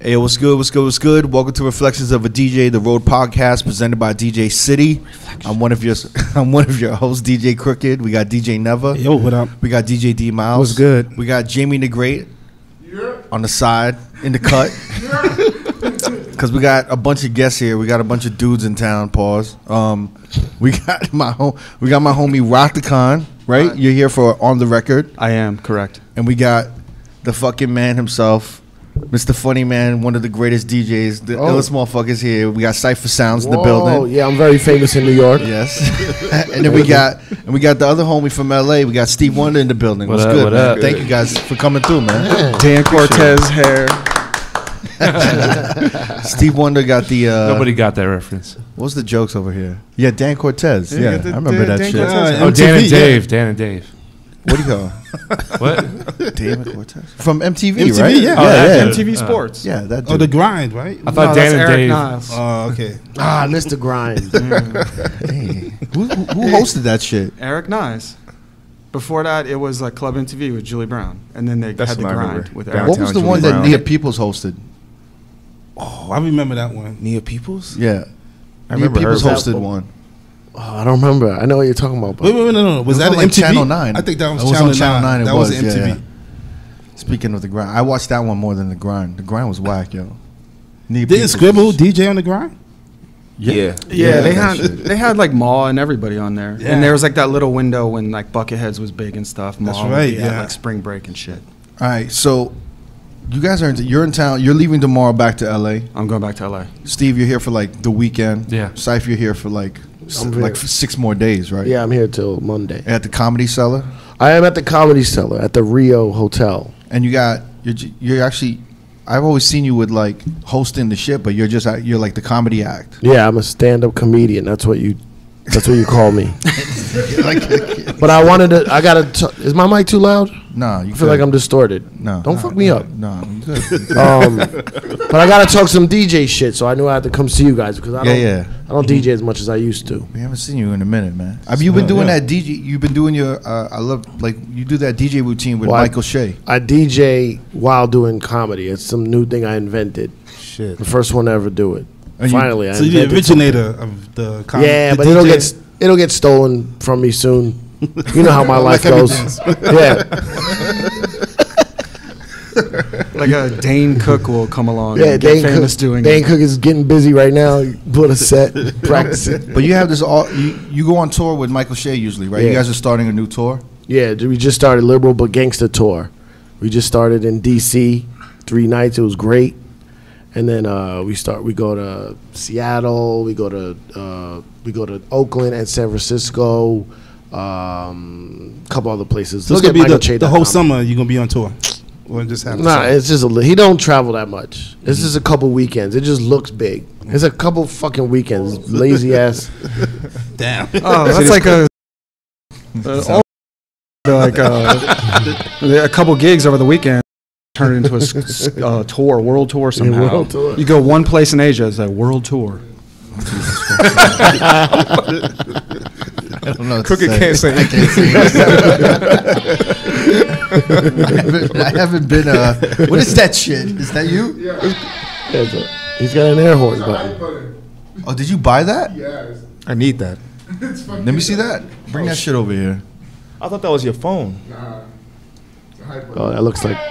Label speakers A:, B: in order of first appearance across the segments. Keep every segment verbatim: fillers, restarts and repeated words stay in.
A: Hey, what's good, what's good, what's good? Welcome to Reflections of a D J, the Road podcast presented by D J City. I'm one of your I'm one of your hosts, D J Crooked. We got D J Never.
B: Yo, what up?
A: We got D J D Miles.
B: What's good?
A: We got Jamie the Great
C: Yeah.
A: on the side, in the cut. Because we got a bunch of guests here. We got a bunch of dudes in town, pause. Um, we got my home we got my homie Roctakon, right? You're here for On the Record.
D: I am, correct.
A: And we got the fucking man himself, Mister Funny Man, one of the greatest D Js, the
E: Oh.
A: illest motherfuckers here. We got Cipha Sounds in the
E: Whoa,
A: building.
E: yeah, I'm very famous in New York.
A: Yes. And then we got and we got the other homie from L A. We got Steve Wonder in the building.
D: What
A: What's
D: up,
A: good,
D: what
A: man?
D: up?
A: Thank you guys for coming through, man.
D: Dan Cortez hair.
A: Steve Wonder got the uh
D: Nobody got that reference.
A: what's the jokes over here? Yeah, Dan Cortez.
B: Yeah,
A: Yeah,
B: the-
A: I remember
B: Dan-
A: that
B: Dan
A: shit.
B: Cortez.
D: Oh,
B: M T V,
D: Dan and
B: yeah.
D: Dave. Dan and Dave.
A: What do you call him?
D: What?
A: David Cortez? From M T V,
B: M T V,
A: right?
B: yeah.
D: Oh,
A: yeah,
D: that
A: yeah.
D: dude.
F: M T V
D: Uh,
F: Sports.
A: Yeah, that dude.
B: Oh, the grind, right?
D: I thought
F: No,
D: Dan
F: that's
D: and
F: Eric
D: Dave.
F: Niles.
B: Oh, okay.
E: Ah, Mister Grind.
A: Hey, who, who who hosted that shit?
F: Eric Niles. Before that, it was like Club M T V with Julie Brown, and then they
G: That's
F: had the
G: what I
F: grind
G: remember.
F: with
G: Downtown
F: Eric.
A: What was the
G: Julie
A: one that
G: Brown.
A: Nia Peoples hosted?
B: Oh, I remember that one.
G: Nia Peoples?
A: Yeah.
G: I
A: Nia
G: remember her.
A: Peoples hosted one.
E: Oh, I don't remember. I know what you're talking about.
B: Wait,
E: But
B: wait, wait, no, no. Was
A: It was
B: that
A: on,
B: an
A: like,
B: M T V?
A: Channel nine.
B: I think that was,
A: It was
B: Channel,
A: on Channel nine, it
B: That
A: was,
B: was, M T V.
A: yeah, yeah. Speaking of the grind, I watched that one more than the grind. The grind was whack, yo. Nia
B: Didn't
A: Peoples
B: Scribble
A: was-
B: D J on the grind?
G: Yeah.
F: Yeah,
A: Yeah,
F: they
A: that
F: had
A: shit.
F: they had like Maul and everybody on there,
B: Yeah.
F: and there was like that little window when like Bucketheads was big and stuff.
B: That's
F: Maul would
B: right,
F: be at,
B: yeah.
F: like spring break and shit.
A: All right, so you guys are in, you're in town. You're leaving tomorrow back to L A.
F: I'm going back to L A.
A: Steve, you're here for like the weekend.
D: Yeah.
A: Cypher, you're here for like s-
E: I'm
A: like
E: here.
A: six more days, right?
E: yeah, I'm here till Monday.
A: At the Comedy Cellar,
E: I am at the Comedy Cellar at the Rio Hotel.
A: and you got you're j- you're actually. I've always seen you with like hosting the shit, but you're just uh, you're like the comedy act.
E: Yeah, I'm a stand-up comedian. That's what you. That's what you call me.
A: Like,
E: But I wanted to. I gotta. T- is my mic too loud?
A: nah, you
E: I feel like I'm distorted.
A: no.
E: Don't
A: no,
E: fuck me
A: no,
E: up.
A: No, you good.
E: Um, but I gotta talk some D J shit, so I knew I had to come see you guys because I
A: Yeah,
E: don't.
A: yeah.
E: I don't D J as much as I used to.
A: We haven't seen you in a minute, man. Have you been
B: Yeah,
A: doing
B: yeah.
A: that D J? You've been doing your. Uh, I love like you do that D J routine with
E: Well, I-
A: Michael Shea.
E: I D J while doing comedy. It's some new thing I invented.
G: Shit.
E: The first one to ever do it.
A: And you-
E: Finally, I
B: So you're the
E: invented something.
B: originator of the comedy.
E: Yeah,
B: the
E: but
B: D J.
E: it'll get it'll get stolen from me soon. You know how my life
B: Like
E: goes. Yeah,
F: Like a Dane Cook will come along
E: yeah.
F: and get
E: Dane
F: famous
E: Cook,
F: doing
E: Dane
F: it.
E: Cook is getting busy right now. Put a set, practice it.
A: But you have this all. You, you go on tour with Michael Shea usually, right? You
E: Yeah.
A: guys are starting a new tour.
E: Yeah, we just started Liberal but Gangsta tour. We just started in D C three nights. It was great, and then uh, we start. We go to Seattle. We go to uh, we go to Oakland and San Francisco. Um, a couple other places.
B: So it's
E: Look
B: gonna
E: at
B: be
E: Michael
B: the,
E: Che
B: the
E: dot
B: whole
E: com.
B: summer. You're gonna be on tour. Or just have
E: Nah, it's just a li- he don't travel that much. It's just a couple weekends. It just looks big. It's a couple fucking weekends. Lazy ass.
B: damn.
F: Oh, that's like a, uh, all, like uh, a couple gigs over the weekend. Turn it into a s- s- uh, tour, world tour somehow.
E: world tour.
F: You go one place in Asia, it's a world tour.
A: I don't know. what to
G: Crooked
A: say.
G: can't say
A: I can't say. I haven't, I haven't been. Uh, what is that shit? Is that you?
E: That's a- he's got an air horn button.
A: Oh, did you buy that?
C: Yes.
G: I need that.
A: Let me see that. Bring that shit over here.
G: I thought that was your phone.
C: Nah. It's a hype
E: Oh, that looks like.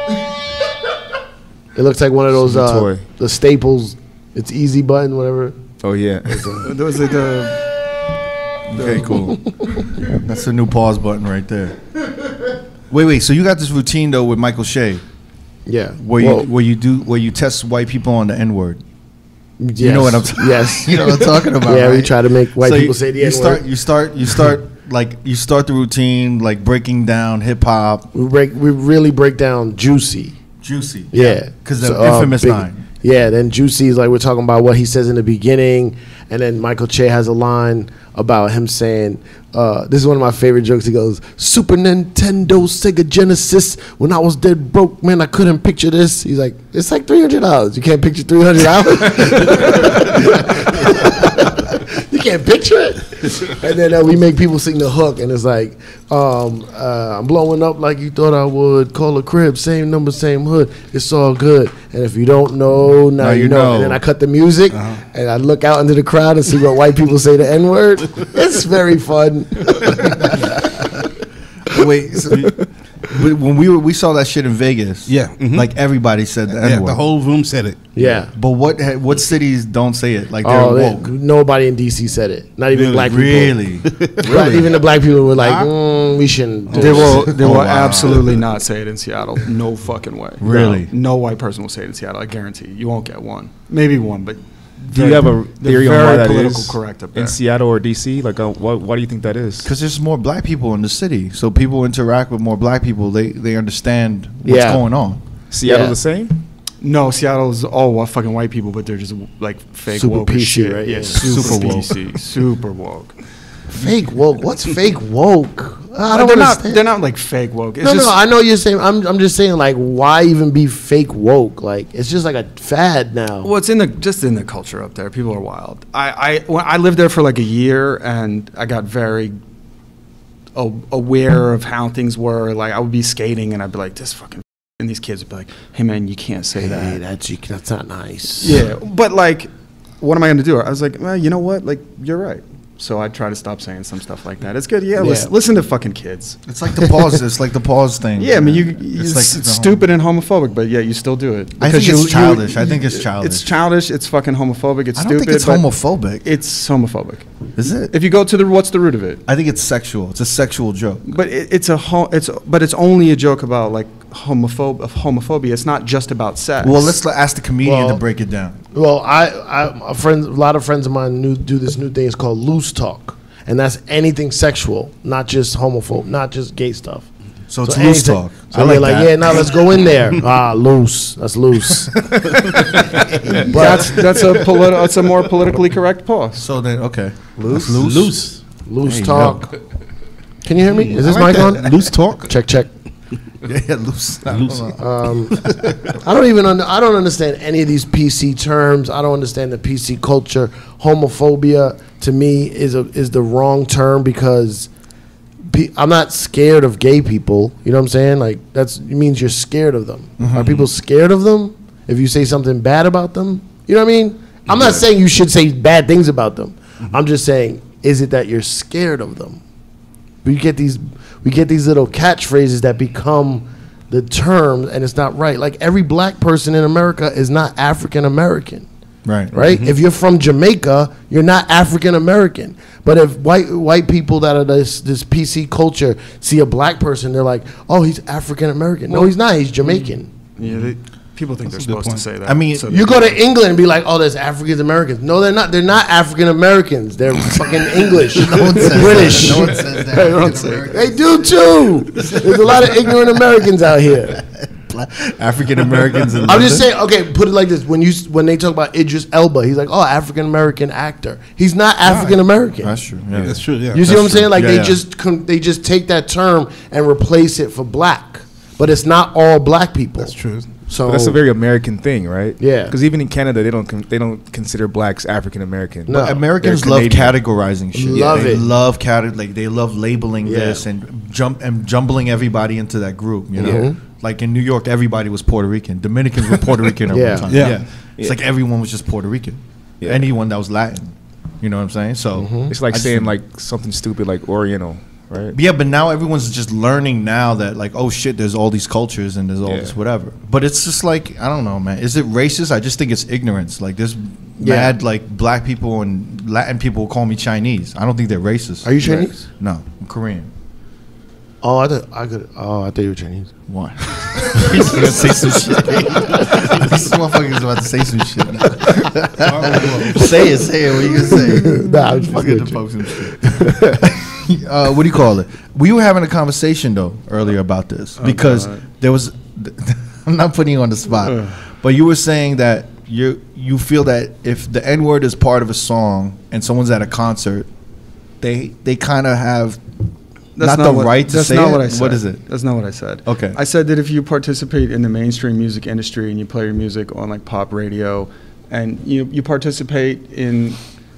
E: It looks like one of those
G: It's a
E: uh,
G: toy.
E: the Staples. It's easy button, whatever.
G: Oh, yeah.
F: Those are the.
A: Okay, cool. That's the new pause button right there. Wait, wait. So you got this routine though with Michael Shea,
E: Yeah.
A: where
E: Well,
A: you where you do where you test white people on the N word.
E: yes.
A: You know what I'm talking.
E: Yes.
A: You know what I'm talking about.
E: Yeah, we
A: right?
E: try to make white
A: So
E: people
A: you,
E: say the
A: you
E: N
A: start
E: word.
A: you start you start like you start the routine like breaking down hip hop,
E: We break. We really break down Juicy.
A: juicy.
E: Yeah,
A: because the
E: So, uh,
A: infamous
E: big-
A: nine.
E: Yeah, then Juicy is like we're talking about what he says in the beginning, and then Michael Che has a line about him saying, uh, "This is one of my favorite jokes." He goes, "Super Nintendo, Sega Genesis. When I was dead broke, man, I couldn't picture this." He's like, "It's like three hundred dollars. You can't picture three hundred dollars. You You can't picture it. And then uh, we make people sing the hook, and it's like, um, uh, I'm blowing up like you thought I would. Call a crib, same number, same hood. It's all good. And if you don't know, now
A: Now
E: you
A: you
E: know.
A: know.
E: And then I cut the music,
B: Uh-huh.
E: and I look out into the crowd and see what white people say the N word. It's very fun.
A: Wait, so, but when we were we saw that shit in Vegas.
B: Yeah, mhm.
A: like everybody said the
B: Yeah,
A: N-word.
B: the whole room said it.
E: Yeah.
A: But what ha- what cities don't say it? Like they're
E: Oh, they-
A: woke.
E: nobody in D C said it. Not even
B: Really?
E: black people.
A: Really?
E: Black- even the black people were like, mm, we shouldn't. do
F: They
E: this.
F: will. They
A: Oh,
F: will
A: wow.
F: absolutely not say it in Seattle. No fucking way.
A: Really?
F: No, no white person will say it in Seattle. I guarantee you. You won't get one. Maybe one, but
G: Do you have a
F: they're
G: theory on
F: very
G: why that
F: political
G: is
F: correct up there.
G: in Seattle or D C? Like, uh, why, why do you think that is?
A: Because there's more black people in the city, so people interact with more black people. They they understand what's
E: Yeah.
A: going on.
G: Seattle
E: Yeah.
G: the same?
F: No, Seattle's all wa- fucking white people, but they're just like fake
E: Super
F: woke as
E: P C,
F: shit.
E: right?
F: Yeah,
E: Yeah.
F: super,
A: Super woke.
F: P C, super woke.
E: Fake woke. What's fake woke? I
F: But
E: don't
F: they're not.
E: understand.
F: They're not like fake woke. It's
E: no,
F: just,
E: no, I know you're saying. I'm, I'm just saying, like, why even be fake woke? Like, it's just like a fad now.
F: Well, it's in the just in the culture up there. People are wild. I I when I lived there for like a year, and I got very a- aware of how things were. Like, I would be skating, and I'd be like, "This fucking," and these kids would be like, "Hey, man, you can't say
E: Hey,
F: that."
E: that's you, that's not nice.
F: Yeah, but like, what am I going to do? I was like, well, you know what? Like, you're right. So I try to stop saying some stuff like that. It's good. Yeah,
E: Yeah.
F: Listen, listen to fucking kids.
A: It's like the pause. It's like the pause thing.
F: Yeah, I mean, you, you
A: It's
F: it's,
A: like
F: it's
A: the
F: stupid and homophobic, but yeah, you still do it.
A: I
F: Because
A: think it's
F: you-
A: childish. I think it's childish.
F: It's childish. It's fucking homophobic. It's
A: I don't
F: stupid.
A: think it's
F: but
A: homophobic.
F: It's homophobic.
A: Is it?
F: If you go to the, what's the root of it?
A: I think it's sexual. It's a sexual joke.
F: But it, it's a ho- it's but it's only a joke about like homophobe of homophobia. It's not just about sex.
A: Well, let's l- ask the comedian
E: Well-
A: to break it down.
E: Well, I, I, a friend, a lot of friends of mine new, do this new thing. It's called loose talk, and that's anything sexual, not just homophobe, not just gay stuff.
A: So it's
E: So
A: loose
E: anything-
A: talk.
E: So
A: I
E: they're
A: like
E: like,
A: that.
E: yeah, now let's go in there. Ah, loose. That's loose.
F: that's that's a politi- That's a more politically correct pause.
A: So then, okay,
B: Loose.
A: loose.
B: Loose.
E: Loose
A: There you
E: talk. Can you hear me? Is this
B: I like
E: mic
B: that.
E: on?
B: Loose talk.
E: Check, check.
A: Yeah, loose. I don't
B: Loose.
A: know.
E: Um, I don't even under, I don't understand any of these P C terms. I don't understand the P C culture. Homophobia to me is a, is the wrong term because pe- I'm not scared of gay people. You know what I'm saying? Like that's it means you're scared of them. Are people scared of them if you say something bad about them? You know what I mean? I'm not saying you should say bad things about them. I'm just saying, is it that you're scared of them? We get these we get these little catchphrases that become the term, and it's not right. Like every black person in America is not African American,
A: Right.
E: right? If you're from Jamaica, you're not African American. But if white white people that are this this P C culture see a black person, they're like, oh, he's African American. No, he's not. He's Jamaican.
F: Yeah, they, people think
B: That's
F: they're
B: a good
F: supposed to
B: point.
F: say that.
A: I mean,
F: so
E: You
F: they-
E: go to England and be like, oh, there's African Americans. No, they're not. They're not African Americans. They're fucking English,
A: No one says
E: British.
A: that. No one says that.
E: They don't say- They do too. There's a lot of ignorant Americans out here.
A: African Americans. in
E: I'm just
A: London?
E: saying. Okay, put it like this: when you when they talk about Idris Elba, he's like, oh, African American actor. He's not African American.
A: That's true. Yeah.
B: That's true. Yeah.
E: You see what I'm
A: That's
E: saying?
A: true.
E: Like
A: Yeah,
E: they
A: yeah.
E: just con- they just take that term and replace it for black, but it's not all black people.
B: That's true.
E: So
G: But that's a very American thing, right?
E: Yeah.
G: Because even in Canada, they don't con- they don't consider blacks African American.
E: No.
A: But Americans
G: They're
A: love
G: Canadian.
A: categorizing shit.
E: Love
A: they
E: it.
A: love cate- like they love labeling
E: Yeah.
A: this and jump and jumbling everybody into that group. You know,
E: Mhm.
A: like in New York, everybody was Puerto Rican. Dominicans were Puerto Rican at
E: Yeah.
A: one time.
B: Yeah.
A: Yeah. It's like everyone was just Puerto Rican.
G: Yeah.
A: Anyone that was Latin. You know what I'm saying? So
G: It's like
A: I just
G: saying
A: think-
G: like something stupid like Oriental, right?
A: Yeah, but now everyone's just learning now that like, oh shit, there's all these cultures and there's all
G: Yeah.
A: this whatever. But it's just like, I don't know, man. Is it racist? I just think it's ignorance. Like there's
E: Yeah.
A: mad like black people and Latin people call me Chinese. I don't think they're racist.
E: Are you Chinese?
A: No, I'm Korean.
E: Oh, I thought I could. Oh, I thought you were Chinese.
A: Why? He's gonna say some shit. This motherfucker's about to say some shit. say it, say it. What you gonna say?
E: Nah, I'm
A: He's
E: fucking
A: gonna
E: with you.
A: poke some shit. uh, what do you call it? We were having a conversation though earlier about this because there was. I'm not putting you on the spot, but you were saying that you you feel that if the N word is part of a song and someone's at a concert, they they kind of have not, the
F: what,
A: right to
F: that's
A: say
F: not
A: it.
F: what I said.
A: What is it?
F: That's not what I said.
A: Okay.
F: I said that if you participate in the mainstream music industry and you play your music on like pop radio, and you you participate in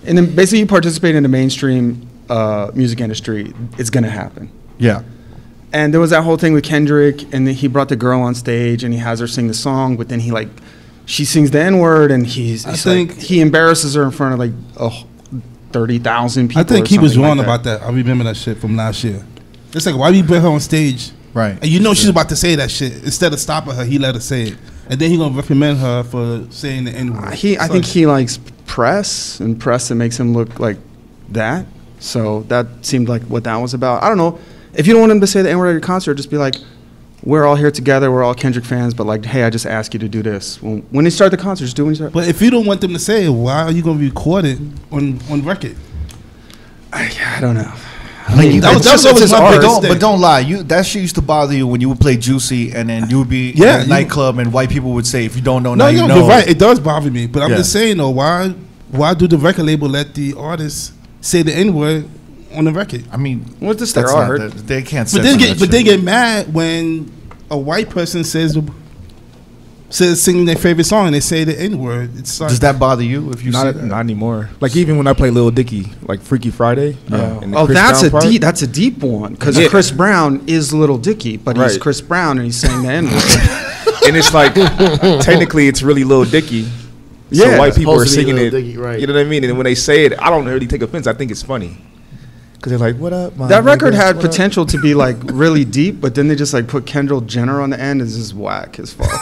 F: and then basically you participate in the mainstream uh, music industry, it's gonna happen.
A: Yeah.
F: And there was that whole thing with Kendrick, and then he brought the girl on stage, and he has her sing the song, but then he like, she sings the N word, and he's,
B: I
F: he's
B: think-
F: like, he embarrasses her in front of like oh, thirty thousand people.
B: I think
F: or
B: he was
F: something
B: wrong
F: like
B: about that. I remember that shit from last year. It's like, why you bring her on stage?
A: Right.
B: And you know she's about to say that shit. Instead of stopping her, he let her say it. And then he gonna reprimand her for saying the N
F: Uh,
B: word.
F: he, I think he likes press, and press that makes him look like that. So that seemed like what that was about. I don't know. If you don't want him to say the N word at your concert, just be like, we're all here together, we're all Kendrick fans, but like, hey, I just ask you to do this. When, when they start the concert, just do it when you start.
B: But if you don't want them to say it, why are you gonna record it on, on record?
F: I, I don't know.
A: I mean,
B: That was-
A: it's
B: that's
A: just-
B: always
A: it's
B: my
A: art.
B: biggest
A: Don't,
B: thing.
A: but don't lie. You that shit used to bother you when you would play Juicy, and then you would be
B: Yeah,
A: in a
B: you-
A: nightclub, and white people would say, "If you don't know,
B: No,
A: now
B: no,
A: you know."
B: you're right. It does bother me. But I'm
A: Yeah.
B: just saying though, why why do the record label let the artists say the N word on the record?
A: I mean,
F: Well, this
A: that's
F: their
A: not
F: art.
A: the- they can't.
B: But they
A: censor
B: get
A: that
B: but they
A: shit.
B: get mad when a white person says says singing their favorite song and they say the N word. It's like,
A: Does that bother you if you
G: Not,
A: see that?
G: not anymore. Like even when I play Lil Dicky, like Freaky Friday.
A: Yeah.
G: and the
F: Oh,
G: Chris
F: that's
G: Brown
F: a
G: part.
F: deep. That's a deep one because
G: Yeah.
F: Chris Brown is Little Dicky, but he's
G: Right.
F: Chris Brown and he's saying the N word.
G: And it's like technically it's really Lil Dicky.
F: Yeah,
G: so white
F: it's
G: people are
E: supposed to be
G: singing
E: Lil
G: it.
E: Dicky, right.
G: You know what I mean? And when they say it, I don't really take offense. I think it's funny because they're like, "What up?" My
F: That record
G: niggas?
F: had
G: What up?"
F: potential to be like really deep, but then they just like put Kendall Jenner on the end. It's just whack as fuck.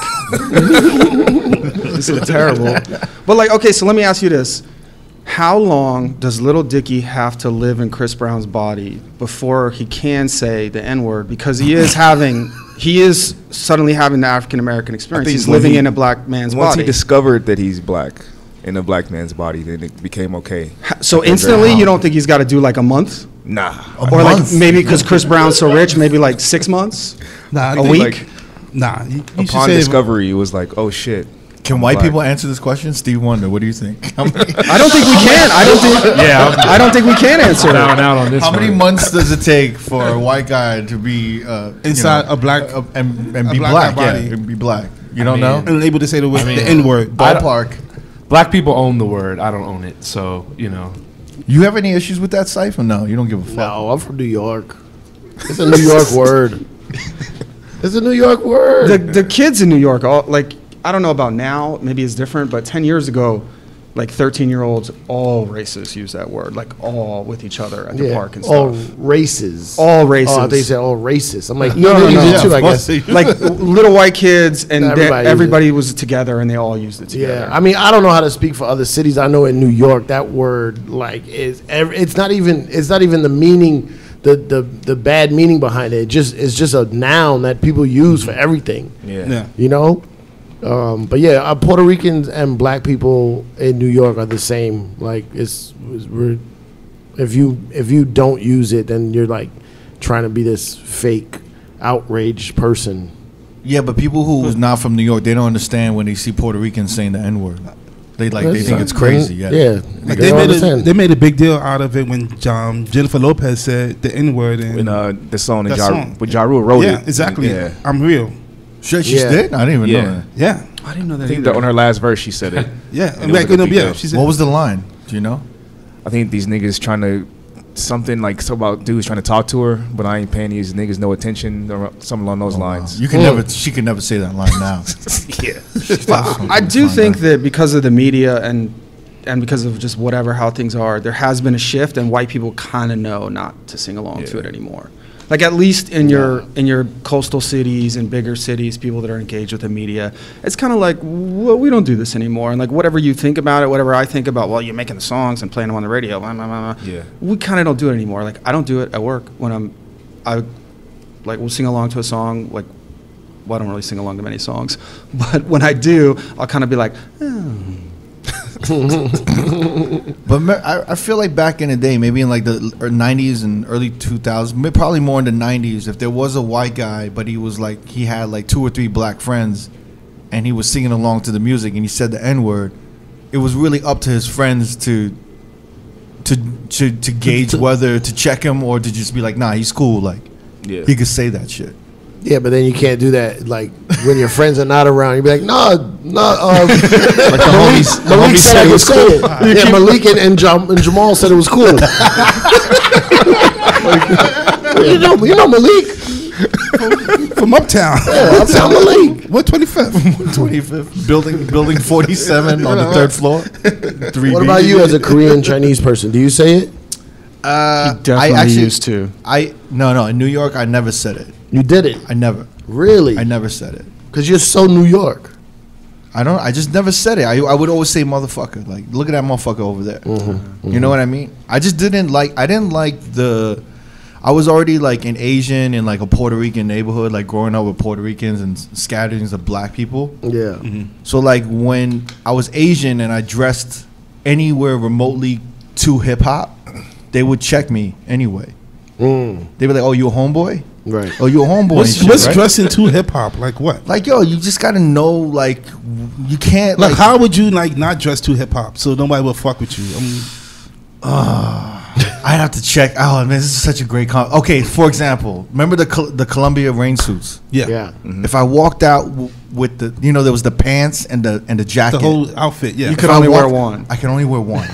F: This is terrible. But like, okay, so let me ask you this: how long does Little Dicky have to live in Chris Brown's body before he can say the N word? Because he is having, he is suddenly having the African American experience.
G: think
F: He's
G: when
F: living
G: he-
F: in a black man's
G: Once
F: body.
G: he discovered that he's black in a black man's body, then it became okay.
F: So instantly, you don't think he's got to do like a month?
G: Nah,
F: Or like
A: month?
F: maybe because Chris Brown's so rich, maybe like six months?
B: nah, I
F: A
B: think,
F: week?
B: like, nah, you, you should
G: upon
B: say
G: discovery, it was like, "Oh shit."
A: Can
G: I'm
A: white
G: black.
A: people answer this question? Steve Wonder, what do you think? How many,
F: I don't think we can. I don't think.
D: Yeah,
F: I don't think we can answer
D: I'm down
F: that.
D: out on this.
A: how many
D: one.
A: months does it take for a white guy to be uh,
B: Inside
A: you know,
B: a black-
A: uh, and, and
B: a
A: be
B: black
A: black?
B: guy
A: Yeah,
B: body.
A: and be black. You don't
D: mean-
A: know?
B: and able to say the, word,
D: mean,
B: the N word.
D: I don't-
A: Ballpark.
D: Black people own the word. I don't own it. So you know.
A: You have any issues with that, Cipha? No, you don't give a fuck.
E: No, I'm from New York. It's a New York word. It's a New York word.
F: The the kids in New York, all like I don't know about now. Maybe it's different, but ten years ago, like thirteen year olds, all races use that word, like all with each other at the
E: yeah,
F: park and
E: all
F: stuff.
E: races.
F: All races.
E: Oh, they said all racist. I'm like,
F: No, no,
E: you
F: no.
E: did
F: Yeah,
E: too,
A: of
E: I
A: course
E: guess.
A: they-
F: like little white kids, and
E: Everybody
F: everybody,
E: used
F: everybody was together, and they all used it together.
E: Yeah, I mean, I don't know how to speak for other cities. I know in New York, that word like is ev- it's not even it's not even the meaning, the the the bad meaning behind it. It just it's just a noun that people use for everything.
G: Yeah.
B: Yeah.
E: You know, um, but yeah, uh, Puerto Ricans and black people in New York are the same. Like it's, it's we're, if you if you don't use it, then you're like trying to be this fake outraged person.
A: Yeah, but people who's not from New York, they don't understand when they see Puerto Ricans saying the N word. They like they
E: That's
A: think
E: not-
A: it's crazy. Yeah.
E: yeah.
B: Like
E: they
B: they
E: don't
B: made a,
E: understand.
B: they made a big deal out of it when um, Jennifer Lopez said the N word and
G: When uh, the song that
B: That
G: ja,
B: song.
G: when Ja Rule wrote
B: yeah,
G: it.
B: exactly.
G: Yeah.
B: I'm real.
A: Shit, she
E: Yeah.
A: did? I didn't even
G: Yeah.
A: know that.
B: Yeah,
F: I didn't know that
G: I think
F: either.
G: that on her last verse she said it.
B: yeah.
G: And it was
B: Like,
G: like a
B: no,
G: big
B: yeah.
G: deal.
B: She said,
A: What was the line? Do you know?
G: I think these niggas trying to something like so about dudes trying to talk to her, but I ain't paying these niggas no attention or something along those lines.
A: You can
E: Mm.
A: never. She can never say that line now.
G: yeah.
F: I do think that because of the media and and because of just whatever how things are, there has been a shift, and white people kind of know not to sing along to
G: Yeah.
F: it anymore. Like at least in your in your coastal cities and bigger cities, people that are engaged with the media, it's kind of like, well, we don't do this anymore. And like whatever you think about it, whatever I think about, well, you're making the songs and playing them on the radio, blah, blah, blah, blah.
G: Yeah.
F: We kind of don't do it anymore. Like I don't do it at work when I'm, I, like we'll sing along to a song like. Well, I don't really sing along to many songs, but when I do, I'll kind of be like, oh.
A: But me- I, I feel like back in the day, maybe in like the nineties and early two thousands, may- probably more in the nineties, if there was a white guy, but he was like, he had like two or three black friends, and he was singing along to the music, and he said the N word, it was really up to his friends to to to, to gauge whether to check him or to just be like, nah, he's cool, like
G: Yeah.
A: he could say that shit.
E: Yeah, but then you can't do that. Like when your friends are not around, you be like, no, no. Um, like the Malik,
G: homies- the
E: Malik
G: homies
E: said
G: say
E: I
G: it
E: could
G: was
E: say it. Yeah, Malik and, and, Jam, and Jamal said it was cool. you know, you know Malik
B: From Uptown.
E: Yeah, Uptown Malik.
B: one twenty-fifth.
A: twenty-fifth building, building forty-seven on the third floor. Three
E: What
A: B.
E: about you as a Korean Chinese person? Do you say it?
A: Uh,
F: He definitely
A: I actually,
F: used to.
A: I no no in New York I never said it.
E: You did it.
A: I never.
E: Really?
A: I never said it.
E: Because you're so New York.
A: I don't. I just never said it. I I would always say motherfucker. Like, look at that motherfucker over there.
E: Mm-hmm.
A: You know what I mean? I just didn't like. I didn't like the. I was already like an Asian in like a Puerto Rican neighborhood, like growing up with Puerto Ricans and scatterings of black people.
E: Yeah.
A: So like when I was Asian and I dressed anywhere remotely to hip hop, they would check me anyway.
E: Mm.
A: They'd be like, "Oh, you a homeboy?
E: Right.
A: Oh, you a homeboy?"
B: What's,
A: and shit,
B: what's
A: right?
B: dressing to hip hop? Like what?
A: Like, yo, you just gotta know, like, you can't,
B: Like,
A: like,
B: how would you like not dress to hip hop so nobody will fuck with you? I mean,
A: I'd have to check. Oh man, this is such a great con. Okay, for example, remember the Col- the Columbia rain suits?
B: yeah,
E: Yeah.
A: If I walked out w- with the, you know, there was the pants and the and the jacket.
B: the whole outfit. Yeah,
F: You
A: If
F: could
A: I
F: only wear
A: walked-
F: one.
A: I can only wear one.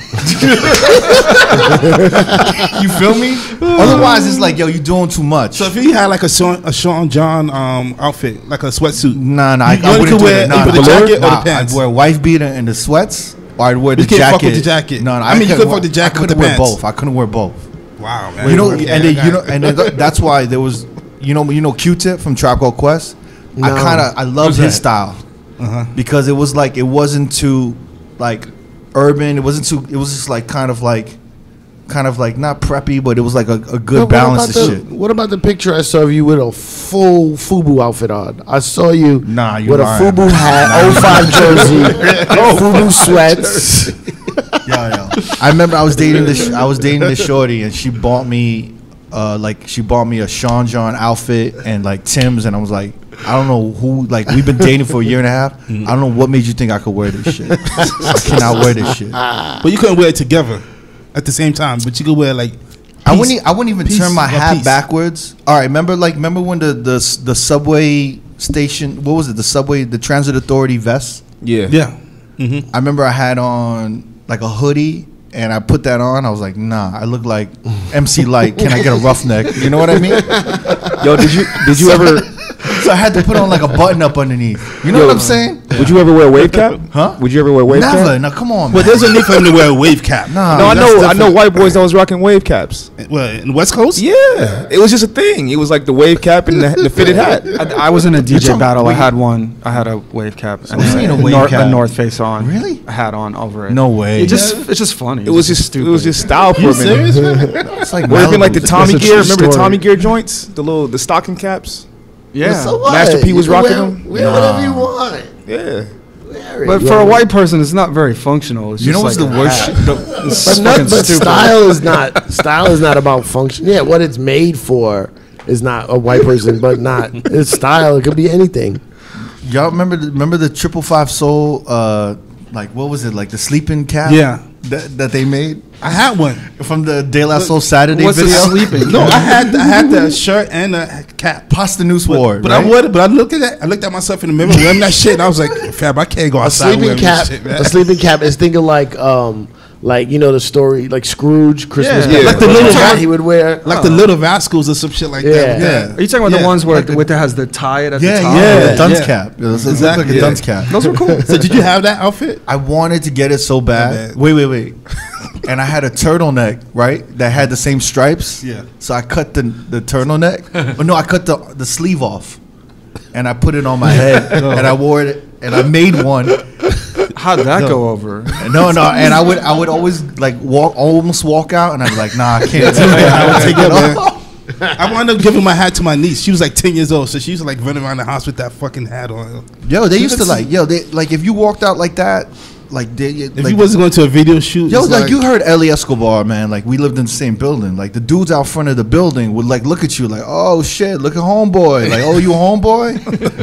A: You feel me? Otherwise, it's like, yo, you doing too much.
B: So if you had like a Sean, a Sean John um, outfit, like a sweatsuit,
A: Nah, nah, I,
B: You
A: I
B: only
A: wouldn't
B: could
A: do
B: wear
A: that. Nah,
B: either
A: nah,
B: the jacket or the
A: nah,
B: pants.
A: I'd wear a wife beater and the sweats, or I'd wear the
B: You can't
A: jacket.
B: fuck with the jacket.
A: No, no,
B: I mean, you
A: couldn't
B: could
A: wear-
B: fuck the jacket
A: I
B: with the
A: couldn't wear
B: pants.
A: both. I couldn't wear both.
B: wow, man.
A: You know,
B: Okay,
A: and
B: I
A: then,
B: got
A: you
B: it.
A: know, and then that's why there was, you know, you know, Q-Tip from Tribe Called Quest. I
E: No.
A: kind of, I loved
B: Who's
A: his
B: that?
A: style because it was like, it wasn't too, like, urban. It wasn't too. It was just like kind of like, kind of like not preppy, but it was like a, a good
E: What
A: balance
E: about
A: of
E: the,
A: shit.
E: What about the picture I saw of you with a full FUBU outfit on? I saw you
A: Nah, you
E: with
A: lying.
E: a FUBU hat, oh five jersey, FUBU sweats.
A: Yeah, yeah. I remember I was dating this. I was dating this shorty, and she bought me, uh, like she bought me a Sean John outfit and like Tim's, and I was like, I don't know who. Like we've been dating for a year and a half. I don't know what made you think I could wear this shit. I cannot wear this shit. I
B: But you couldn't wear it together at the same time. But you could wear like.
A: wouldn't.
B: piece-
A: e- I wouldn't even
B: piece
A: turn my
B: by
A: hat
B: piece.
A: backwards. All right, remember like remember when the the s- the subway station. What was it? The subway, the Transit Authority vest.
G: Yeah.
B: Yeah. Mm-hmm.
A: I remember I had on like a hoodie. And I put that on. I was like, nah, I look like M C Light. Can I get a roughneck? You know what I mean?
G: Yo, did you did you ever
A: So I had to put on like a button up underneath. You know what I'm saying?
G: would you ever wear a wave cap?
A: Huh?
G: Would you ever wear a wave
A: Never.
G: cap?
A: Now come on,
B: Well,
A: man.
B: there's a need for him to wear a wave cap.
A: Nah.
G: No, I
B: that's
G: know. I know
B: different.
G: white boys that was rocking wave caps.
B: Well, in the West Coast.
G: Yeah, it was just a thing. It was like the wave cap and the, the fitted hat.
F: I, I was in a D J
A: talking-
F: battle. I
A: wait,
F: had one. I had a wave cap and
A: what do you mean a wave
F: Nor-
A: cap?
F: a North Face on.
A: Really?
F: A hat on over it.
A: No way.
F: It just it's just funny.
G: It was just it was just style for a minute.
B: Serious, man?
A: It's like
G: Or even like the
A: Malibu.
G: Tommy
E: That's a
G: gear.
E: true
G: Remember the
E: story.
G: Tommy gear joints? The little the stocking caps.
F: yeah.
E: So what?
G: Master P
E: You
G: was
E: can
G: rocking
E: wear,
G: them?
E: Wear whatever you want.
G: Yeah.
E: Wear it.
F: But for a white person, it's not very functional. It's
A: You know
F: just
A: what's
F: like
A: the
F: a
A: worst?
F: hat.
A: shit? The-
F: It's
E: But, not,
F: fucking
E: but
F: stupid.
E: style is not style is not about function. Yeah, what it's made for is not a white person, but not it's style. It could be anything.
A: Y'all remember the, remember the triple five soul? Uh, like what was it? Like the sleeping cap?
B: Yeah.
A: That, that they made
B: I had one.
A: from the De La Soul Saturday
F: What's the
A: video.
F: sleeping?
B: No, I had I had the shirt and the cap.
A: Pasta Noose
B: But,
A: wore it,
B: but
A: right?
B: I wore it. But I looked at that. I looked at myself in the mirror wearing that shit, and I was like, "Fab, I can't go
E: A
B: outside
E: sleeping
B: wearing
E: cap.
B: this shit, man."
E: A sleeping cap is thinking like um like you know the story like Scrooge Christmas.
B: Yeah,
E: Carol.
B: like the little
E: hat
B: guy-
E: he would wear.
B: like the little Vascals or some shit like
E: Yeah.
B: that.
A: Yeah.
F: Are you talking about
B: Yeah.
F: the ones where
B: Like the-
F: with that has the tie at
A: Yeah,
F: the top?
A: yeah,
B: Yeah,
A: the dunce
B: yeah.
A: cap. It was, it looked
B: Exactly,
A: like a
B: yeah.
A: dunce cap.
F: Those were cool.
B: So did you have that outfit?
A: I wanted to get it so bad.
B: bad.
A: Wait, wait, wait. And I had a turtleneck, right? That had the same stripes.
B: Yeah.
A: So I cut the the turtleneck. But no, I cut the the sleeve off, and I put it on my head, and I wore it, and I made one.
F: How'd that
A: No.
F: go over?
A: No, no, and I would I would always like walk, almost walk out, and I'd be like, nah, I can't do it. I would take it off.
B: I wound up giving my hat to my niece. She was like ten years old, so she used to like run around the house with that fucking hat on.
A: Yo, they
B: She
A: used to
B: was-
A: like, yo, they like if you walked out like that, like they,
B: If
A: like,
B: you wasn't going to a video shoot,
A: Yo,
B: it's
A: like, you heard Eli Escobar, man. Like we lived in the same building. Like the dudes out front of the building would like look at you, like, "Oh shit, look at homeboy." Like, "Oh, you homeboy?"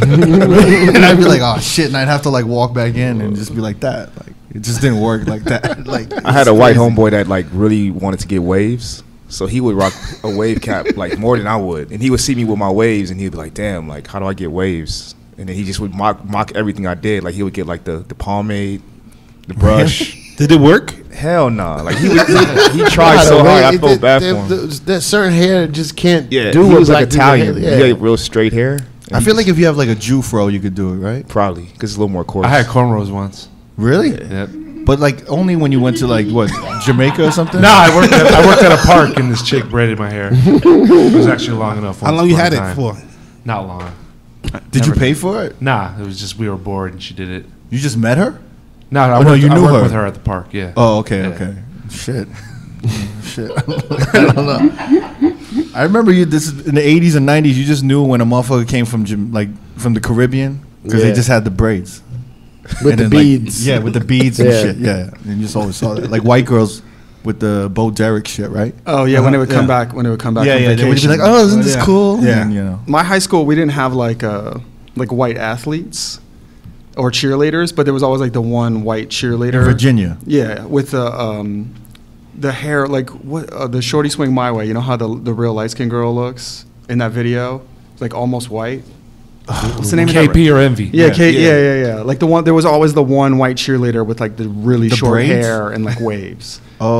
A: And I'd be like, "Oh shit," and I'd have to like walk back in and just be like that. Like it just didn't work like that. Like
G: I had a white homeboy that like really wanted to get waves. So he would rock a wave cap like more than I would, and he would see me with my waves, and he'd be like, "Damn, like how do I get waves?" And then he just would mock mock everything I did. Like he would get like the the pomade, the brush.
B: Did it work?
G: Hell no! Nah. Like he would, he, he tried so hard, I felt bad for him.
E: That certain hair just can't
G: Yeah,
E: do
G: he
E: it
G: was like
E: like
G: Italian.
E: Yeah.
G: He had real straight hair.
A: I feel like if you have like a Jew fro, you could do it, right?
G: Probably because it's a little more coarse.
D: I had cornrows once.
A: Really?
D: Yep.
A: But like only when you went to like what Jamaica or something?
D: No, I worked at, I worked at a park and this chick braided my hair. It was actually long enough.
B: How long you had it for?
D: Not long.
A: Did
D: Never
A: you pay
D: did.
A: for it?
D: Nah, it was just we were bored and she did it.
A: You just met her?
D: No, I
A: Oh,
D: worked,
A: no, you
D: I
A: knew
D: worked
A: her.
D: with her at the park. Yeah.
A: Oh, okay,
D: Yeah.
A: okay. Shit. Shit. I don't know. I remember you. This is in the eighties and nineties. You just knew when a motherfucker came from Jam- like from the Caribbean because
E: Yeah.
A: they just had the braids
E: with
A: And
E: the
A: then, like,
E: beads.
A: yeah, with the beads and
E: Yeah.
A: shit. Yeah, and you just always saw that. Like white girls with the Bo Derek shit, right?
F: Oh yeah, when it would come
A: Yeah.
F: back, when it would come back.
A: Yeah,
F: from
A: yeah. They would be
F: vacation.
A: like, "Oh, isn't
B: Oh,
A: this
B: yeah.
A: cool?"
B: Yeah.
A: And, you know.
F: My high school, we didn't have like uh like white athletes or cheerleaders, but there was always like the one white cheerleader.
A: In Virginia.
F: Yeah, with the um, the hair like what uh, the shorty swing my way. You know how the the real light skinned girl looks in that video? It's like almost white. What's the name of
D: K
F: that?
D: P or Envy.
F: Yeah,
A: Yeah.
F: K- yeah, yeah, yeah. Like the one, there was always the one white cheerleader with like the really
A: The
F: short
A: braids?
F: hair and like waves.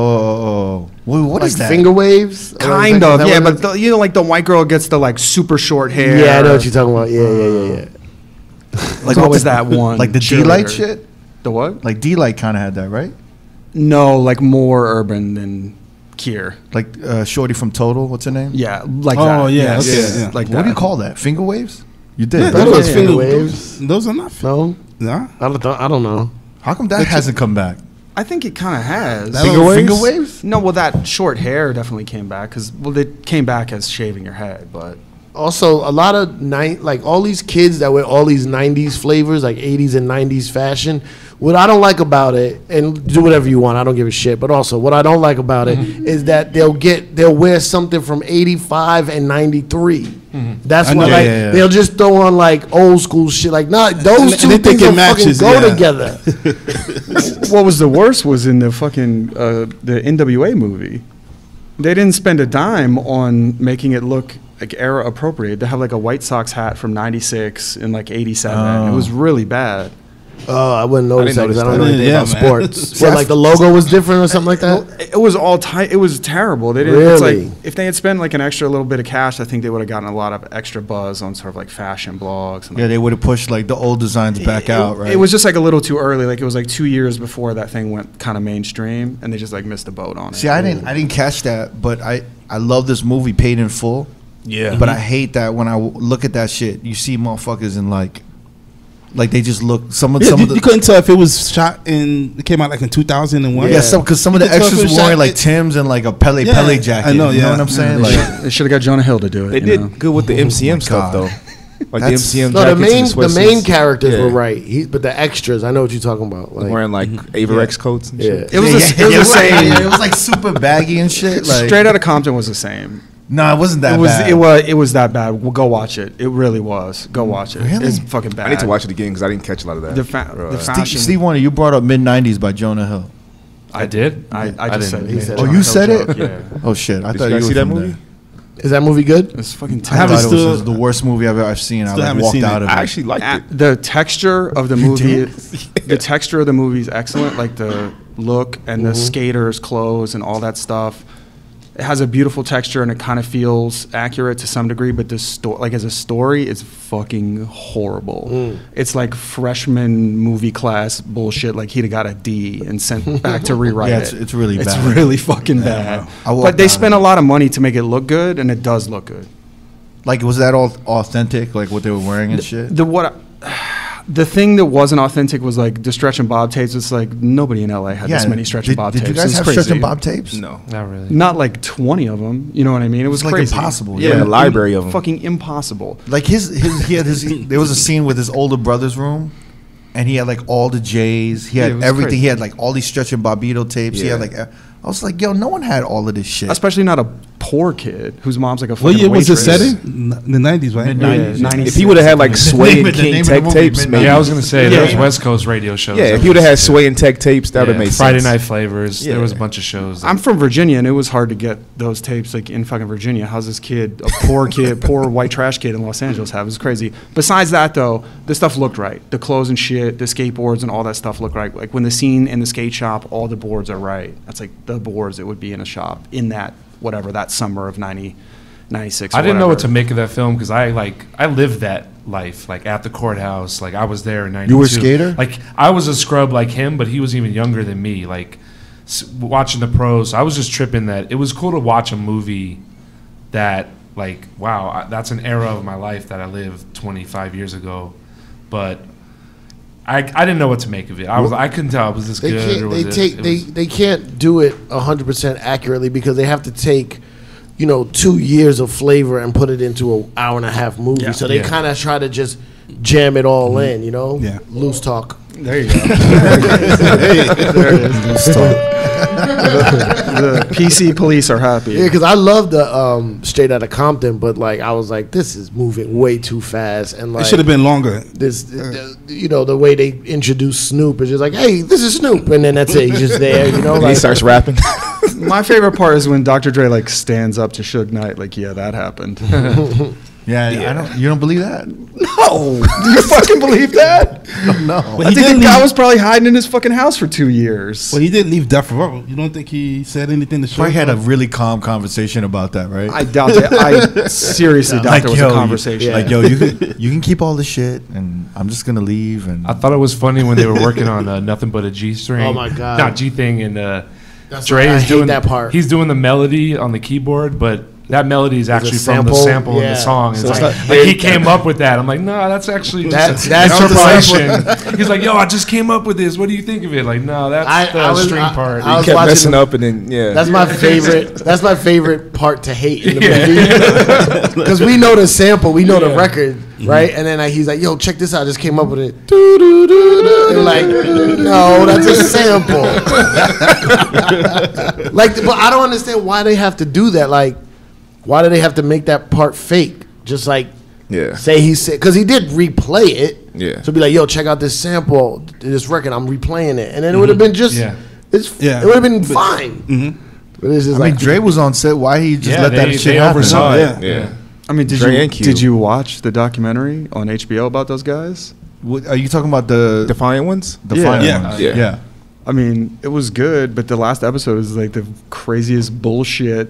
A: Oh, well, what
E: like
A: is that?
E: finger waves. Or is
F: Kind
E: that-
F: of,
E: is that
F: yeah.
E: what
F: But
E: it
F: the, you know, like the white girl gets the like super short
E: is?
F: hair.
E: Yeah, I know what you're talking about. Yeah, yeah, yeah, yeah.
F: Like
A: what
F: always
A: the-
F: that one.
A: Like the D-Light
F: cheerleader.
A: shit?
F: The what?
A: Like D-Light kind of had that, right?
F: No, like more urban than Kier.
A: Like uh, Shorty from Total, what's her name?
F: Yeah, like
B: Oh,
F: that.
B: yeah,
F: Yes,
B: okay,
F: yes,
B: yeah.
F: like
A: What
F: that.
A: do you call that? Finger waves? You did.
B: Yeah,
A: right?
E: That
B: those
E: was
B: are
E: finger
B: finger
E: waves.
B: Those, those are not.
E: No,
B: Nah.
E: I don't. I don't know.
A: How come that hasn't come back?
F: I think it kind of has.
B: That
A: Finger
B: was-
A: waves?
B: finger waves?
F: No, well, that short hair definitely came back because well, it came back as shaving your head, but
E: Also, a lot of nine, like all these kids that wear all these nineties flavors, like eighties and nineties fashion. What I don't like about it, and do whatever you want, I don't give a shit. But also, what I don't like about it is that they'll get, they'll wear something from eighty-five and ninety-three. That's
B: I
E: why
B: know.
E: like,
A: Yeah, yeah, yeah.
E: they'll just throw on like old school shit. Like, nah, those
B: And-
E: two
B: and they
E: things
B: think it
E: don't
B: matches,
E: fucking go
B: yeah.
E: together.
F: what was the worst was in the fucking uh, the N W A movie. They didn't spend a dime on making it look like era appropriate. They have like a White Sox hat from ninety-six and like eighty-seven. It was really bad.
E: Oh, I wouldn't notice that
G: didn't
E: because I
G: notice
E: don't know
B: that.
E: anything
B: Yeah,
E: about
B: man.
E: sports. What, like the logo was different or something like that?
F: It was all tight. It was terrible. They didn't. It's
E: Really?
F: like if they had spent like an extra little bit of cash, I think they would have gotten a lot of extra buzz on sort of like fashion blogs. And
A: Yeah,
F: like,
A: they would have pushed like the old designs back
F: it,
A: out, right?
F: It was just like a little too early. Like it was like two years before that thing went kind of mainstream, and they just like missed the boat on it.
A: See, I didn't, I didn't catch that, but I, I love this movie, Paid in Full.
B: Yeah.
A: But I hate that when I w- look at that shit, you see motherfuckers in like, like they just look some of
B: Yeah,
A: some
B: you,
A: of the
B: you couldn't tell if it was shot in. It came out like in two thousand one.
A: yeah, some because some of the
B: You could tell if it
A: extras
B: was
A: wearing
B: shot-
A: like
B: it-
A: Timbs and like a Pele
B: Yeah,
A: Pele jacket.
B: I know,
A: You know
B: yeah.
A: what I'm saying?
F: They
A: Like,
F: should- they should have got Jonah Hill to do it.
G: They
F: you
G: did
F: know?
G: good with the M C M
A: my
G: stuff
A: God.
G: though. Like
A: That's-
G: the M C M
E: No, the
G: jackets
E: main
G: and
E: the
G: sweatsuits.
E: main characters
G: Yeah.
E: were right. He, but the extras, I know what you're talking about. Like,
G: wearing like Averex coats and
E: yeah.
G: shit.
F: It was
A: yeah,
F: the-
A: yeah,
F: it was
A: yeah,
F: the same.
A: yeah, it was like super baggy and shit. Like,
F: Straight Outta Compton was the same.
A: No, it wasn't that
F: it was
A: bad.
F: it was it was that bad. Well, go watch it. It really was. Go watch it.
A: Really?
F: It's fucking bad.
G: I need to watch it again because I didn't catch a lot of that.
F: The fa-
G: Bro,
F: the
G: uh,
F: fa-
A: Steve,
F: fashion.
A: Steve Wonder, you brought up mid nineties by Jonah Hill.
D: I did.
F: I, I
D: I
F: just said
D: didn't.
F: it.
E: He
F: made
E: said
F: a
E: it.
A: Oh,
F: Jonah
A: you
F: Hill
A: said it?
F: joke, Yeah.
A: Oh shit! I
G: Did
A: thought
G: you
A: you,
G: guys
A: were
G: see that
A: from
G: movie?
A: there.
E: is that movie good?
F: It's fucking
A: I
B: haven't
A: thought it was
B: still-
A: just the worst movie I've ever I've seen. I
B: Still
A: like
B: haven't
A: walked
B: seen
A: out
B: it.
A: of
G: I
A: it.
G: actually liked
F: Uh,
G: it.
F: the texture of the movie, the texture of the movie is excellent. Like the look and the skaters' clothes and all that stuff. It has a beautiful texture and it kind of feels accurate to some degree. But the story, like as a story, it's fucking horrible. It's like freshman movie class bullshit. Like he'd have got a D and sent back to rewrite
A: Yeah,
F: it.
A: it's- it's really
F: It's
A: bad.
F: really fucking bad.
A: I walked
F: But they
A: out
F: spent
A: of
F: a lot of money to make it look good, and it does look good.
A: Like, was that all authentic? Like what they were wearing and shit?
F: The what? The thing that wasn't authentic was like the stretch and bob tapes. It's like nobody in L A had this many stretch
A: did,
F: and bob
A: did
F: tapes.
A: you guys
F: It's
A: have
F: crazy.
A: stretch and bob tapes?
G: No.
D: Not really.
F: Not like twenty of them. You know what I mean? It was
A: It's like
F: crazy.
A: impossible,
G: Yeah,
A: yeah.
G: a library of them.
F: Fucking impossible.
A: Like his, his he had his. There was a scene with his older brother's room, and he had like all the J's. He
F: Yeah,
A: had
F: it was
A: everything.
F: crazy.
A: He had like all these stretch and bobito tapes. He had
G: Yeah.
A: like, uh, I was like, yo, no one had all of this shit.
F: Especially not a poor kid whose mom's like a fucking
B: What year was it
F: waitress.
B: set in? N- The nineties, right?
A: Mid-nineties.
F: Yeah,
G: If he would have had like Sway
A: name
G: and
A: of- the name
G: King
A: of the
G: Tech
A: movie,
G: tapes,
A: Midnight.
G: maybe.
D: Yeah, I was gonna say
F: Yeah.
D: there was West Coast radio shows.
G: Yeah,
D: that
G: if he would have
D: was
G: had
D: shit.
G: Sway and Tech tapes, that would have
D: Yeah,
G: made
D: Friday
G: sense.
D: Night Flavors.
G: Yeah.
D: There was a bunch of shows. that-
F: I'm from Virginia, and it was hard to get those tapes like in fucking Virginia. How's this kid, a poor kid, poor white trash kid in Los Angeles have? It was crazy. Besides that, though, the stuff looked right. The clothes and shit, the skateboards and all that stuff looked right. Like when the scene in the skate shop, all the boards are right. That's like the boards that would be in a shop in that whatever that summer of ninety, ninety-six.
D: I
F: or
D: didn't know what
F: whatever.
D: to make of that film because I like I lived that life like at the courthouse. Like I was there in ninety-two.
A: You were a skater?
D: Like I was a scrub like him, but he was even younger than me. Like s- watching the pros, I was just tripping that it was cool to watch a movie that like wow, I, that's an era of my life that I lived twenty-five years ago, but. I, I didn't know what to make of it. I was I couldn't tell it was this
E: They
D: good or
E: can't.
D: was
E: They
D: it,
E: take.
D: it
E: They
D: was,
E: they can't do it a hundred percent accurately because they have to take, you know, two years of flavor and put it into an hour and a half movie.
F: Yeah.
E: So they
D: Yeah.
E: kind of try to just jam it all in. You know.
B: Yeah.
E: Loose talk.
F: There you go. there it is. The P C police are happy.
E: Yeah, because I love the um, Straight Outta Compton, but like I was like, this is moving way too fast, and
B: It
E: like
B: should have been longer.
E: this, the, you know, the way they introduce Snoop is just like, hey, this is Snoop, and then that's it. He's just there, you know.
G: And he
E: Like,
G: starts rapping.
F: My favorite part is when Doctor Dre like stands up to Suge Knight. Like, yeah, that happened.
A: Yeah, I don't. You don't believe that?
F: No, do you fucking believe that?
A: No.
B: But
F: I
B: he
F: think
B: didn't
F: the guy
B: leave,
F: was probably hiding in his fucking house for two years.
B: well, he didn't leave Death Row. You don't think he said anything to show?
A: Probably had a really calm conversation about that, right?
F: I doubt it. I seriously doubt there was
A: yo,
F: a
A: you-
F: conversation.
A: Like, yo, you can you can keep all the shit, and I'm just gonna leave. And
D: I thought it was funny when they were working on uh, Nothing But a G String.
E: Oh, my God.
D: Not G Thing and uh,
E: That's
D: Dre
E: why I
D: is
E: hate
D: doing
E: that part.
D: He's doing the melody on the keyboard, but that melody is actually from the
E: sample?
D: sample in
E: Yeah.
D: the song. It's
E: So it's
D: like,
E: not-
D: like he came up with that. I'm like, no, that's actually
E: That-
D: just
E: that's
D: an
E: the
D: interpolation. He's like, yo, I just came up with this. What do you think of it? Like, no, that's
E: I-
D: the
E: I was-
D: string
E: I-
D: part.
E: I
G: He
E: was
G: kept
E: watching
G: messing
E: the-
G: up and then, yeah.
E: That's my favorite. That's my favorite part to hate in the
A: Yeah.
E: movie because we know the sample, we know the
D: Yeah.
E: record, right? And then like, he's like, "Yo, check this out! I just came up with it." Doo, doo, doo, doo. And like, no, that's a sample. Like, but I don't understand why they have to do that. Like, why do they have to make that part fake? Just like
G: Yeah.
E: say he said, because he did replay it.
G: Yeah.
E: So be like, "Yo, check out this sample, this record. I'm replaying it," and then it would have been just,
D: Yeah.
E: it's,
B: Yeah.
E: it would have been fine.
B: Mm-hmm.
E: But it's just
A: I mean,
E: like
A: Dre was on set. Why he just
D: yeah,
A: let
D: they,
A: that shit
D: they
A: happen?
D: oversaw
B: Yeah.
D: it.
G: Yeah.
F: I mean, did
G: Dre
F: you
G: and Q.
F: did you watch the documentary on H B O about those guys?
A: What, are you talking about the
G: Defiant ones?
A: the
F: Yeah.
A: final
B: Yeah.
A: ones?
G: Yeah.
A: yeah.
F: I mean, it was good, but the last episode is like the craziest bullshit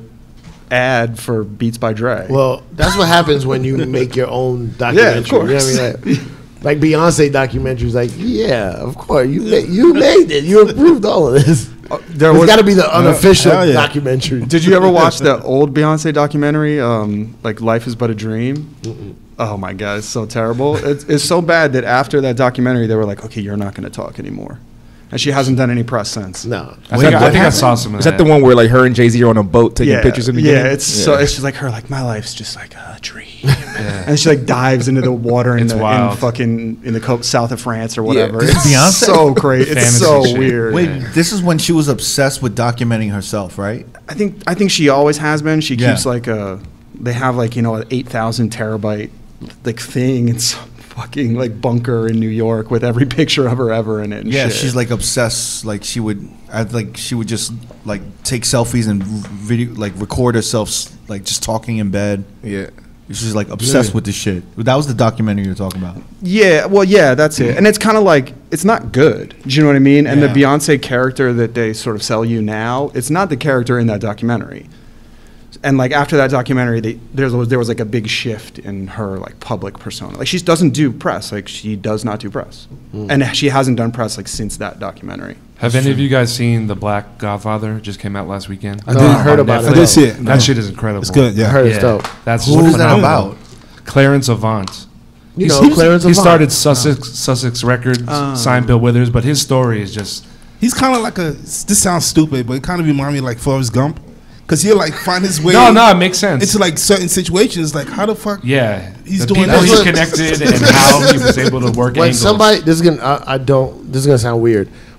F: ad for Beats by Dre.
E: Well, that's what happens when you make your own documentary.
F: Yeah, of course.
E: You know what I mean? Like, like Beyonce documentaries, like, yeah, of course, you made, you made it. You approved all of this.
F: Uh, there
E: There's
F: was-
E: got to be the unofficial
B: hell yeah.
E: documentary.
F: Did you ever watch the old Beyonce documentary, um, like Life Is But a Dream? Oh my God, it's so terrible. It's, it's so bad that after that documentary, they were like, okay, you're not going to talk anymore. And she hasn't done any press since.
E: No.
D: I
A: Wait,
D: think, I,
A: what
D: think I
A: happened?
D: saw some of
G: Is that the one where like her and Jay Z are on a boat taking
F: yeah,
G: pictures in the
F: yeah,
G: beginning?
F: it's so
G: Yeah.
F: it's just like her, like my life's just like a dream, and she like dives into the water in,
D: It's
F: the, in
D: wild.
F: fucking in the co- south of France or whatever.
G: This
F: It's
A: is Beyonce?
F: so crazy. It's
D: Fantasy
F: so
D: shit.
F: weird.
A: Wait, this is when she was obsessed with documenting herself, right?
F: I think I think she always has been. She
A: Yeah.
F: keeps like a. They have like you know an eight thousand terabyte like thing in some fucking like bunker in New York with every picture of her ever in it. And
A: Yeah,
F: shit.
A: she's like obsessed. Like she would, I like she would just like take selfies and video, like record herself, s- like just talking in bed.
G: Yeah.
A: She's like obsessed with this shit. That was the documentary you're talking about.
F: Yeah, well, yeah, that's it. And it's kind of like, it's not good. Do you know what I mean? And
A: Yeah.
F: the Beyonce character that they sort of sell you now, it's not the character in that documentary. And like after that documentary, they, there's, there was like a big shift in her like public persona. Like she doesn't do press. Like she does not do press. And she hasn't done press like since that documentary.
D: Have any of you guys seen The Black Godfather? Just came out last weekend.
E: I did- I heard
D: On
E: about it.
B: I did see it.
D: That shit is incredible.
B: It's good, yeah.
E: I heard it's dope.
D: That's
A: What is that
D: phenomenal.
A: about?
D: Clarence Avant.
E: You
D: He's-
E: know,
D: he's-
E: Clarence
D: He
E: Avant.
D: started Sussex Sussex Records,
F: Oh.
D: signed Bill Withers, but his story is just
B: He's kind of like a. This sounds stupid, but it kind of reminds me of like Forrest Gump, because he'll like find his way.
D: no, no, it makes sense.
B: Into like certain situations, like how the fuck?
D: yeah,
B: He's
D: the
B: doing
D: people
B: that.
D: he's
E: That's what-
D: connected and how he was able to work
E: When
D: angles.
E: somebody, this is gonna, I, I don't, this is gonna sound weird,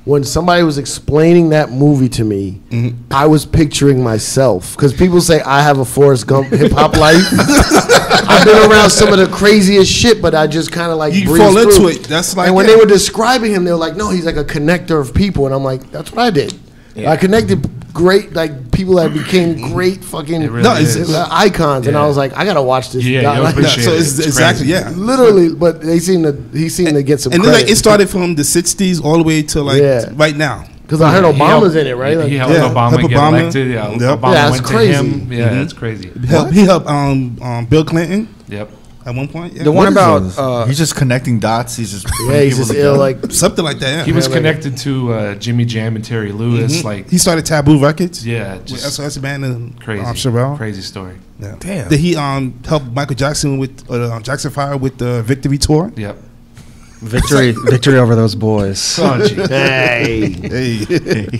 E: when somebody was explaining that movie to me, mm-hmm. I was picturing myself. Because people say I have a Forrest Gump hip hop life. I've been around some of the craziest shit, but I just kind of like
B: you
E: breeze
B: fall
E: through.
B: into it. That's like
E: and when
B: yeah.
E: they were describing him, they were like, "No, he's like a connector of people," and I'm like, "That's what I did. Yeah. I connected great like people that became great fucking
D: It really
E: no,
D: is.
E: it's, uh, icons." Yeah. And I was like, "I gotta watch this."
D: Yeah,
E: guy.
D: you
E: Like,
D: appreciate
B: so
D: it.
B: it's,
D: It's
B: exactly
D: crazy.
B: yeah.
E: literally, but they seem to he seemed to get some.
B: And then
E: credit.
B: like it started from the sixties all the way to like
E: Yeah.
B: right now.
E: Because I heard
D: He
E: Obama's
D: helped-
E: in it, right? Like,
D: He helped
B: Yeah,
D: Obama
B: helped
D: get
B: Obama.
D: elected. Yeah,
B: Yep.
D: Obama
E: Yeah, that's
D: went
E: crazy.
D: to him. Yeah,
B: Mhm.
D: that's crazy.
B: He helped, he helped um, um, Bill Clinton
D: Yep.
B: at one point. Yeah.
F: The one
A: What is
F: about
A: this?
F: uh,
A: he's just connecting dots. He's just
E: yeah, he's just ill. Like
B: something like that. Yeah.
D: He was
E: Yeah, like-
D: connected to uh, Jimmy Jam and Terry Lewis.
B: Mhm.
D: Like,
B: he started Taboo Records.
D: yeah,
B: With
D: just
B: S O S Band and
D: crazy.
B: um, Sherelle.
D: Crazy story.
B: Yeah.
G: Damn.
B: Did he um help Michael Jackson with uh, Jackson Five with the Victory Tour?
D: Yep.
F: victory, victory over those boys.
D: Oh, gee.
E: hey,
B: Hey.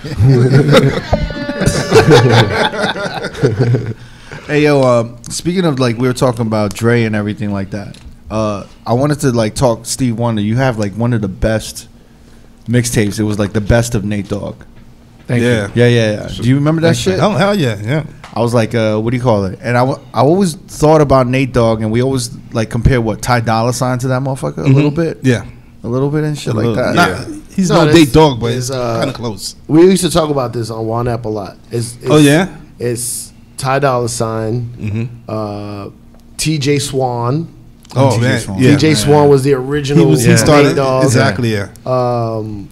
A: Hey yo, uh, speaking of like we were talking about Dre and everything like that. Uh, I wanted to like talk Steve Wonder. You have like one of the best mixtapes. It was like the best of Nate Dogg.
D: Thank
B: Yeah.
D: you.
A: Yeah, yeah, yeah. Do you remember that shit?
B: Hell, hell yeah, yeah.
A: I was like, uh, what do you call it? And I, w- I always thought about Nate Dogg, and we always like compare what Ty Dolla Sign to that motherfucker a
B: Mhm.
A: little bit,
B: Yeah.
A: a little bit and shit
B: A
A: like
B: little-
A: that.
B: Nah,
A: Yeah.
B: he's
E: No,
B: no,
E: this
B: Nate Dogg, but
E: is,
B: it's
E: uh,
B: kind of close.
E: we used to talk about this on One App a lot. It's, it's,
B: Oh, yeah?
E: it's Ty Dolla Sign,
B: Mm-hmm.
E: uh, T J Swan.
B: Oh
A: T J
B: man,
A: Swan.
B: yeah.
E: T J Swan was the original.
B: He was.
D: Yeah.
B: He started
E: Nate Dogg.
B: exactly. Yeah.
E: Um,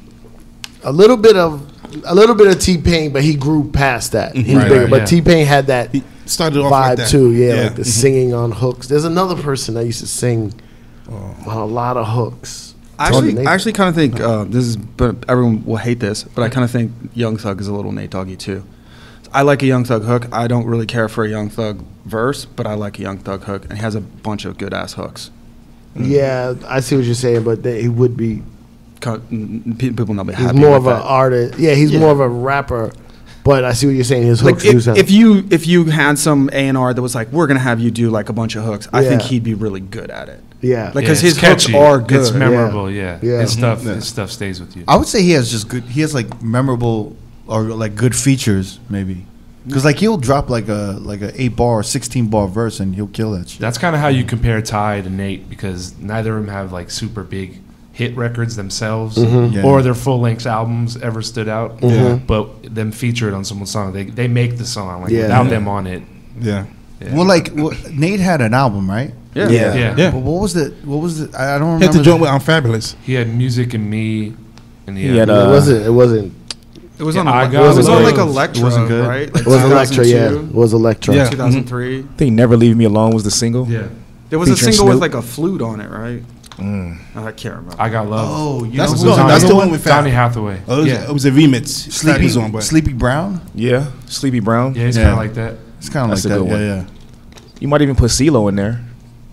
E: a little bit of a little bit of T Pain, but he grew past that. He was
B: Right,
E: bigger,
D: right,
E: but
D: yeah.
E: T Pain had that
B: He started off
E: vibe
B: like that
E: too. Yeah,
B: Yeah.
E: like the
B: Mhm.
E: singing on hooks. There's another person that used to sing on a lot of hooks.
F: I actually,
E: Nate-
F: I actually kind of think uh, this is, but everyone will hate this, but I kind of think Young Thug is a little Nate Doggy too. I like a Young Thug hook. I don't really care for a Young Thug verse, but I like a Young Thug hook, and he has a bunch of good ass hooks.
E: Yeah, I see what you're saying, but they, he would be.
F: Co- n- n- pe- People not be
E: He's
F: happy.
E: more
F: with
E: of an
F: that.
E: artist. Yeah, he's
F: Yeah.
E: more of a rapper. But I see what you're saying. His
F: Like
E: hooks do
F: if,
E: sound.
F: if you if you had some A and R that was like, we're gonna have you do like a bunch of hooks, I think
E: Yeah.
F: he'd be really good at it.
E: yeah,
F: Like, 'cause
D: Yeah,
F: his
D: it's
F: hooks
D: catchy.
F: are good.
D: It's memorable. Yeah.
E: Yeah.
D: His stuff.
B: Yeah.
D: His stuff stays with you.
A: I would say he has just good. He has like memorable or like good features, maybe. Because like he'll drop like a like a eight bar or sixteen bar verse and he'll kill that shit.
D: That's kind of how you compare Ty to Nate because neither of them have like super big hit records themselves
A: Yeah.
D: or their full length albums ever stood out.
E: Yeah.
D: But them featured on someone's song, they they make the song like
E: Yeah.
D: without
B: Yeah.
D: them on it.
B: Yeah.
D: Yeah.
A: Well, like well, Nate had an album, right?
F: Yeah.
E: Yeah.
D: yeah.
B: Yeah.
A: But what was the what was the I I don't
B: He had
A: remember.
B: to join with I'm Fabulous.
D: He had Music and Me, and he
G: He
D: had,
G: had, uh,
E: it wasn't. It wasn't.
F: It was
D: Yeah,
F: on.
D: I
F: Ele-
D: got
F: it was
D: it.
F: on like
D: It was-
F: Electra,
A: it wasn't good.
F: right? Like
E: It was Electra. Yeah, it
F: two thousand two,
E: was Electra.
B: Yeah.
F: two thousand three.
G: I think Never Leave Me Alone was the single.
D: yeah.
F: There was a
G: Featuring
F: single with
G: Snoop.
F: like a flute on it, right?
G: Mm.
F: I can't remember.
D: I Got Love.
A: Oh, you
B: That's
A: know
B: the
A: who
B: one-
A: Donnie-
B: that's the one with Fab.
D: Donny Hathaway.
B: Oh, it was,
D: yeah.
B: it was a remix. Fab
A: Sleepy
B: was on, but
A: Sleepy Brown.
G: Yeah, Sleepy Brown.
D: yeah, he's
A: Yeah.
D: kind of like that.
A: It's kind of like
G: That's a
A: that.
G: good
A: Yeah,
G: one.
A: yeah.
G: You might even put CeeLo in there.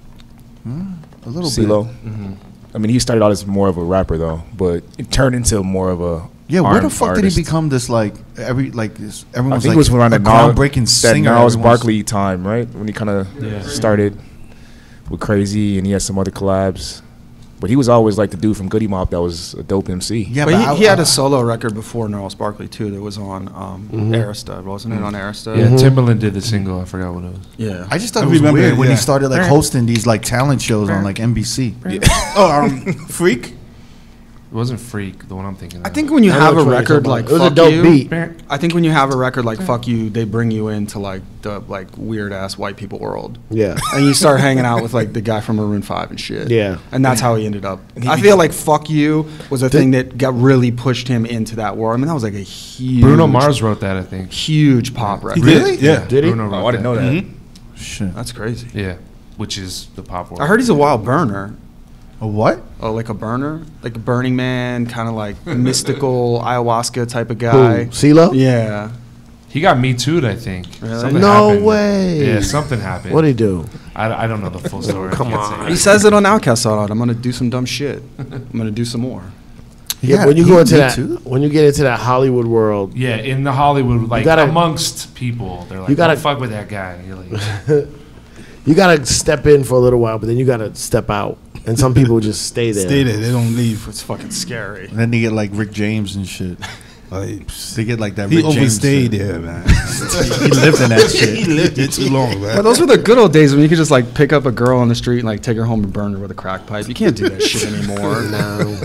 A: A little
G: CeeLo.
A: bit.
D: Mm-hmm.
G: I mean, he started out as more of a rapper though, but it turned into more of a
A: Yeah, where
G: R-
A: the fuck
G: artist.
A: did he become this like every like this?
G: I
A: Everyone's
G: think
A: like
G: it was around
A: a
G: that Gnarls-
A: groundbreaking
G: that
A: singer.
G: Gnarls
A: everyone's-
G: Barkley time, right? When he kind of
D: Yeah.
G: started with Crazy, and he had some other collabs. But he was always like the dude from Goody Mob that was a dope M C.
A: Yeah,
F: but
A: but
F: he,
A: I-
F: he had
A: I-
F: a solo record before Gnarls Barkley too. That was on um,
E: Mhm.
F: Arista, wasn't it? On Arista.
D: Yeah, Timberland did the single. I forgot what it was.
F: Yeah.
A: I just thought
B: I
A: it was
B: remember
A: weird
B: it,
A: when
B: yeah.
A: he started like hosting these like talent shows on like N B C.
B: oh, um, Freak.
D: It wasn't Freak, the one I'm thinking of.
F: I think when you
E: I know
F: have a
E: which one you're
F: record
E: talking
F: like
E: about. It was a
F: Fuck
E: dope
F: You,
E: beat.
F: I think when you have a record like Fuck You, they bring you into like the like weird ass white people world.
E: Yeah.
F: And you start hanging out with like the guy from Maroon five and shit.
E: Yeah.
F: And that's how he ended up. I feel like Fuck You was a thing that got really pushed him into that world. I mean, that was like a huge
D: Bruno Mars wrote that, I think.
F: huge pop record.
B: Really? Yeah.
E: Did he?
D: Bruno
G: Oh,
D: wrote
G: I didn't know that.
B: Mhm.
A: Shit.
F: That's crazy.
D: Yeah, which is the pop world.
F: I heard he's a wild burner.
A: A what?
F: Oh, like a burner? Like a Burning Man, kind of like mystical ayahuasca type of
E: Who?
F: guy.
E: CeeLo?
F: Yeah.
D: he got Me Too'd, I think.
F: Really?
D: Something
E: No
D: happened.
E: way.
D: Yeah, something happened.
E: What'd he do?
D: I, I don't know the full story.
E: Come
D: I can't
E: on.
D: say.
F: He says it on Outkast a lot. I'm gonna do some dumb shit. I'm gonna do some more.
E: Yeah,
A: Yeah,
E: when you
A: he-
E: go into
A: me
E: that,
A: too.
E: when you get into that Hollywood world,
D: Yeah, in the Hollywood, like
E: gotta-
D: amongst people, they're like,
E: you gotta-
D: "Don't fuck with that guy." You're like,
E: you gotta step in for a little while, but then you gotta step out. and some people just stay there.
B: Stay there. They don't leave.
F: It's fucking scary.
A: And then they get like Rick James and shit.
B: Like,
A: They get like that
B: he
A: Rick James
B: overstayed
A: shit.
B: there, man.
A: He lived in that shit.
B: He lived it too long, man.
F: But those were the good old days when you could just like pick up a girl on the street and like take her home and burn her with a crack pipe. You can't do that shit anymore.
E: No.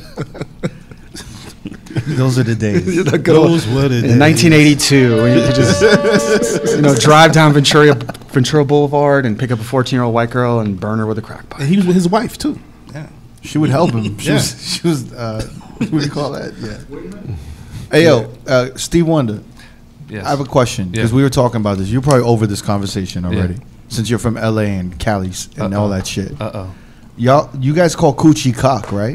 A: Those are the days.
F: The good old-
B: Those were the
F: in
B: days.
F: nineteen eighty-two, when you could just you know drive down Ventura Ventura Boulevard and pick up a fourteen-year-old white girl and burn her with a crack pipe.
B: And he was with his wife too. Yeah.
A: She would help him. She
B: Yeah.
A: was. She was. Uh, what do you call that? Yeah. Hey yo, uh, Steve Wonder.
D: Yes.
A: I have a question because
D: Yeah.
A: we were talking about this. You're probably over this conversation already,
D: Yeah.
A: since you're from L A and Cali s- and all that shit.
D: Uh oh.
A: Y'all, you guys call coochie cock, right?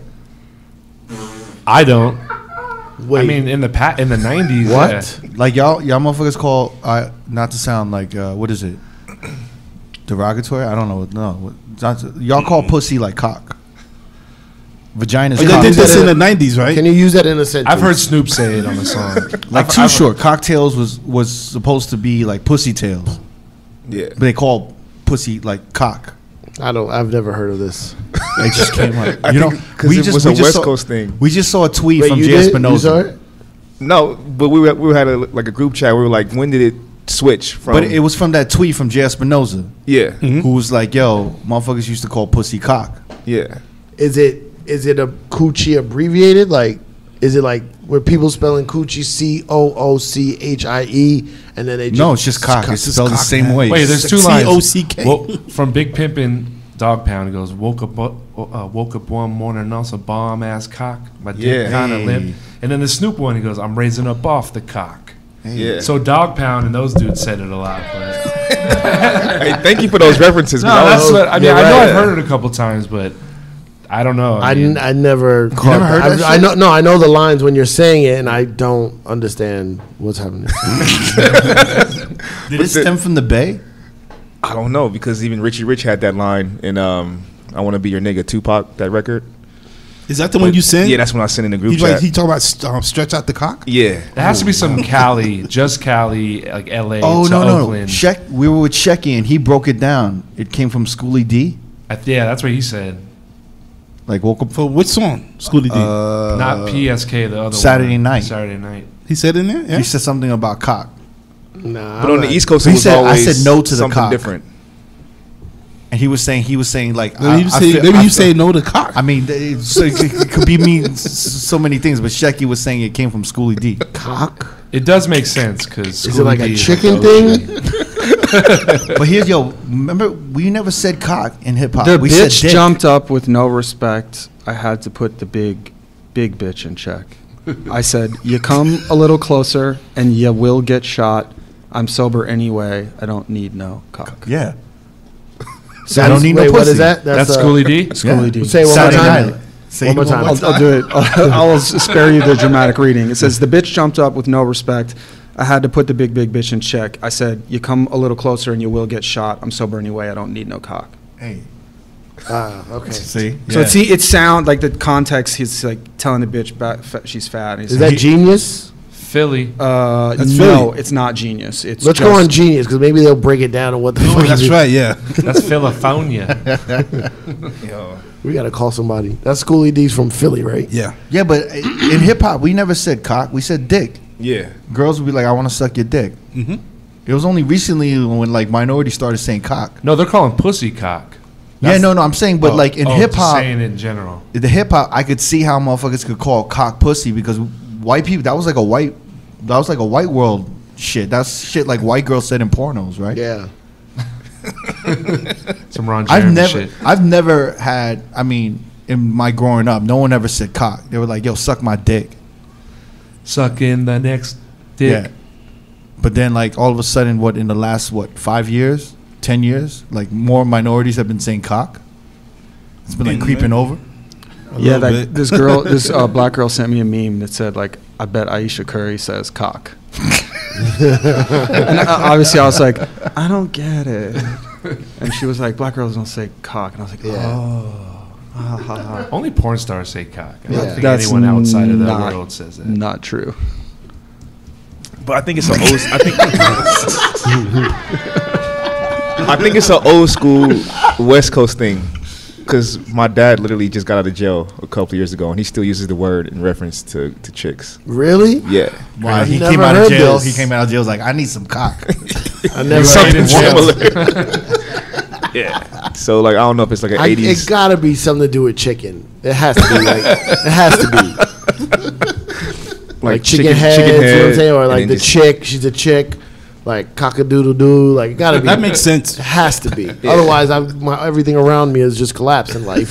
D: I don't.
E: Wait.
D: I mean, in the pa- in the nineties.
E: What?
D: Yeah.
A: Like y'all, y'all motherfuckers call. Uh, not to sound like uh, what is it? Derogatory? I don't know. No, what- not to- y'all call pussy like cock. Vagina's
B: Oh,
A: cock.
B: they did this
E: that
B: in
E: in-
B: the nineties, right?
E: Can you use that in a sentence?
D: I've heard Snoop say it on the song.
A: Like
D: I've-
A: Too
D: I've-
A: Short. Cocktails was was supposed to be like pussy tails,
G: Yeah.
A: but they call pussy like cock.
E: I don't. I've never heard of this.
A: It just came like
G: I
A: you know
G: think 'cause it was a West
A: saw,
G: Coast thing.
A: We just saw a tweet
E: Wait,
A: from
E: you
A: Jay
E: did? You saw
A: Espinosa,
E: it?
G: No, but we were, we had a, like a group chat. We were like, when did it switch from?
A: but it was from that tweet from Jay Espinosa,
G: yeah,
A: who was like, "Yo, motherfuckers used to call pussy cock."
G: yeah.
E: Is it is it a coochie abbreviated? Like, is it like where people spelling coochie C O O C H I E and then they just
A: No, it's just cock. It's spelled the
B: cock,
A: same
B: man.
A: way.
D: Wait, there's two
B: C
D: lines.
B: O C K.
D: Wo- from Big Pimpin' Dog Pound, it goes, woke up uh, uh, woke up one morning, on some bomb ass cock. My dick
G: Yeah.
D: kind of
A: Hey.
D: limp. And then the Snoop one, he goes, I'm raising up off the cock.
G: Yeah.
D: So Dog Pound and those dudes said it a lot. But
G: Hey, thank you for those references. 'cause
D: no,
G: I was-
D: that's what I mean.
E: You're
D: I know
E: right.
D: I've heard it a couple times, but I don't know.
E: I,
D: I, mean,
E: n- I never caught
A: never heard
E: that.
A: that
E: I, I
A: shit?
E: know no, I know the lines when you're saying it, and I don't understand what's happening.
A: Did it stem from the Bay?
G: I don't know because even Richie Rich had that line in um, "I Want to Be Your Nigga" Tupac, that record.
B: Is that the one you sent?
G: Yeah, that's when I sent in the group
B: He
G: chat.
B: like he talk about st- um, stretch out the cock.
G: yeah,
D: there has to be some Cali, just Cali, like L A
A: Oh
D: to
A: no, no, no.
D: Oakland.
A: Sheck, we were with Shecky and he broke it down. It came from Schoolie D.
D: I th- yeah, that's what he said.
A: Like woke up.
B: For which song? Schoolie D.
A: Uh,
D: Not P S K, the other
A: Saturday
D: one.
A: Night.
D: Saturday night.
B: he said in there. Yeah.
A: He said something about cock,
E: Nah,
G: but on the East Coast, it
A: He
G: was
A: said- I
G: always
A: said no to the
G: something
A: cock.
G: different.
A: and he was saying he was saying like
B: Maybe you
A: I- I
B: say
A: feel-
B: maybe
A: I
B: you
A: feel-
B: say no to cock.
A: I mean, it, so it, it could be mean s- so many things, but Shecky was saying it came from Schoolie D.
E: cock.
D: It does make sense because
E: Is it like a chicken thing?
A: But here's yo, remember we never said cock in hip hop.
F: The
A: we
F: bitch
A: said dick.
F: jumped up with no respect. I had to put the big, big bitch in check. I said, "You come a little closer, and you will get shot. I'm sober anyway. I don't need no cock."
A: Yeah.
E: So
A: I don't need no
E: wait, what
A: pussy.
E: is that?
D: That's
E: uh,
D: Schoolie D.
F: Schoolie D.
E: Say it one
A: Saturday
E: more time.
A: Night. Say
E: One
A: it
E: more time.
F: I'll, I'll do it. I'll, I'll spare you the dramatic reading. It says, "The bitch jumped up with no respect. I had to put the big, big bitch in check. I said, you come a little closer and you will get shot. I'm sober anyway. I don't need no cock."
A: Hey.
E: Ah, okay.
A: See?
F: So
A: Yeah.
F: it, see, it sound like the context. He's like telling the bitch ba- fa- she's fat. He's
E: Is
F: like,
E: that genius?
D: Philly.
F: Uh,
B: That's
F: no,
B: Philly.
F: it's not genius. It's
E: Let's
F: just,
E: go on genius because maybe they'll break it down on what the
B: Oh,
E: fuck.
B: that's
E: it is.
B: right. Yeah.
D: That's Philiphonia.
G: Yo.
E: We gotta call somebody. That's Schoolie D's from Philly, right?
B: Yeah.
A: Yeah, but in hip hop we never said cock, we said dick.
G: Yeah.
A: Girls would be like, I want to suck your dick.
B: Mm-hmm.
A: It was only recently when like minorities started saying cock.
D: No, they're calling pussy cock.
A: Yeah, no, no, I'm saying, but
D: Oh,
A: like in
D: oh,
A: hip
D: just
A: hop,
D: saying it in general.
A: the hip hop, I could see how motherfuckers could call cock pussy because white people, that was like a white, that was like a white world shit. That's shit like white girls said in pornos, right?
E: Yeah.
D: Some Ron
A: I've
D: Jeremy
A: never,
D: shit.
A: I've never had. I mean, in my growing up, no one ever said cock. They were like, "Yo, suck my dick."
D: Suck in the next dick.
A: Yeah. But then, like, all of a sudden, what in the last what five years, ten years, like more minorities have been saying cock. It's been like
B: In-
A: creeping over.
B: A
F: Yeah,
B: little
F: that,
B: bit.
F: this girl, this uh, black girl sent me a meme that said like, "I bet Aisha Curry says cock." And I, obviously, I was like, "I don't get it." And she was like, "Black girls don't say cock," and I was like,
E: Yeah.
F: "Oh, ha, ha, ha."
D: Only porn stars say cock. I don't
E: Yeah.
D: think
F: That's
D: anyone outside of that
F: not-
D: world says that.
F: Not true."
G: But I think it's an old. I think. I think it's an old school West Coast thing. Because my dad literally just got out of jail a couple years ago, and he still uses the word in reference to, to chicks.
E: Really?
G: Yeah.
A: Why he
E: Never
A: came out of
E: heard
A: jail?
E: this.
A: He came out of jail. Was like, I need some cock.
E: I never
G: Something
E: heard
G: similar. Yeah. So like I don't know if it's like an
E: I,
G: eighties.
E: it gotta be something to do with chicken. It has to be like it has to be like, chicken, heads, you know what I'm saying, or
G: and
E: like
G: then
E: the
G: just-
E: chick. She's a chick, like cock-a-doodle doo. Like it gotta be.
B: That makes sense.
E: It has to be. Otherwise, I, my everything around me is just collapsing. Life.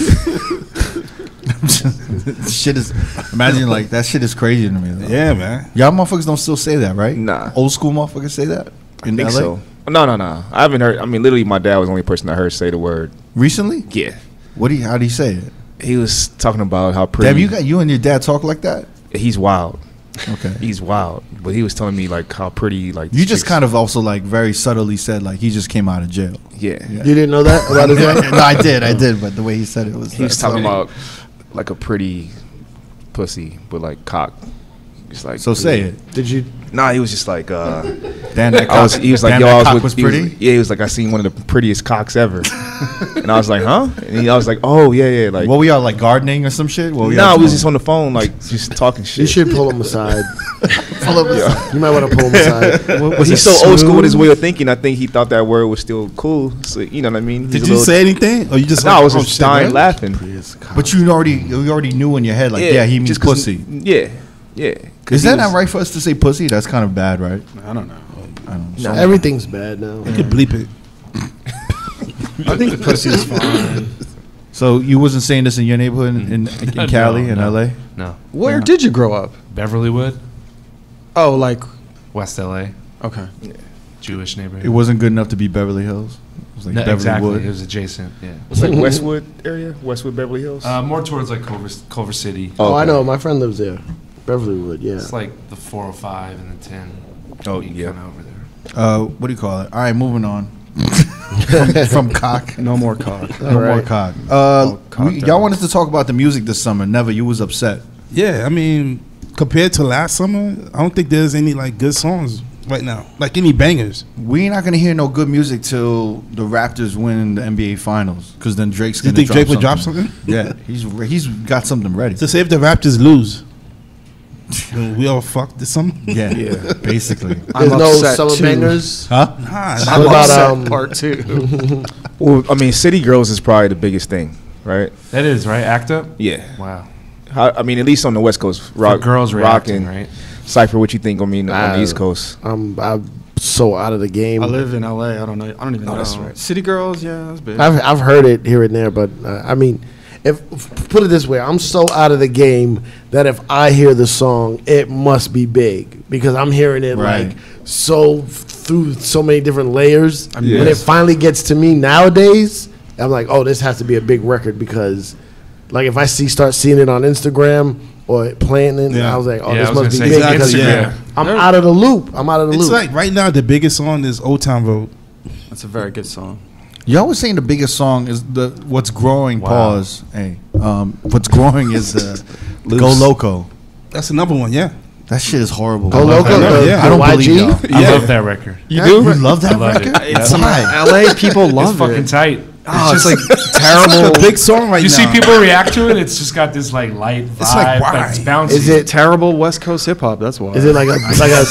A: Shit is. Imagine like that. Shit is crazy to me. Though.
B: Yeah, man.
A: Y'all motherfuckers don't still say that, right?
G: Nah.
A: Old school motherfuckers say that in
G: I think
A: L A.
G: so. No, no, no. I haven't heard. I mean, literally, my dad was the only person I heard say the word.
A: Recently?
G: Yeah.
A: What do you? How do you say it?
G: He was talking about how pretty.
A: Damn, you got you and your dad talk like that?
G: He's wild.
A: Okay.
G: He's wild. But he was telling me like how pretty like.
A: You just kind of also like very subtly said like he just came out of jail.
G: Yeah.
A: Yeah.
E: You didn't know that about his dad?
A: No, I did, I did, but the way he said it was.
G: He was
A: that's
G: talking
A: funny.
G: about like a pretty pussy, but like cock. Just like
A: So say it.
E: Did you?
G: Nah, he was just like. uh
A: Damn, that
G: I was,
A: cock-
G: he was like,
A: damn,
G: yo,
A: that
G: I was
A: cock
G: with,
A: was
G: he was-
A: pretty.
G: yeah, he was like, I seen one of the prettiest cocks ever. And I was like, huh? And he, I was like, oh, yeah, yeah. Like,
A: What were y'all like gardening or some shit? What were
G: no,
A: y'all
G: nah, we was
A: doing?
G: just on the phone, like, just talking shit.
E: You should pull him aside. pull him aside. You might want to pull him aside.
G: But he's so old school with his way of thinking. I think he thought that word was still cool. So, you know what I mean? He's
B: Did
G: a
B: you
G: little-
B: say anything, or you just?
G: No,
B: like,
G: I was
B: oh,
G: just
B: shit,
G: dying
B: right?
G: laughing.
A: But you already you already knew in your head like yeah, he means
G: just 'cause-
A: pussy.
G: Yeah, yeah. 'Cause
A: Is
G: he
A: that
G: was-
A: not right for us to say pussy? That's kind of bad, right?
B: I don't know.
A: I don't know.
G: No.
E: Everything's bad now.
B: You could bleep it.
F: I think pussy is fine.
A: So you wasn't saying this in your neighborhood in, in, in
D: No,
A: Cali, in
D: no.
A: L A?
D: No.
F: Where did you grow up?
D: Beverlywood,
F: Oh, like
D: West L A,
F: okay.
D: Jewish neighborhood.
A: It wasn't good enough to be Beverly Hills. It was like
D: No,
A: Beverly
D: exactly.
A: Wood.
D: It was adjacent. Yeah.
G: It's like Westwood area? Westwood, Beverly Hills?
D: Uh, more towards like Culver, Culver City.
E: Oh, I
G: okay.
E: know. My friend lives there. Beverlywood, yeah.
D: It's like the four oh five and the ten.
G: Oh,
D: You
G: yeah.
D: kinda over there.
A: Uh, what do you call it? All right, moving on. from, from cock.
F: No more cock.
A: No
E: All
A: more
E: right.
A: cock. Uh,
F: Oh, cock
A: we, y'all
F: devils.
A: wanted to talk about the music this summer. Never. You was upset.
B: Yeah, I mean, compared to last summer, I don't think there's any like good songs right now, like any bangers.
A: We not gonna hear no good music till the Raptors win the N B A Finals, because then Drake's
B: You
A: gonna.
B: think
A: drop
B: Drake would drop
A: something.
B: something?
A: Yeah, he's he's got something ready.
B: To say if the Raptors lose, we all fucked this summer.
A: Yeah,
G: Yeah.
A: basically.
E: There's
F: I'm
E: no
F: upset
E: summer
F: too.
E: bangers.
A: Huh?
B: Nah,
E: What
B: not
E: about,
B: upset.
E: um,
F: Part two.
G: Well, I mean, City Girls is probably the biggest thing, right?
D: That is right. Act Up.
G: Yeah.
D: Wow.
G: How, I mean, at least on the West Coast.
D: For
G: Rock,
D: girls reacting,
G: rocking.
D: right?
G: Cypher, what you think? I mean, on
E: Uh,
G: the East Coast.
E: I'm I'm so out of the game.
F: I live in L A. I don't know. I don't even
G: Oh,
F: know.
G: that's right.
F: City Girls, yeah, that's big.
E: I've I've heard it here and there, but uh, I mean, if f- put it this way, I'm so out of the game that if I hear the song, it must be big because I'm hearing it
A: Right.
E: like so f- through so many different layers.
F: I mean,
E: When it
F: yes.
E: finally gets to me nowadays, I'm like, oh, this has to be a big record because, like, if I see start seeing it on Instagram or playing it,
B: Yeah.
E: I was like, oh,
D: Yeah, I
E: this
D: was
E: must be
D: gonna
E: big
D: say,
E: because
B: Instagram.
E: yeah, I'm out of the loop. I'm out of the
B: It's
E: loop.
B: like right now the biggest song is Old Town Road.
F: That's a very good song.
A: Y'all was saying the biggest song is the what's growing.
D: Wow.
A: Pause. Hey, um, what's growing is uh, Go
G: Loose.
A: Loco.
B: That's another one, yeah.
A: That shit is horrible.
E: Go
A: I love
E: Loco,
A: that
B: the-
A: record.
B: yeah.
A: I don't
E: Y
A: believe
E: G?
A: y'all.
D: I
B: Yeah.
D: love that record.
F: You
A: You
F: do?
A: love that
D: I love it.
A: record?
F: It's
A: Why?
F: L A people love
D: It's fucking
F: it.
D: tight.
F: Oh,
D: It's
F: it's
D: just
F: like
B: It's
F: terrible.
B: a big song right
D: you
B: now.
D: see people react to it. It's just got this like light vibe.
B: It's like, why?
D: It's bouncy.
E: Is it
F: terrible West Coast hip hop. That's why.
E: Is it like a like a?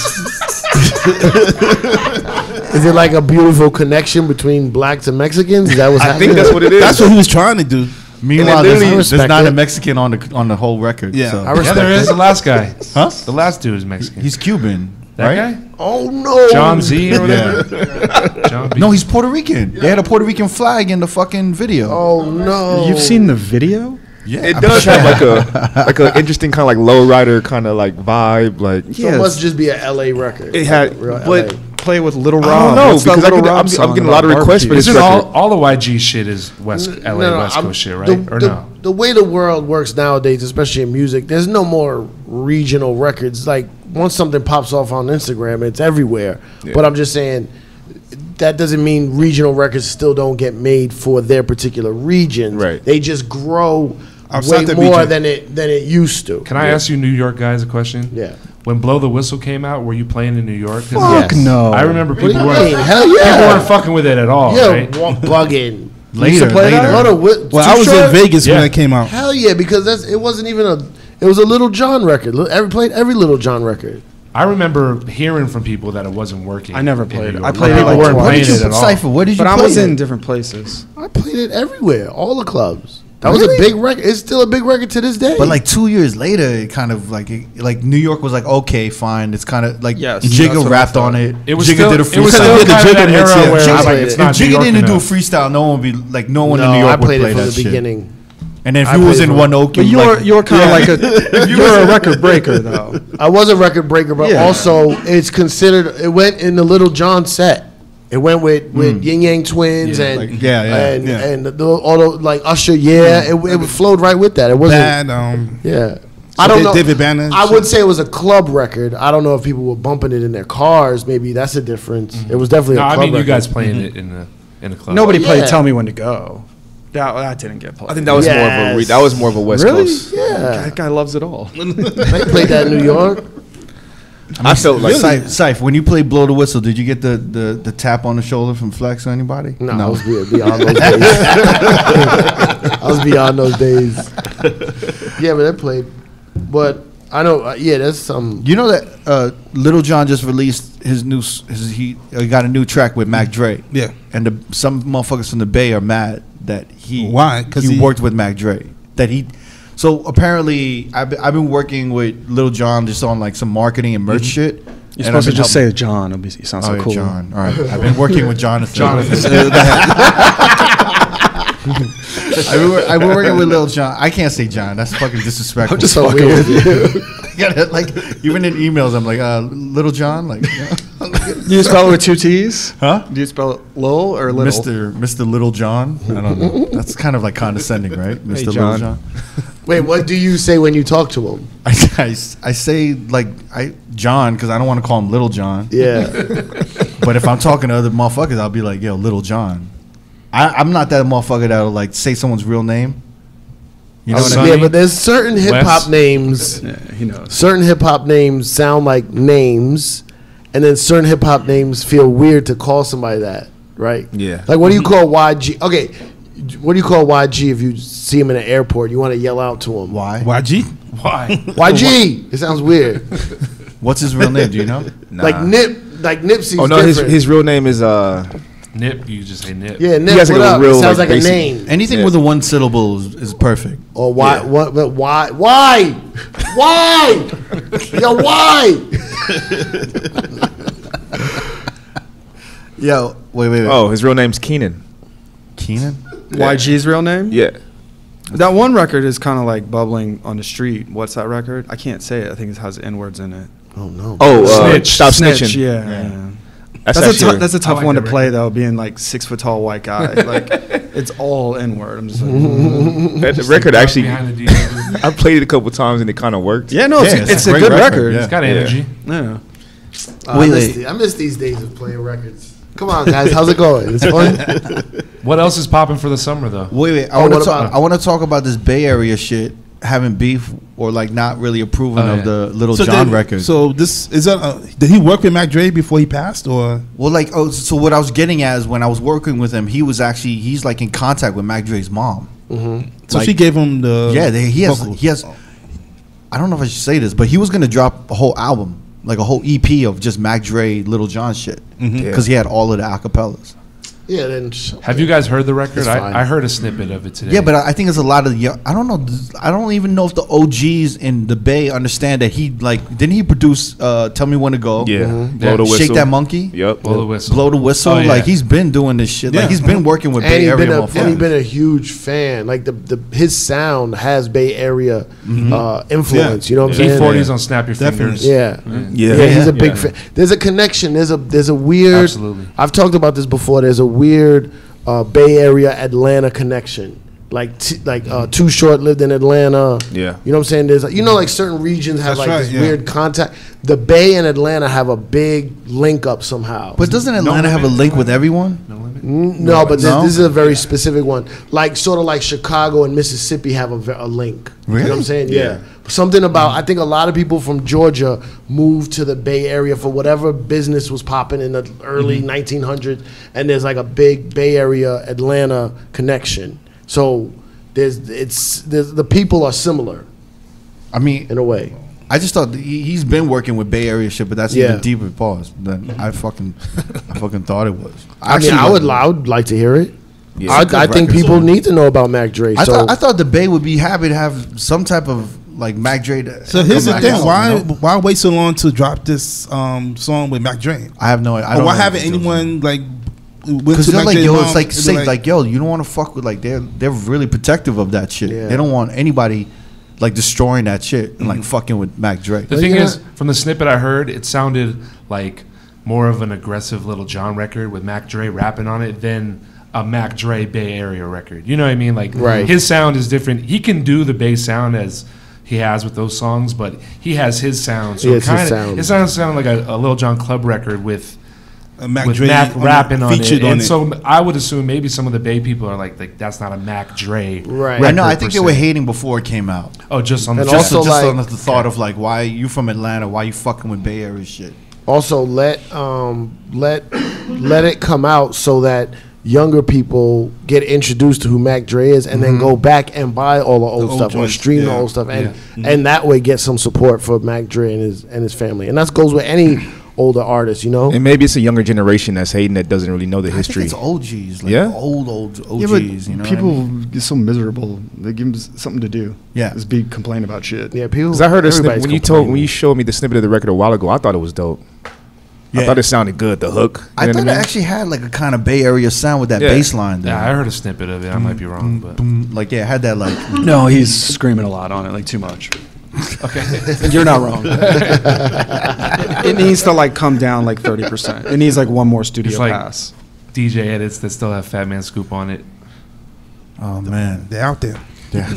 E: Is it like a beautiful connection between blacks and Mexicans? Is that what's
G: I
E: happening?
G: think that's what it is.
B: That's what he was trying to do.
A: Meanwhile,
G: And it
A: there's,
G: literally-
A: there's
E: respect
A: not
E: it.
A: a Mexican on the on the whole record.
B: Yeah.
A: so.
E: I
D: Yeah,
E: respect
D: there is
E: it.
D: the last guy.
A: Huh?
D: The last dude is Mexican.
A: He's Cuban,
D: that
A: right?
D: guy.
E: Oh no,
D: John Z or whatever. John B.
A: No, he's Puerto Rican. They had a Puerto Rican flag in the fucking video.
E: Oh no,
F: You've seen the video?
A: yeah,
G: It does have like a like an interesting kind of like lowrider kind of like vibe. Like
E: So it must just be an L A record.
G: it had,
E: Real
G: but
E: L A.
F: Play with Little
G: I
F: Rob.
G: don't know,
F: What's that
G: because I
F: Little
G: get-
F: Rob
G: I'm- I'm
F: song
G: getting a lot of
F: about
G: requests for
F: barbecue?
G: this
D: Isn't all,
G: record.
D: all the Y G shit is West
E: N-
D: L A
E: no, no,
D: West
E: I'm-
D: Coast shit, right?
E: The,
D: or
E: the,
D: no?
E: the way the world works nowadays, especially in music, there's no more regional records. Like once something pops off on Instagram, it's everywhere.
G: Yeah.
E: But I'm just saying that doesn't mean regional records still don't get made for their particular regions.
G: Right.
E: They just grow
B: Outside
E: way
B: the
E: more
B: region.
E: than it than it used to.
D: Can I ask you New York guys a question?
E: Yeah.
D: When Blow the Whistle came out, were you playing in New York? 'Cause
E: Fuck
D: yes.
E: no.
D: I remember
E: What do
D: people
E: you
D: weren't,
E: mean? Hell
D: people
E: yeah.
D: weren't fucking with it at all,
E: Yeah,
D: right?
E: wa- bugging.
A: Later,
F: used to play
A: later.
F: that?
E: Hold on, what,
B: Well,
E: Too
B: I was
E: Short?
B: in Vegas
D: Yeah.
B: when it came out.
E: Hell yeah, because that's it wasn't even a. It was a Little John record. Li- Every played every Little John record.
D: I remember hearing from people that it wasn't working.
F: I never
D: in
F: played
D: New
F: it.
D: York.
F: I played it
D: People
F: like
D: weren't
F: twice.
A: Where
D: playing
A: did you
D: it at all.
A: Cipha? Where did you
F: But I
A: play
F: was
A: it?
F: in different places.
E: I played it everywhere, all the clubs. That was a
A: Really?
E: big record. It's still a big record to this day.
A: But like two years later, it kind of like it, like New York was like okay, fine. It's kind of like
F: Yes, that's
A: Jigga
F: what I
A: rapped
F: thought.
A: on it.
D: It was
A: Jigga
D: still,
A: did a
D: it was
A: freestyle.
D: still
B: Did the
D: kind of that
B: Jigga mix,
D: era
B: yeah.
D: where
E: Jigga
D: it's like
E: played
D: it's
E: it.
D: not
A: If
D: New
A: Jigga
D: York
A: didn't do
D: enough.
A: freestyle, no one would be like no one
E: no,
A: in New York
E: I
A: would
E: played
A: play
E: it from
A: that
E: the
A: shit.
E: beginning.
A: And if
E: I
A: you was
E: played
A: in
E: it
A: one Oak,
F: But you're
A: like,
F: you're kind of like a you're a record breaker though.
E: I was a record breaker, but
F: Yeah.
E: also it's considered. It went in the Little John set. It went with, with Yin Yang Twins
D: Yeah,
E: and
A: like- yeah, yeah,
E: and
B: yeah.
E: and the, all the like Usher. Yeah, it, it flowed right with that. It wasn't.
B: Bad. Um,
E: Yeah. I don't
B: Da-
E: know.
B: David Banner.
E: I would say it was a club record. I don't know if people were bumping it in their cars. Maybe that's a difference. It was definitely
D: No,
E: a
D: I
E: club
D: mean you
E: record.
D: guys playing it in the in the club.
F: Nobody
E: Oh,
F: played
E: yeah.
F: "Tell Me When to Go." That that didn't get played.
G: I think that was more of a re-
E: Yes.
G: that was more of a West
F: really.
G: Coast.
E: Yeah.
F: That guy loves it all.
E: They played that in New York.
G: I felt like
A: Siph, Siph, when you played Blow the Whistle, did you get the, the, the tap on the shoulder from Flex or anybody?
E: No, I was be- beyond those days. I was beyond those days. Yeah, but they played. But I know, uh, yeah, there's some.
A: You know that uh, Little John just released his new s- his he uh, got a new track with Mac Dre.
B: Yeah.
A: And the, some motherfuckers from the Bay are mad that he
B: Why? 'Cause
A: he,
B: he-
A: worked with Mac Dre. That he so apparently I've been, I've been working with Little John just on like some marketing and merch shit.
F: You're
A: and I've
F: supposed to
A: been
F: just
A: helping-
F: say John. It'll be, it sounds
A: Oh,
F: so
A: yeah,
F: cool.
A: John. All right. I've been working with Jonathan.
D: Jonathan.
A: I've been, wor- I've been working with Lil John. I can't say John. That's fucking disrespectful.
E: I'm just so weird with you.
A: You gotta, like even in emails, I'm like, uh, Little John, like,
F: Do you spell it with two T's?
A: huh?
F: Do you spell it Lil or Little?
A: Mister Mister Little John. I don't know. That's kind of like condescending, right? Mister Little
G: John.
A: John.
E: Wait, what do you say when you talk to him?
A: I, I, I say like I John because I don't want to call him Little John.
E: Yeah.
A: But if I'm talking to other motherfuckers, I'll be like, yo, Little John. I, I'm not that motherfucker that'll like say someone's real name. You know
E: Oh,
A: what I
D: Sonny?
A: mean?
E: yeah, but there's certain hip hop
D: Wes?
E: names.
F: Yeah, he knows.
E: Certain hip hop names sound like names, and then certain hip hop names feel weird to call somebody that, right?
G: Yeah.
E: Like, what do you call Y G? Okay, what do you call Y G if you see him in an airport? You want to yell out to him.
A: Why?
B: Y G.
D: Why?
E: Y G. It sounds weird.
A: What's his real name? Do you know?
G: Nah.
E: Like Nip, like Nipsey's
G: Oh no, his
E: different.
G: his real name is uh
D: Nip, you just say Nip.
E: yeah, Nip.
G: has
E: What
G: like a
E: up?
G: real,
E: It sounds
G: like,
E: like, a
G: basic-
E: name.
A: Anything
G: Yeah.
A: with a one syllable is, is perfect.
E: Or why?
G: Yeah.
E: What? But why? Why? Why? Yo, why?
A: Yo, wait, wait, wait.
G: oh his real name's Keenan.
A: Keenan?
F: Y G's real name?
G: Yeah.
F: That one record is kind of like bubbling on the street. What's that record? I can't say it. I think it has N words in it.
E: Oh no.
G: Oh, uh,
D: Snitch.
G: stop
F: Snitch,
G: snitching.
F: Yeah.
A: Yeah.
F: yeah.
G: That's,
F: That's, a
G: actually
F: tou- that's a tough
D: like
F: one to
D: that
F: play
D: record.
F: though, being like six foot tall white guy. Like it's all N word. I'm just like,
G: that
D: Just
G: record
D: like
G: actually.
D: behind the D J.
G: I played it a couple times and it kind of worked.
F: yeah, no, it's,
A: Yeah, it's
F: it's
A: a
F: a,
A: great
F: good
A: record,
F: record.
A: yeah.
D: It's got
G: Yeah.
D: energy.
F: Yeah.
E: Uh, I,
A: Wait,
E: miss
A: wait.
E: the- I miss these days of playing records. Come on, guys. How's it going? It's fun.
D: What else is popping for the summer though?
A: Wait, wait. I
E: Oh,
A: want to
E: what
A: talk.
E: about-
A: I want to talk about this Bay Area shit, having beef or like not really approving
D: Oh,
A: of
D: yeah.
A: the Little
B: So
A: John
B: did-
A: record.
B: So this is that. Uh, did he work with Mac Dre before he passed, or
A: well, like, oh, so what I was getting at is when I was working with him, he was actually he's like in contact with Mac Dre's mom.
B: so
A: Like-
B: she gave him the
A: yeah, they, he has.
B: vocals?
A: He has. I don't know if I should say this, but he was gonna drop a whole album, like a whole E P of just Mac Dre, Little John shit, because he had all of the acapellas.
E: Yeah. Then. sh-
D: Have you guys heard the record?
E: It's fine.
D: I, I heard a snippet of it today.
A: Yeah, but I I think it's a lot of young. I don't know. I don't even know if the O Gs in the Bay understand that he like. Didn't he produce uh, "Tell Me When to Go"?
G: Yeah.
E: Mm-hmm.
G: Blow the whistle.
A: Shake That Monkey.
G: Yep.
D: blow the whistle.
A: Blow the whistle.
D: Oh, yeah.
A: Like he's been doing this shit.
B: Yeah.
A: Like he's been working with
E: And
A: Bay
E: he's
A: Area
E: been a and
A: motherfuckers.
E: he's been a huge fan. Like the, the his sound has Bay Area uh, influence. You know what I'm
D: E
E: saying?
D: forties on Snap Your
B: Definitely.
D: Fingers.
E: Yeah.
G: Yeah.
E: Yeah, he's a
A: Yeah.
E: big
D: Yeah.
E: fan. There's a connection. There's a there's a weird.
D: Absolutely.
E: I've talked about this before. There's a weird uh, Bay Area Atlanta connection. Like t- like uh, Too Short lived in Atlanta.
G: Yeah.
E: You know what I'm saying? There's you know like certain regions have
B: That's
E: like
B: right,
E: this
B: yeah.
E: weird contact. The Bay and Atlanta have a big link up somehow.
A: But doesn't Atlanta have a link with everyone?
D: No limit.
E: Mm, No, but this,
A: No?
E: this is a very specific one. Like sort of like Chicago and Mississippi have a, ve- a link. You know what I'm
A: Really?
E: saying? Yeah. Something about I think a lot of people from Georgia moved to the Bay Area for whatever business was popping in the early nineteen hundreds, and there's like a big Bay Area Atlanta connection. So there's it's there's, the people are similar
A: I mean,
E: in a way.
A: I just thought he, he's been working with Bay Area shit, but that's
E: Yeah.
A: even deeper pause than I fucking, I fucking thought it was.
E: I mean,
A: actually
E: I would
A: like-
E: I would like to hear it.
G: Yeah.
E: I,
A: It's a
E: I
A: good
E: think
A: record.
E: people need to know about Mac Dre.
A: I
E: so
A: thought I thought the Bay would be happy to have some type of like Mac Dre. To
B: So here's the
A: come
B: thing:
A: back out,
B: why
A: you know?
B: why wait so long to drop this um, song with Mac Dre?
A: I have no. I
B: Or
A: don't
B: why
A: know
B: haven't
A: the details.
B: anyone like went
A: Because
B: to
A: they're
B: Mac
A: like,
B: Dre's
A: yo,
B: mom
A: it's like
B: and be
A: safe. Like, yo, you don't want to fuck with like they're they're really protective of that shit.
E: Yeah.
A: They don't want anybody like destroying that shit and like fucking with Mac Dre.
D: The
E: Well,
D: thing
E: you know-
D: is, from the snippet I heard, it sounded like more of an aggressive Little John record with Mac Dre rapping on it than a Mac Dre Bay Area record. You know what I mean? Like
E: Right.
D: his sound is different. He can do the bass sound as he has with those songs, but he has his sound. So
E: He
D: it
E: has his
D: kind
E: sound.
D: of it sounds sound like a, a Little John Club record with
B: Uh, Mac
D: with
B: Dre
D: Mac
B: on
D: rapping
B: it,
D: on it.
B: featured on
D: And
B: it.
D: so I would assume maybe some of the Bay people are like, like that's not a Mac Dre.
E: Right.
A: I know. I
D: record
A: think
D: per
A: they were
D: se.
A: hating before it came out.
D: Oh, just on the
E: And
D: track.
A: Just,
E: also,
A: just
E: like-
A: on the thought of like, why you from Atlanta? Why you fucking with Bay Area shit?
E: also let um let let it come out so that younger people get introduced to who Mac Dre is and then go back and buy all the old
B: The old
E: stuff or
B: joints,
E: stream the
B: yeah.
E: old stuff and
D: Yeah.
E: and that way get some support for Mac Dre and his and his family. And that goes with any older artist, you know.
G: And maybe it's a younger generation that's hating that doesn't really know the
A: I
G: history.
A: think it's O Gs, like
G: Yeah?
A: old old O Gs.
H: Yeah, but
A: you know, what I
H: people
A: mean?
H: get so miserable. They give them something to do.
A: Yeah.
H: Just be complain about shit.
E: Yeah, people.
G: Because I heard a snippet
E: everybody's
G: when you told when
E: complaining.
G: you showed me the snippet of the record a while ago. I thought it was dope. I
A: Yeah.
G: thought it sounded good. The hook. You
A: I
G: know
A: thought
G: what
A: it
G: mean?
A: actually had like a kind of Bay Area sound with that
G: Yeah.
A: bass line. Though.
D: Yeah, I heard a snippet of it. I might be wrong, but
A: Boom, like yeah, it had that like.
H: No, he's screaming a lot on it, like too much.
D: okay.
H: You're not wrong.
F: It needs to like come down like thirty percent. It needs like one more studio
D: It's like-
F: pass.
D: D J edits that still have Fat Man Scoop on it.
A: Oh man,
B: They're out there.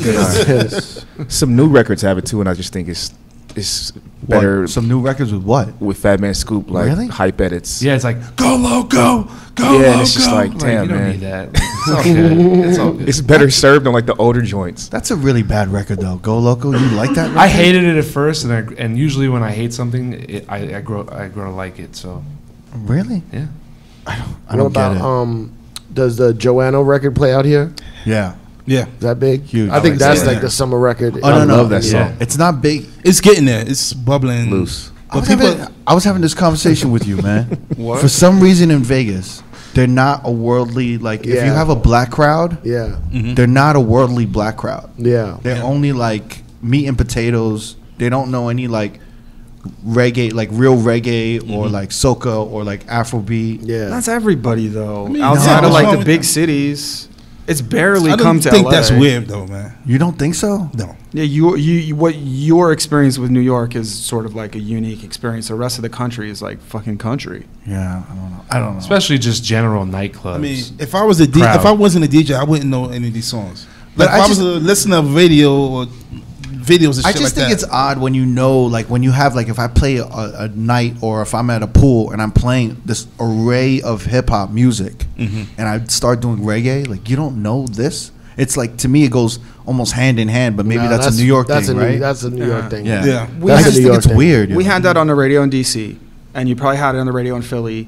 E: Yes.
G: Some new records have it too, and I just think it's it's better
A: What? Some new records with what?
G: with Fat Man Scoop, like
A: Really?
G: hype edits.
D: Yeah, it's like go low, go, go
G: Yeah,
D: low,
G: and it's just
D: go.
G: like, damn,
D: you don't
G: man.
D: need that. It's all good. It's all good.
G: It's better served on like the older joints.
A: That's a really bad record though. Go Loco, you like that? Record?
D: I hated it at first, and I, and usually when I hate something, it, I, I grow I grow to like it. So
A: Really?
D: yeah,
A: I don't
E: What
A: get
E: about
A: it.
E: um does the Joanna record play out here?
A: yeah.
B: Yeah,
E: Is that big?
A: Huge.
E: I think
A: I like
E: that's
A: that.
E: like the summer record.
A: Oh no,
G: I
A: no,
G: love that
A: yeah.
G: song.
A: It's not big.
B: it's getting there. It's bubbling
G: Loose.
A: I was,
B: But people,
A: having, I was having this conversation with you, man. For some reason in Vegas, they're not a worldly like. If you
E: Yeah.
A: have a black crowd,
E: Yeah.
A: they're not a worldly black crowd.
E: Yeah.
A: They're
B: Yeah.
A: only like meat and potatoes. They don't know any like reggae, like real reggae or like soca or like Afrobeat.
E: Yeah.
F: That's everybody though.
B: mean,
F: Outside
B: no.
F: of like
B: What's
F: the
B: wrong
F: big
B: with
F: cities, it's barely
B: I
F: come
B: don't
F: to
B: think
F: L A.
B: that's weird though, man.
A: You don't think so?
B: No.
F: Yeah, you, you you what your experience with New York is sort of like a unique experience. The rest of the country is like fucking country.
A: Yeah, I don't know. I don't know.
D: especially just general nightclubs.
B: I mean, if I was a D,
D: Crowd.
B: if I wasn't a D J, I wouldn't know any of these songs.
A: But
B: Like
A: I
B: if I,
A: just-
B: was a listener of radio or videos and shit
A: I just
B: like
A: think
B: that.
A: it's odd when you know, like when you have, like if I play a, a night or if I'm at a pool and I'm playing this array of hip hop music
B: Mhm.
A: and I start doing reggae, like you don't know this. It's like to me it goes almost hand in hand, but maybe
E: Nah,
A: that's, a New York
E: that's
A: thing,
E: a New,
A: right?
E: That's a New York
F: Yeah.
E: thing.
A: yeah,
B: Yeah.
F: We
A: I
F: had-
A: just
E: New
A: think
E: York
A: it's
E: thing.
A: weird.
F: We
A: yo.
F: had that on the radio in D C, and you probably had it on the radio in Philly,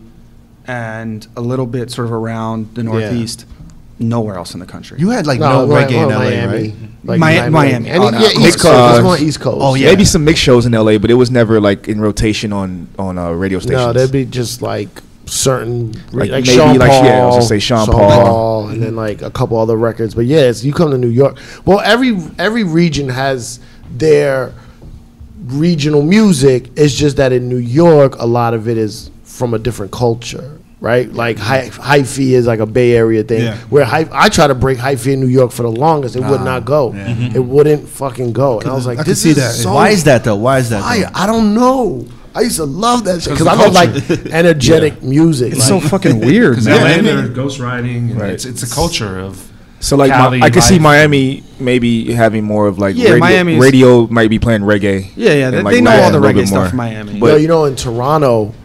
F: and a little bit sort of around the Northeast. Nowhere else in the country.
A: You had like
E: No,
A: no,
E: well,
A: reggae in
E: well,
A: L A,
E: Miami.
A: right?
E: Like
F: Mi- Miami.
E: Any,
F: Oh, no.
E: yeah, East
G: Mixed,
E: Coast.
G: uh,
E: It's more East Coast.
A: oh, yeah.
G: Maybe some mixed shows in L A, but it was never like in rotation on on uh, radio stations.
E: No, there'd be just like certain
G: Like,
E: like,
G: maybe,
E: Sean
G: like,
E: Paul,
G: yeah, I was gonna say Sean Paul.
E: and then like a couple other records. But yeah, it's, you come to New York. Well, every every region has their regional music. It's just that in New York, a lot of it is from a different culture, right? Like hi- hyphy is like a Bay Area thing.
B: Yeah.
E: Where hy- I try to break hyphy in New York for the longest, it would not go.
A: yeah.
E: It wouldn't fucking go. And I was like,
B: I can
E: this
B: see
E: is
B: that.
E: so
A: Why is that though? Why is that?
E: fire.
A: though?
E: I don't know. I used to love that shit because
D: the
E: I love like
D: culture.
E: energetic music.
F: It's
E: like,
F: so fucking weird,
D: because
F: man.
D: L A,
B: I mean-
D: they're ghost riding, and
G: Right.
D: it's it's a culture of.
G: So like,
D: Cali
G: my, I could see
D: life.
G: Miami maybe having more of like
F: Yeah,
G: radio,
F: Miami's-
G: radio might be playing reggae.
F: Yeah, yeah,
G: and,
F: they,
G: like,
F: they know
G: Latin
F: all the
G: a little
F: reggae
G: bit
F: stuff
G: more.
F: in Miami.
G: But-
E: yo, you know, in Toronto,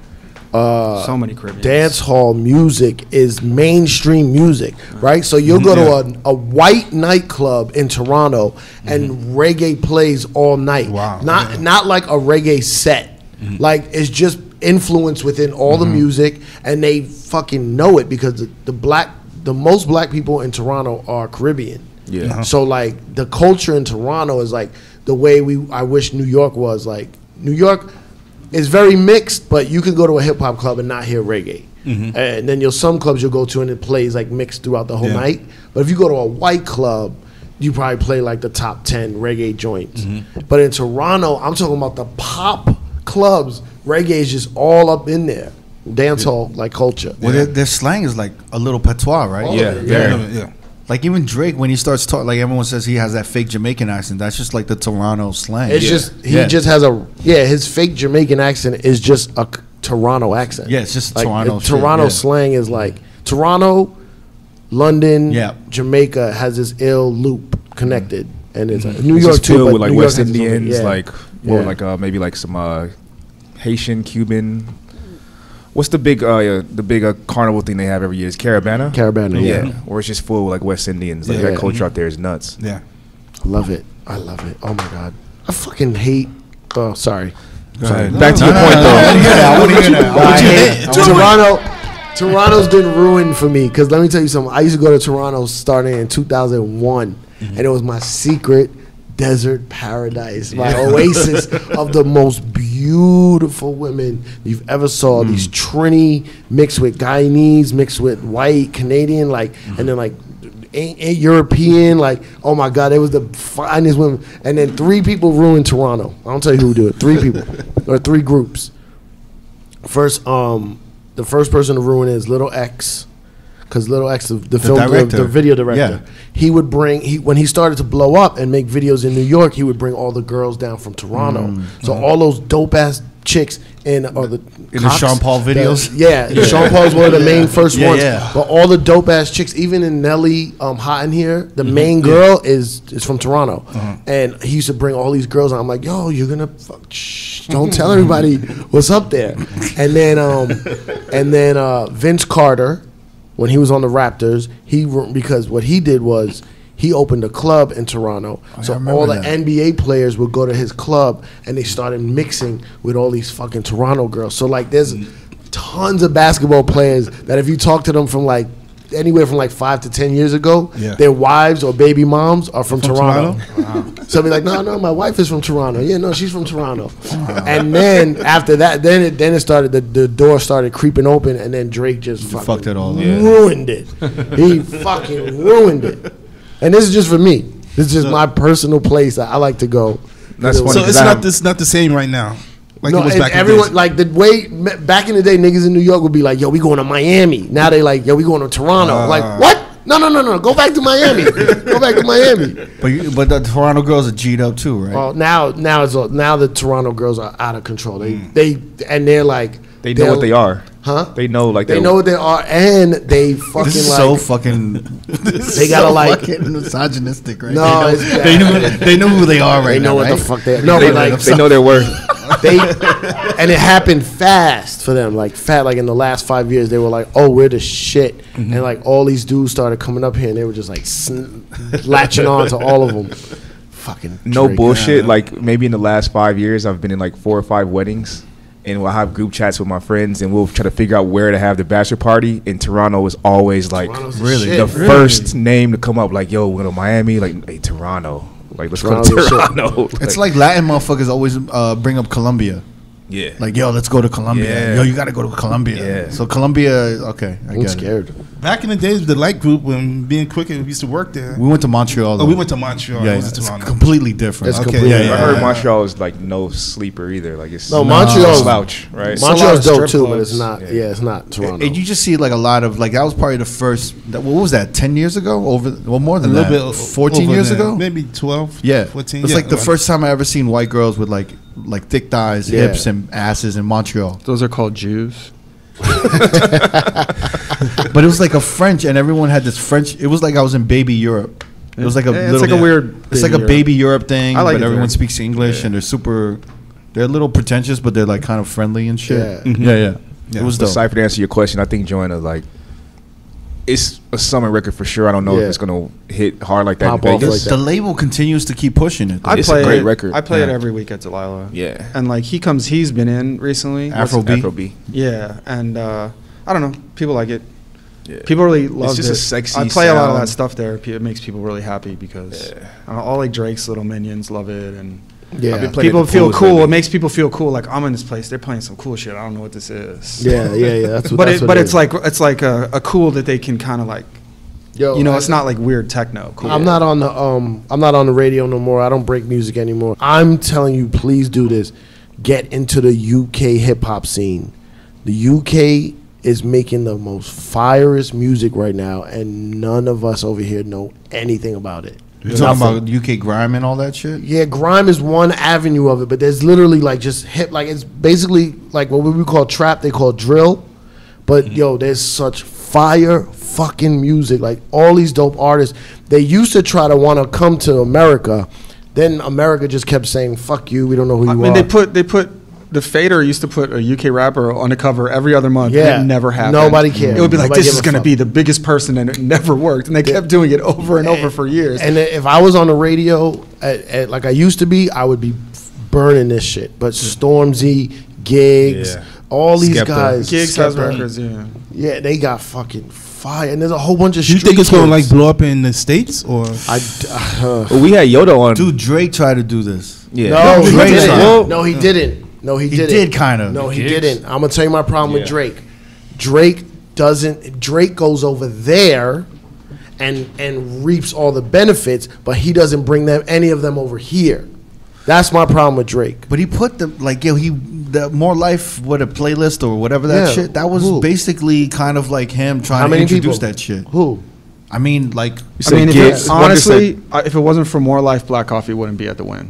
E: uh,
F: So many Caribbeans.
E: dance hall music is mainstream music, right? So you'll go to a, a white nightclub in Toronto and reggae plays all night.
B: Wow.
E: Not
B: Yeah.
E: not like a reggae set. Like it's just influence within all the music, and they fucking know it because the, the black, the most black people in Toronto are Caribbean.
G: Yeah.
E: So like the culture in Toronto is like the way we I wish New York was. Like New York is very mixed, but you can go to a hip hop club and not hear reggae. And then you'll some clubs you'll go to and it plays like mixed throughout the whole
B: Yeah.
E: night. But if you go to a white club, you probably play like the top ten reggae joints. But in Toronto, I'm talking about the pop clubs. Reggae is just all up in there. Dance hall like culture.
A: Well, their, their slang is like a little patois, right?
G: Yeah,
B: Yeah.
G: very.
B: yeah.
A: Like even Drake, when he starts talking, like everyone says he has that fake Jamaican accent. That's just like the Toronto slang.
E: It's
G: Yeah.
E: just he
A: Yeah.
E: just has a yeah. His fake Jamaican accent is just a c- Toronto accent.
A: Yeah, it's just
E: like,
A: Toronto
E: uh,
A: shit,
E: Toronto
A: yeah.
E: slang is like Toronto, London,
A: Yeah.
E: Jamaica has this ill loop connected, and it's uh, New
G: It's
E: York
G: just
E: too.
G: filled
E: But
G: with like
E: New York
G: West
E: has its own-
G: Indians,
E: yeah.
G: like or
E: Yeah.
G: like uh, maybe like some uh, Haitian, Cuban. What's the big uh, the big uh, carnival thing they have every year? Is Caravana?
E: Caravana,
G: Yeah.
E: yeah.
G: Or it's just full with like West Indians. Like
E: Yeah.
G: that culture out there is nuts.
B: Yeah.
E: I love it. I love it. Oh my god, I fucking hate. Oh, sorry.
A: Go ahead.
G: Back to
A: No,
G: your
A: no,
G: point
A: no,
G: though.
A: I wanna hear that. I wanna hear that. I wanna
E: I
A: hear
E: hate
A: that.
E: Toronto. Toronto's been ruined for me because let me tell you something. I used to go to Toronto starting in two thousand one, and it was my secret desert paradise, my oasis of the most beautiful women you've ever saw. These Trini mixed with Guyanese, mixed with white Canadian, like, and then like ain't, ain't European, like, oh my God, it was the finest women. And then three people ruined Toronto. I don't tell you who do it. Three people or three groups. First, um, the first person to ruin it is Little X, because Little X, the, the, film, the,
A: director.
E: the video director,
A: Yeah.
E: he would bring he when he started to blow up and make videos in New York, he would bring all the girls down from Toronto. So all those dope ass chicks in or the
A: In the Sean Paul videos?
E: the- yeah, Sean Paul was one of the main first
A: Yeah,
E: ones.
A: yeah.
E: But all the dope ass chicks, even in Nelly, um, Hot in Here, the main girl is is from Toronto, and he used to bring all these girls. And I'm like, yo, you're gonna fuck, shh, don't tell everybody what's up there. And then um, and then uh, Vince Carter, when he was on the Raptors, he because what he did was he opened a club in Toronto.
A: I
E: So
A: remember
E: all the
A: that.
E: N B A players would go to his club and they started mixing with all these fucking Toronto girls. So like there's tons of basketball players that if you talk to them from like anywhere from like five to ten years ago,
B: Yeah.
E: their wives or baby moms are from,
B: From
E: Toronto.
B: Toronto?
E: So I'll be like, no, no, my wife is from Toronto. Yeah, no, she's from Toronto. And then after that, then it then it started the, the door started creeping open, and then Drake just fucking
A: fucked it all up.
E: ruined it. He fucking ruined it. And this is just for me. This is just my personal place that I like to go.
G: That's funny.
B: So
G: 'cause
B: it's
G: I
B: not
G: have-
B: this not the same right now. Like
E: No,
B: it was
E: and
B: back in the
E: everyone
B: days.
E: like the way me- back in the day, niggas in New York would be like, "Yo, we going to Miami." Now they like, "Yo, we going to Toronto."
B: Uh.
E: like, what? No, no, no, no. Go back to Miami. Go back to Miami.
A: But you, but the Toronto girls are G'd up too, right?
E: Well, now now it's all, now the Toronto girls are out of control. They they and they're like
G: They know
E: they're-
G: what they are.
E: Huh?
G: They know like
E: They know what they are, and they fucking
A: this is
E: like
A: so fucking.
E: they gotta
A: so
E: like
A: fucking misogynistic, right?
E: No,
A: they,
E: it's
A: know, they
E: bad.
A: know they know who they are right
E: they know
A: now,
E: what
A: right?
E: the fuck they no,
G: They,
E: but like
G: they know their worth.
E: they and it happened fast for them, like fat. Like in the last five years, they were like, "Oh, we're the shit,"
A: Mm-hmm.
E: and like all these dudes started coming up here, and they were just like sn- latching on to all of them. Fucking
G: No
E: Drake.
G: bullshit. Like maybe in the last five years, I've been in like four or five weddings, and we'll have group chats with my friends, and we'll try to figure out where to have the bachelor party. And Toronto is always like
E: Toronto's the
A: Really?
E: shit.
G: the first name to come up. Like, yo, we're going to Miami. Like, hey, Toronto. Like, let's
E: Toronto's
G: go
E: the
G: to
E: shit.
G: Toronto.
A: It's like Latin motherfuckers always uh, bring up Colombia.
G: yeah,
A: Like, yo, let's go to Colombia.
G: Yeah.
A: Yo, you got to go to Colombia.
G: Yeah.
A: So Colombia, okay, I
E: I'm
A: get
E: scared.
B: Back in the days, the light group when being quicker, we used to work there.
A: it. We went to Montreal.
B: Oh,
A: though.
B: we went to Montreal.
A: Yeah,
B: Yeah,
A: yeah,
B: was
A: it's
B: to Toronto.
A: completely different.
E: It's
B: Okay,
E: completely
B: yeah,
G: I
B: yeah.
G: heard Montreal is like no sleeper either. Like, it's
E: No,
G: no
E: Montreal's
G: slouch, right?
B: Mon-
E: Montreal's
B: a lot of
E: dope
B: strip
E: too, but it's
B: clubs.
E: not. Yeah, it's not Toronto.
A: And you just see like a lot of like that was probably the first. That, what was that? Ten years ago? Over well, more
B: A
A: than
B: little
A: that.
B: bit o-
A: Fourteen
B: over
A: years
B: there.
A: ago.
B: maybe twelve.
A: Yeah,
B: fourteen.
A: It's
B: yeah,
A: like the
B: around-
A: first time I ever seen white girls with like like thick thighs,
E: Yeah.
A: hips, and asses in Montreal.
H: Those are called Jews.
A: But it was like a French, and everyone had this French. It was like I was in baby Europe. It was like a
H: Yeah, it's
A: little,
H: like a weird
A: It's like a
H: baby
A: baby Europe thing,
H: I like
A: but
H: it
A: everyone
H: there.
A: speaks English,
H: Yeah.
A: and they're super. They're a little pretentious, but they're like kind of friendly and shit.
E: Yeah.
A: Yeah, yeah. Yeah, it was
G: But
A: dope.
G: Cipha, to answer your question, I think Joanna, like, it's a summer record for sure. I don't know
E: Yeah.
G: if it's gonna hit hard like that
E: Pop
G: in
E: off
G: Vegas.
E: like that.
A: The label continues to keep pushing it. though.
F: I
G: It's
F: play
G: a great
F: it,
G: record.
F: I play it
A: Yeah.
F: every week at Delilah.
G: Yeah.
F: And like he comes, he's been in recently.
A: Afro
F: What's-
A: B.
G: Afro B.
F: Yeah, and uh, I don't know. People like it.
G: Yeah.
F: People really love it.
G: just a sexy
F: I play a lot of that
G: sound.
F: stuff there. It makes people really happy because
G: Yeah.
F: I don't know, all like Drake's little minions love it, and
E: Yeah.
G: I've been playing
F: people
G: at the
F: feel
G: pools
F: cool.
G: lately.
F: It makes people feel cool. Like I'm in this place. They're playing some cool shit. I don't know what this is.
E: Yeah, yeah, yeah. That's what.
F: But
E: that's
F: it,
E: what
F: but
E: it
F: it's
E: is.
F: like it's like a, a cool that they can kind of like.
E: Yo,
F: You know,
E: I-
F: it's not like weird techno. Cool.
E: I'm not on the um I'm not on the radio no more. I don't break music anymore. I'm telling you, please do this. Get into the U K hip hop scene. The U K is making the most firest music right now, and none of us over here know anything about it.
A: You're talking
E: Nothing.
A: about U K grime and all that shit?
E: Yeah, grime is one avenue of it, but there's literally like just hip, like it's basically like what we would call trap, they call drill. But yo, there's such fire fucking music. Like all these dope artists, they used to try to want to come to America. Then America just kept saying, fuck you, we don't know who you
F: I
E: are.
F: mean, they put they put the Fader used to put a U K rapper on the cover every other month.
E: Yeah.
F: And it never happened.
E: Nobody cared.
F: It would be like
E: Nobody
F: this
E: gave
F: is
E: a
F: going to
E: fuck.
F: be the biggest person, and it never worked. And they kept doing it over and over for years.
E: And if I was on the radio, at, at, like I used to be, I would be burning this shit. But Stormzy, Gigs,
G: Yeah.
E: all these
G: Skepta.
E: guys.
F: Gigs has
E: Skepta,
F: records, yeah.
E: Yeah, they got fucking fire. And there's a whole bunch of
B: Do you
E: street
B: think it's gonna like
E: kids.
B: blow up in the States or?
E: I, uh,
G: Well, we had Yoda on.
A: Dude, Drake tried to do this.
G: Yeah.
E: no, he
A: Drake
E: didn't.
A: tried.
E: No, he didn't. No, he,
A: He
E: didn't.
A: did kinda.
E: No, he
D: Gigs?
E: didn't. I'm gonna tell you my problem with
G: Yeah.
E: Drake. Drake doesn't. Drake goes over there, and and reaps all the benefits, but he doesn't bring them any of them over here. That's my problem with Drake.
A: But he put the like yo he the More Life with a playlist or whatever that
E: Yeah.
A: shit. That was
E: Who?
A: basically kind of like him trying
E: How
A: to
E: many
A: introduce
E: people?
A: that shit.
E: Who?
A: I mean, like
G: You
F: I
G: said
F: mean, if
G: Gigs.
F: it,
G: One just said-
F: honestly, uh, if it wasn't for More Life, Black Coffee wouldn't be at the win.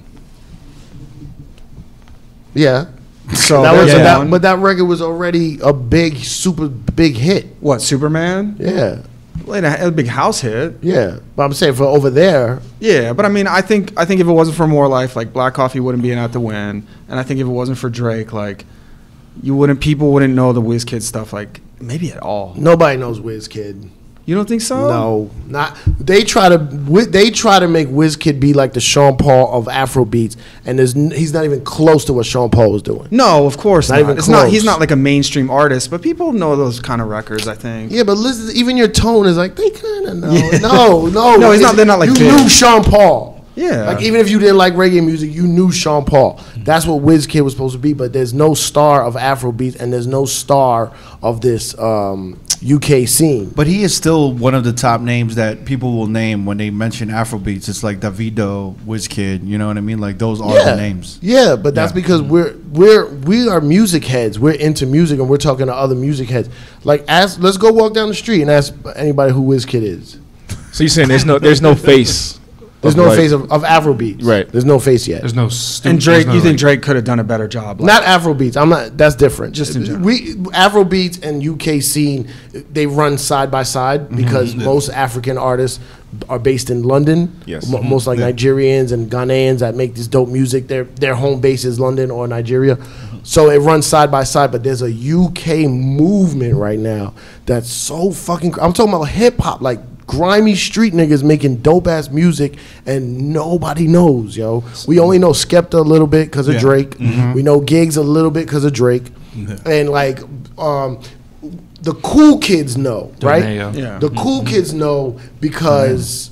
E: Yeah.
F: So
E: that was
F: there's
E: that,
F: one.
E: but that record was already a big, super big hit.
F: What, Superman?
E: Yeah,
F: Well, it had a big house hit.
E: yeah. But I'm saying for over there,
F: Yeah, but I mean, I think I think if it wasn't for More Life, like Black Coffee wouldn't be in at the win, and I think if it wasn't for Drake, like you wouldn't, people wouldn't know the WizKid stuff, like maybe at all.
E: nobody knows WizKid.
F: You don't think so?
E: No, not they try to Wi- they try to make WizKid be like the Sean Paul of Afrobeats, and there's n- he's not even close to what Sean Paul was doing.
F: No, of course
E: Not
F: not.
E: even
F: It's not. He's
E: close.
F: not like a mainstream artist, but people know those kind of records. I think.
E: Yeah, but listen, even your tone is like they kind of know. No, no,
F: No, he's not-
E: It's-
F: they're not like
E: you
F: big.
E: knew Sean Paul.
F: Yeah.
E: Like even if you didn't like reggae music, you knew Sean Paul. That's what WizKid was supposed to be. But there's no star of Afrobeats, and there's no star of this um, U K scene.
A: but he is still one of the top names that people will name when they mention Afrobeats. It's like Davido, WizKid, you know what I mean? Like those are the names.
E: Yeah, but that's
A: Yeah.
E: because we're we're we are music heads. We're into music, and we're talking to other music heads. Like, ask. Let's go walk down the street and ask anybody who WizKid is.
G: So you're saying there's no there's no face.
E: There's
G: of
E: no
G: like-
E: face of, of Afrobeats.
G: Right.
E: There's no face yet.
D: There's no stu-
F: And Drake,
D: there's no,
F: you think
D: like-
F: Drake could have done a better job? Like,
E: Not Afrobeats. I'm not. That's different.
F: Just in general.
E: we Afrobeats and U K scene, they run side by side because most African artists are based in London.
G: Yes.
E: Mo- most like Nigerians and Ghanaians that make this dope music. Their their home base is London or Nigeria, so it runs side by side. But there's a U K movement right now that's so fucking. cr- I'm talking about hip hop, like grimy street niggas making dope ass music, and nobody knows, yo. We only know Skepta a little bit because of
A: Yeah.
E: Drake. We know Gigs a little bit because of Drake, and like um, the cool kids know, right?
D: Donayo.
F: Yeah.
E: The cool kids know because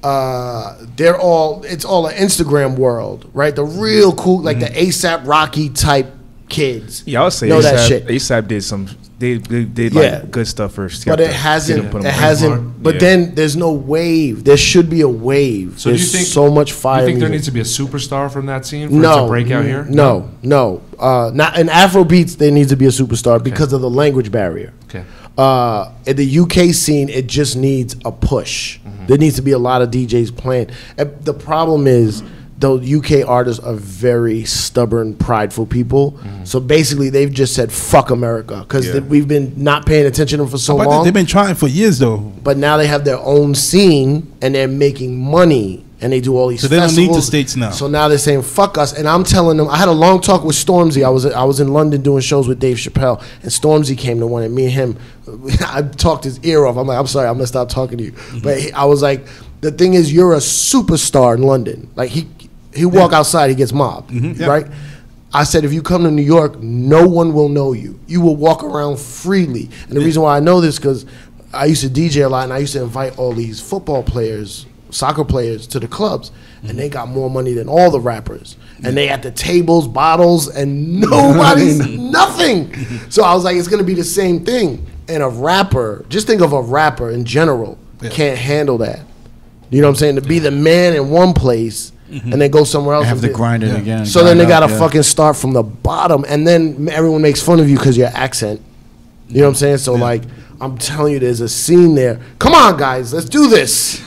E: uh, they're all. It's all an Instagram world, right? The real cool, like the ASAP Rocky type kids.
G: Yeah, I would say
E: know that
G: ASAP,
E: shit.
G: ASAP did some they they did
E: Yeah.
G: like good stuff for Skepta.
E: But it
G: Didn't
E: hasn't.
G: put him
E: It
G: on.
E: hasn't. But
G: Yeah.
E: then there's no wave. There should be a wave.
D: So do
E: there's
D: you think
E: so much fire.
D: You think there
E: music.
D: needs to be a superstar from that scene for
E: no
D: it to break out here?
E: No, no. Uh, not in Afrobeats. There needs to be a superstar because of the language barrier.
D: Okay.
E: Uh, in the U K scene, it just needs a push.
D: Mm-hmm.
E: There needs to be a lot of D Js playing. And the problem is the U K artists are very stubborn, prideful people. Mm. So basically, they've just said "fuck America" because
B: Yeah.
E: we've been not paying attention to them for so
B: But
E: long.
B: they've been trying for years though.
E: But now they have their own scene and they're making money and they do all these
B: So they don't
E: festivals.
B: need the States now.
E: So now they're saying fuck us, and I'm telling them. I had a long talk with Stormzy. I was I was in London doing shows with Dave Chappelle, and Stormzy came to one, and me and him, I talked his ear off. I'm like, I'm sorry, I'm gonna stop talking to you.
B: Mm-hmm.
E: But he, I was like, the thing is, you're a superstar in London. Like he he walk outside, he gets mobbed,
B: Mm-hmm. Yeah.
E: right? I said, if you come to New York, no one will know you. You will walk around freely. And the reason why I know this because I used to D J a lot, and I used to invite all these football players, soccer players to the clubs, and they got more money than all the rappers. And they at the tables, bottles, and nobody's nothing. So I was like, it's gonna be the same thing. And a rapper, just think of a rapper in general,
B: Yeah.
E: can't handle that. You know what I'm saying? To be the man in one place and then go somewhere else.
A: Have
E: and
A: to
E: be-
A: grind it
B: Yeah.
A: again.
E: So then
A: grind
E: they
A: out,
E: gotta
A: yeah.
E: fucking start from the bottom, and then everyone makes fun of you because your accent. You know what I'm saying? So like, I'm telling you, there's a scene there. Come on, guys, let's do this.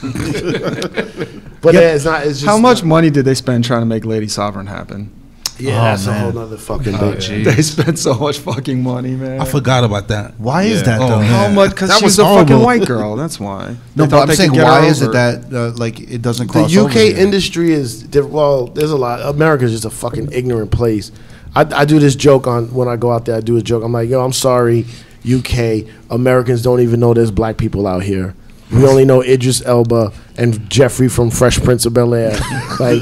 E: But yeah, it's not. It's just
F: How much
E: not-
F: money did they spend trying to make Lady Sovereign happen?
E: Yeah,
A: Oh,
E: that's a
A: man.
E: whole nother fucking
D: Oh,
E: thing.
D: gee.
F: They spent so much fucking money, man.
B: I forgot about that.
A: Why is
F: Yeah.
A: that
B: Oh,
A: though?
B: man.
F: How much? Because
B: That
F: she
B: was
F: was a fucking
B: horrible.
F: white girl. That's why.
A: No,
F: They
A: but
F: thought
A: I'm
F: they
A: saying,
F: could get
A: why
F: her
A: is it
F: over.
A: that uh, like it doesn't
E: The
A: cross
E: U
A: over
E: K
A: here?
E: industry is diff- well. There's a lot. America's just a fucking ignorant place. I, I do this joke on when I go out there. I do a joke. I'm like, yo, I'm sorry, U K Americans don't even know there's black people out here. We only know Idris Elba and Jeffrey from Fresh Prince of Bel Air. Like,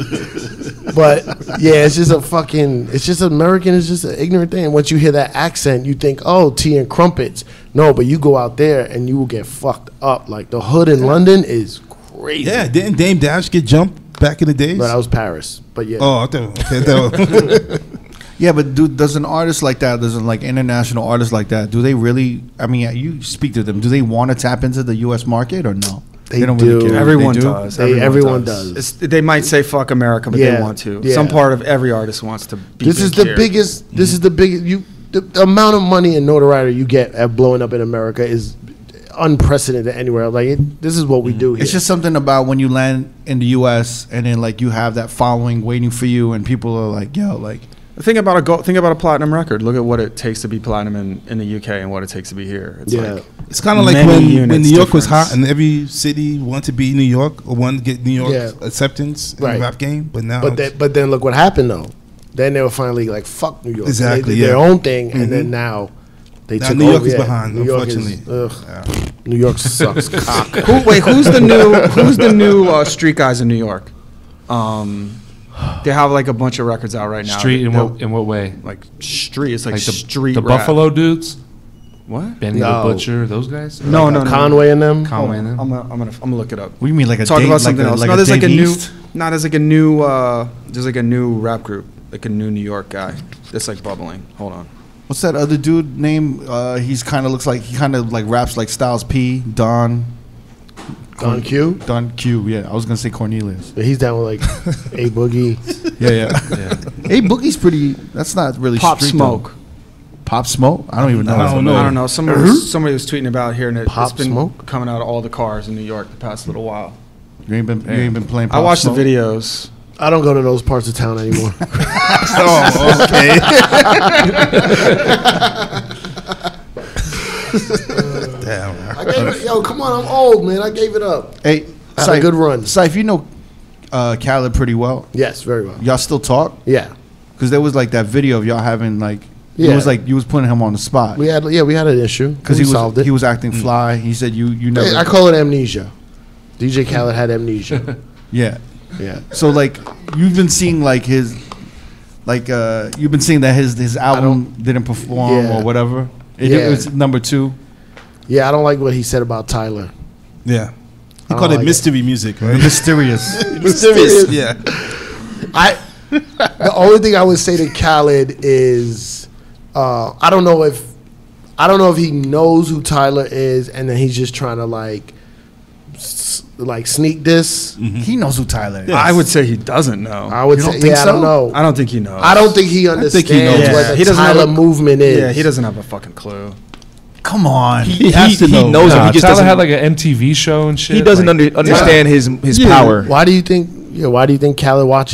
E: but yeah, it's just a fucking. It's just American. It's just an ignorant thing. And once you hear that accent, you think, oh, tea and crumpets. No, but you go out there and you will get fucked up. Like the hood in London is crazy.
B: Yeah, didn't Dame Dash get jumped back in the days?
E: But that was Paris. But yeah.
B: Oh, I thought, okay, that was-
A: Yeah, but do, does an artist like that, does an like international artist like that, do they really? I mean, you speak to them. Do they want to tap into the U S market or no?
E: They do.
F: Everyone
A: They do?
F: does.
E: They- everyone does.
F: It's, they might say "fuck America," but
E: Yeah,
F: they want to.
E: yeah.
F: Some part of every artist wants to be.
E: This
F: big
E: is the
F: here.
E: biggest. This is the biggest. You the, the amount of money and notoriety you get at blowing up in America is unprecedented anywhere. Like it, this is what we do here.
A: It's just something about when you land in the U S and then like you have that following waiting for you, and people are like, yo, like.
F: Think about a go- think about a platinum record. Look at what it takes to be platinum in, in the U K and what it takes to be here. It's
E: Yeah.
F: like
B: It's kind of like
F: many
B: when, when
F: units
B: New York was
F: difference.
B: hot and every city wanted to be New York or wanted to get New York
E: Yeah.
B: acceptance in
E: Right.
B: the rap game. But now,
E: but
B: it's-
E: then, but then look what happened though. Then they were finally like, "Fuck New York."
B: Exactly,
E: They did their
B: yeah.
E: own thing, and then
B: Mhm.
E: now they
B: Now
E: took
B: New York
E: over.
B: is
E: Yeah,
B: behind,
E: New York is-
B: unfortunately.
E: ugh.
B: Yeah.
E: New York sucks cock.
F: Who, wait, who's the new who's the new uh, street guys in New York? Um, they have like a bunch of records out right now.
D: Street in
F: They'll-
D: what in what way?
F: like street. It's like,
D: Like the,
F: street.
D: the
F: rap.
D: Buffalo dudes,
F: What?
D: Benny
E: No.
D: the Butcher, those guys.
F: No,
E: Like,
F: no,
E: uh,
F: no.
E: Conway and them.
D: Conway and
F: I'm
D: them.
F: gonna, I'm gonna, I'm gonna look it up.
A: What do you mean, like a
F: Talk
A: Dave,
F: about
A: like
F: something
A: a,
F: else.
A: like
F: no,
A: a
F: there's like a
A: Dave
F: new.
A: East?
F: No, there's like a new. Uh, there's like a new rap group, like a new New York guy. That's like bubbling. Hold on.
A: What's that other dude name? Uh, he's kind of looks like he kind of like raps like Styles P, Don,
E: Don Q.
A: Don Q. Yeah, I was gonna say Cornelius.
E: He's down with like A Boogie.
A: Yeah, yeah. Hey, Boogie's pretty. That's not really
F: Pop
A: street,
F: Smoke.
A: though. Pop Smoke. I don't even know.
B: I don't know.
F: I don't know. Somebody was, somebody was tweeting about here, and it,
E: Pop
F: it's been
E: Smoke?
F: coming out of all the cars in New York the past little while.
A: You ain't been. You ain't been playing.
F: I
A: Pop
F: watched
A: Smoke?
F: the videos.
E: I don't go to those parts of town anymore.
B: Oh, okay. Damn.
E: I gave it, yo, come on, I'm old, man. I gave it up.
A: Hey,
E: I had a good run.
A: Saif, you know uh, Khaled pretty well.
E: Yes, very well.
A: Y'all still talk?
E: Yeah,
A: Because there was like that video of y'all having like. It
E: Yeah.
A: was like you was putting him on the spot.
E: we had yeah we had an issue
A: Because
E: we
A: he was
E: solved it.
A: he was acting fly. He said you you never.
E: I call it amnesia. D J Khaled had amnesia.
A: yeah.
E: Yeah.
A: So like you've been seeing like his, like uh you've been seeing that his his album didn't perform
E: Yeah.
A: or whatever. It,
E: Yeah.
A: it was number two.
E: Yeah, I don't like what he said about Tyler.
B: Yeah. He
E: I
B: called
E: don't
B: it
E: like
B: mystery music, right?
A: Mysterious.
E: Mysterious.
B: Yeah.
E: I the only thing I would say to Khaled is uh, I don't know if I don't know if he knows who Tyler is and then he's just trying to like s- like sneak this.
A: He knows who Tyler is.
F: I would say he doesn't know.
E: I would
A: You
E: say
A: don't think
E: yeah, I
A: so?
E: don't know.
F: I don't think he knows.
E: I don't think he
B: think
E: understands
B: he knows.
E: what
F: Yeah,
E: the
F: he doesn't have
E: Tyler
F: a-
E: movement is.
F: Yeah, he doesn't have a fucking clue.
A: Come on.
G: He,
B: has to know.
G: knows him.
D: Nah,
G: He just
D: Tyler
G: doesn't.
D: had like an M T V show and shit.
G: he doesn't
D: like,
G: under, understand his his power.
E: Why do you think? Yeah, why do you think Khaled watches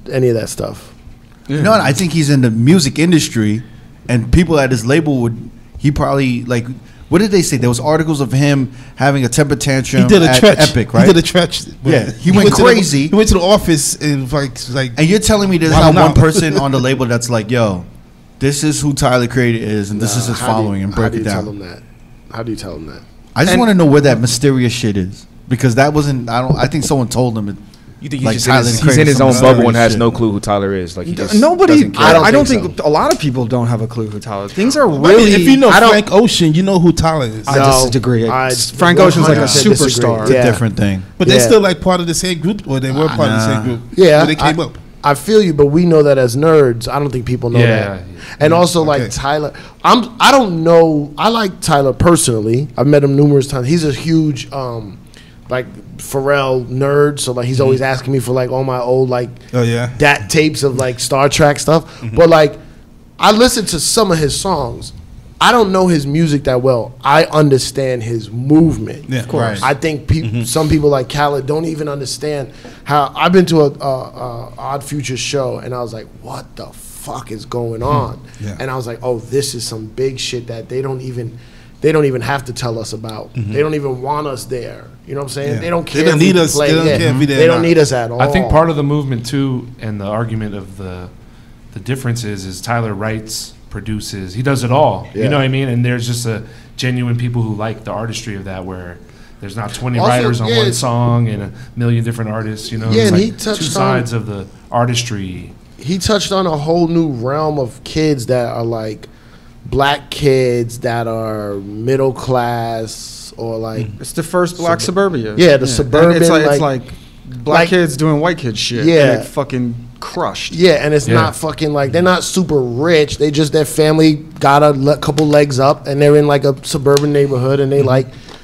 E: any of that stuff.
A: You know what? I think he's in the music industry, and people at his label would. He probably like. What did they say? There was articles of him having a temper tantrum.
B: He did a
A: at
B: stretch.
A: Epic, right?
B: He did a stretch.
A: Yeah, he went
B: to the-
A: crazy.
B: he went to the office and like like.
A: And you're telling me there's
B: Wow,
A: not
B: no.
A: one person on the label that's like, yo, this is who Tyler Creator is, and this
E: Nah,
A: is his
E: how do you-
A: following, and
E: how
A: break
E: do
A: it
E: you tell
A: down.
E: him that? How do you tell him that?
A: I just
F: And-
A: want to know where that mysterious shit is, because that wasn't. I don't. I think someone told him. It,
G: You think he's
A: Like
G: just in
A: Tyler
G: his,
A: the
G: he's in
A: Creator,
G: his
A: some
G: own bubble and
A: mysterious
G: has
A: shit.
G: no clue who Tyler is. Like he just
F: Nobody.
G: doesn't care.
F: I don't,
E: I
F: I don't
E: think
F: think,
E: so.
F: a lot of people don't have a clue who Tyler is. Things are
B: Really,
F: really.
B: if you know
F: I don't.
B: Frank Ocean, you know who Tyler is.
F: I
E: No,
F: disagree.
E: I
F: Frank Ocean's like a
E: one hundred percent disagree.
F: superstar.
A: it's
E: Yeah.
A: a different thing.
B: but they're
E: Yeah.
B: still like part of the same group, or they were part of the
A: Nah.
B: same group.
E: Yeah,
B: when they came
E: I,
B: up.
E: I feel you, but we know that as nerds. I don't think people know
D: Yeah,
E: that.
D: yeah.
E: And also, like
B: Okay.
E: Tyler, I'm. I don't know. I like Tyler personally. I've met him numerous times. He's a huge, um, like Pharrell nerd. So like, he's always asking me for like all my old like
B: Oh yeah.
E: dat tapes of like Star Trek stuff.
B: Mm-hmm.
E: But like, I listen to some of his songs. I don't know his music that well. I understand his movement.
B: Yeah, of course.
E: I think peop some people like Khaled don't even understand how. I've been to a, a, a Odd Future show, and I was like, "What the fuck is going on?"
B: Yeah.
E: And I was like, "Oh, this is some big shit that they don't even, they don't even have to tell us about. They don't even want us there. You know what I'm saying?
B: Yeah.
E: They don't
B: They
E: care.
B: don't
E: if we
B: need us-
E: play.
B: they don't
E: Yeah.
B: care if we there
E: They
B: or
E: don't
B: not.
E: need us at all.
D: I think part of the movement too, and the argument of the the difference is, is Tyler writes, produces, he does it all.
E: Yeah.
D: You know what I mean? And there's just a genuine people who like the artistry of that, where there's not twenty
E: Also,
D: writers on
E: yeah,
D: one
E: it's-
D: song and a million different artists. You know,
E: Yeah,
D: it's
E: and
D: like
E: he touched
D: two
E: on-
D: sides of the artistry.
E: he touched on a whole new realm of kids that are like black kids that are middle class or like
F: It's the first black suburbia.
E: Yeah, the
F: And
E: suburban,
F: It's like, it's
E: like-
F: like black
E: like-
F: kids doing white kid shit.
E: Yeah.
F: and it fucking crushed.
E: yeah, and it's
D: Yeah.
E: not fucking like they're not super rich. They just their family got a le- couple legs up and they're in like a suburban neighborhood and they like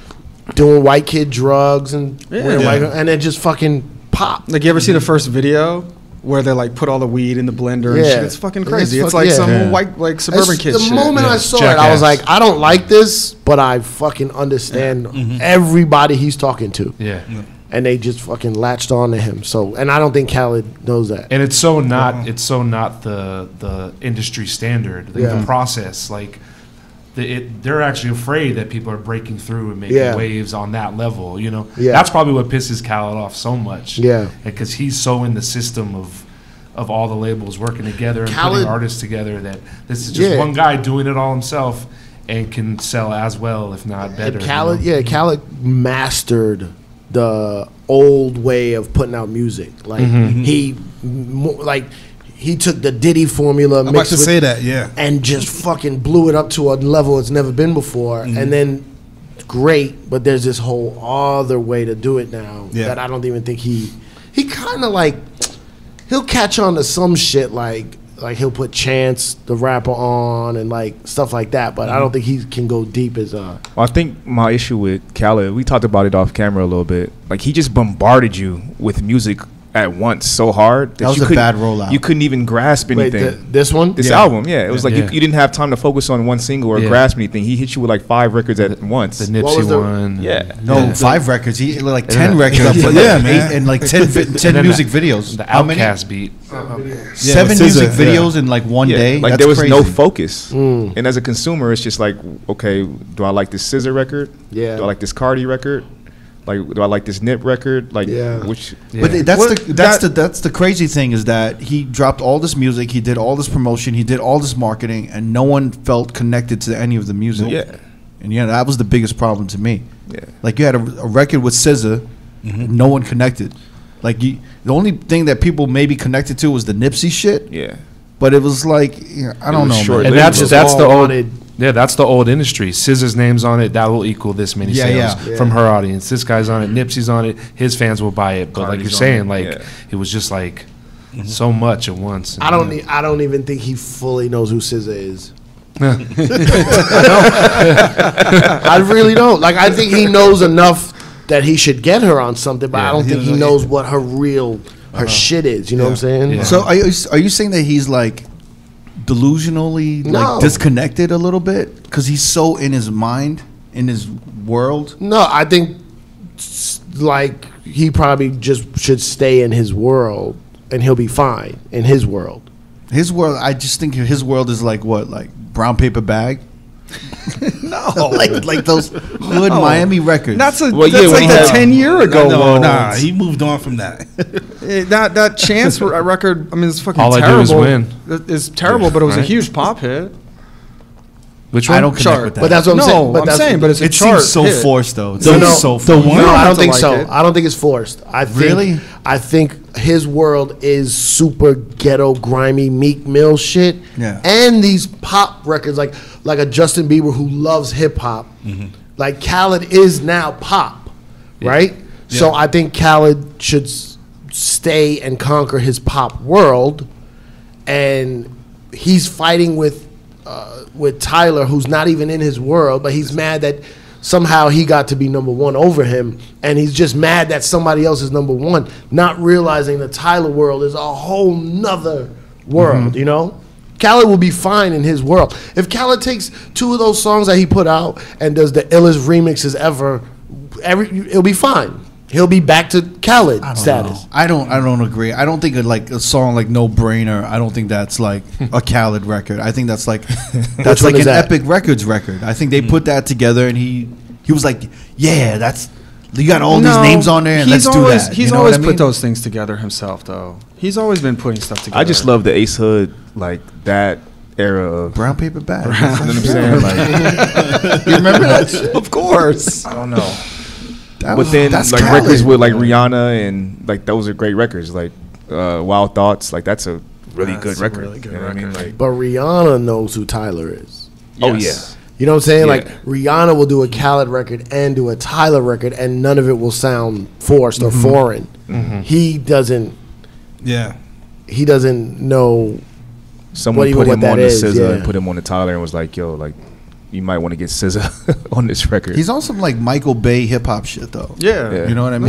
E: doing white kid drugs and
F: Yeah.
E: wearing
B: Yeah.
E: white, and it just fucking pop.
F: Like you ever see the first video where they like put all the weed in the blender and
E: Yeah.
F: shit? It's fucking
E: It's
F: crazy. It's,
E: fuck-
F: like
E: yeah.
F: some
A: Yeah.
F: white like suburban
E: It's-
F: kid
E: the
F: shit.
E: moment
D: Yeah.
E: I saw it, I was
D: Jackass.
E: like, I don't like this, but I fucking understand everybody he's talking to.
D: Yeah.
E: And they just fucking latched on to him. So, and I don't think Khaled knows that.
D: And it's so not it's so not the the industry standard, like
E: Yeah.
D: the process. Like the, it, they're actually afraid that people are breaking through and making
E: Yeah.
D: waves on that level. You know,
E: Yeah.
D: that's probably what pisses Khaled off so much.
E: Yeah.
D: because he's so in the system of of all the labels working together and
E: Khaled-
D: putting artists together that this is just
E: Yeah.
D: one guy doing it all himself and can sell as well, if not better.
E: And
D: you
E: Khaled,
D: know?
E: yeah, Khaled mastered the old way of putting out music. Like
D: Mm-hmm.
E: he, mo- like he took the Diddy formula,
B: I'm about
E: mixed
B: to
E: with-
B: say that. Yeah.
E: and just fucking blew it up to a level it's never been before.
B: Mm-hmm.
E: And then great, but there's this whole other way to do it now
B: Yeah.
E: that I don't even think he he kind of like he'll catch on to some shit like like he'll put Chance the rapper on and like stuff like that, but I don't think he can go deep as uh
G: Well, I think my issue with Khaled, we talked about it off camera a little bit. Like he just bombarded you with music at once so hard
A: That was
G: you
A: a
G: couldn't-
A: bad rollout.
G: You couldn't even grasp
E: wait
G: anything.
E: th- this one
G: this
A: Yeah.
G: album, yeah, it was like
D: Yeah.
G: You, you didn't have time to focus on one single or
D: Yeah.
G: grasp anything. He hit you with like five records at once.
D: The
E: What
D: Nipsey
E: was the-
D: one.
G: Yeah.
A: No,
D: Yeah.
A: five records. He like ten
D: Yeah.
A: records.
B: Yeah,
A: yeah,
B: man.
A: eight, and like ten, vi- ten
D: And then
A: music
D: the-
A: videos.
D: The
A: How many?
D: Outkast beat.
A: Seven
B: with
A: music
B: S Z A, yeah.
A: videos in like one
G: Yeah,
A: day.
G: like
A: That's
G: there was no
A: crazy.
G: focus.
E: Mm.
G: And as a consumer, it's just like, okay, do I like this S Z A record?
E: Yeah.
G: Do I like this Cardi record? Like, do I like this Nip record? Like,
E: Yeah.
G: which?
A: But
D: Yeah.
A: that's
G: What-
A: the that's
G: that-
A: the that's the crazy thing is that he dropped all this music, he did all this promotion, he did all this marketing, and no one felt connected to any of the music.
G: Yeah.
A: And yeah, that was the biggest problem to me.
G: Yeah.
A: Like you had a, a record with S Z A,
G: Mm-hmm.
A: no one connected. Like you, the only thing that people maybe connected to was the Nipsey shit.
G: Yeah.
A: But it was like you know, I don't
G: was
A: know,
G: short
A: man.
D: And that's
E: Just
D: that's
E: all
D: the old
E: wanted-
D: yeah that's the old industry. S Z A's name's on it, that will equal this many
A: Yeah,
D: sales
A: yeah.
D: from
E: Yeah.
D: her audience. This guy's on it, Nipsey's on it, his fans will buy it. But like
G: Cardi's
D: you're
G: on
D: saying,
G: it,
D: like
G: yeah.
D: it was just like so much at once.
E: I don't. e- I don't even think he fully knows who S Z A is. I really don't. Like, I think he knows enough that he should get her on something, but I
D: Yeah,
E: don't
B: he
E: think he
B: doesn't-
E: knows what her real her shit is. You know what I'm saying?
D: Yeah.
A: So are you, are you saying that he's like delusionally
E: No.
A: like disconnected a little bit because he's so in his mind, in his world?
E: No, I think s- like he probably just should stay in his world and he'll be fine in his world.
A: His world, I just think his world is like what, like brown paper bag.
F: No,
A: like like those hood
F: No.
A: Miami records.
F: That's a
G: Well, yeah,
F: that's
G: when
F: like
G: he
F: the
G: had-
F: ten year ago.
B: No,
F: world.
B: nah, he moved on from that.
F: Eh, that that Chance re- record. I mean, it's fucking
D: All I Do
F: terrible.
D: Is Win.
F: It- It's terrible, but it was a
D: Right.
F: huge pop hit.
D: Which one?
A: I don't connect
F: Chart.
A: with that.
E: But that's what I'm
F: no,
E: saying. But
F: I'm
E: that's
F: saying, but it's a
A: it
F: chart
A: seems so
F: hit.
A: forced though. It
B: The-
A: seems
B: no,
A: so
B: the
A: forced.
B: one-
E: No,
F: You don't
E: I
F: have
E: don't
F: to
E: think
F: like
E: so.
F: it.
E: I don't think it's forced. I think,
A: Really?
E: I think his world is super ghetto, grimy, Meek Mill shit.
A: Yeah.
E: And these pop records, like like a Justin Bieber who loves hip hop. Like Khaled is now pop, right? So I think Khaled should s- stay and conquer his pop world, and he's fighting with uh, with Tyler, who's not even in his world, but he's mad that somehow he got to be number one over him, and he's just mad that somebody else is number one, not realizing the Tyler world is a whole nother world, you know? Khaled will be fine in his world. If Khaled takes two of those songs that he put out and does the illest remixes ever, every it'll be fine. He'll be back to Khaled
A: I don't
E: status.
A: know. I don't. I don't agree. I don't think it, like a song like "No Brainer." I don't think that's like a Khaled record. I think that's like that's
E: one
A: like
E: is
A: an
E: that?
A: Epic Records record. I think they put that together, and he he was like, "Yeah, that's you got all these
F: No,
A: names on there, and
F: he's
A: let's
F: always,
A: do that."
F: He's
A: You know
F: always
A: what I
F: put
A: mean?
F: those things together himself, though. He's always been putting stuff together.
G: I just love the Ace Hood, like that era of.
A: brown paper bag.
G: You know what I'm saying? Like,
A: You remember that? shit?
G: of course. I don't know.
A: That
G: But
A: was-
G: then,
A: that's
G: like
A: Khaled.
G: records with like Rihanna and like those are great records. Like uh, Wild Thoughts, like that's a really
F: That's
G: good
F: a
G: record.
F: really good
G: you know what I mean?
F: record.
G: Like,
E: But Rihanna knows who Tyler is.
G: oh
F: Yes.
E: You know what I'm saying?
G: Yeah.
E: Like Rihanna will do a Khaled record and do a Tyler record, and none of it will sound forced or foreign. He doesn't.
B: Yeah.
E: He doesn't know.
G: someone
E: What
G: put
E: even
G: him
E: what
G: on
E: that
G: the
E: is,
G: S Z A
E: yeah.
G: and put him on the Tyler and was like, "Yo, like, you might want to get S Z A on this record."
A: He's on some like Michael Bay hip hop shit though.
F: Yeah.
G: Yeah.
A: You know what I mean?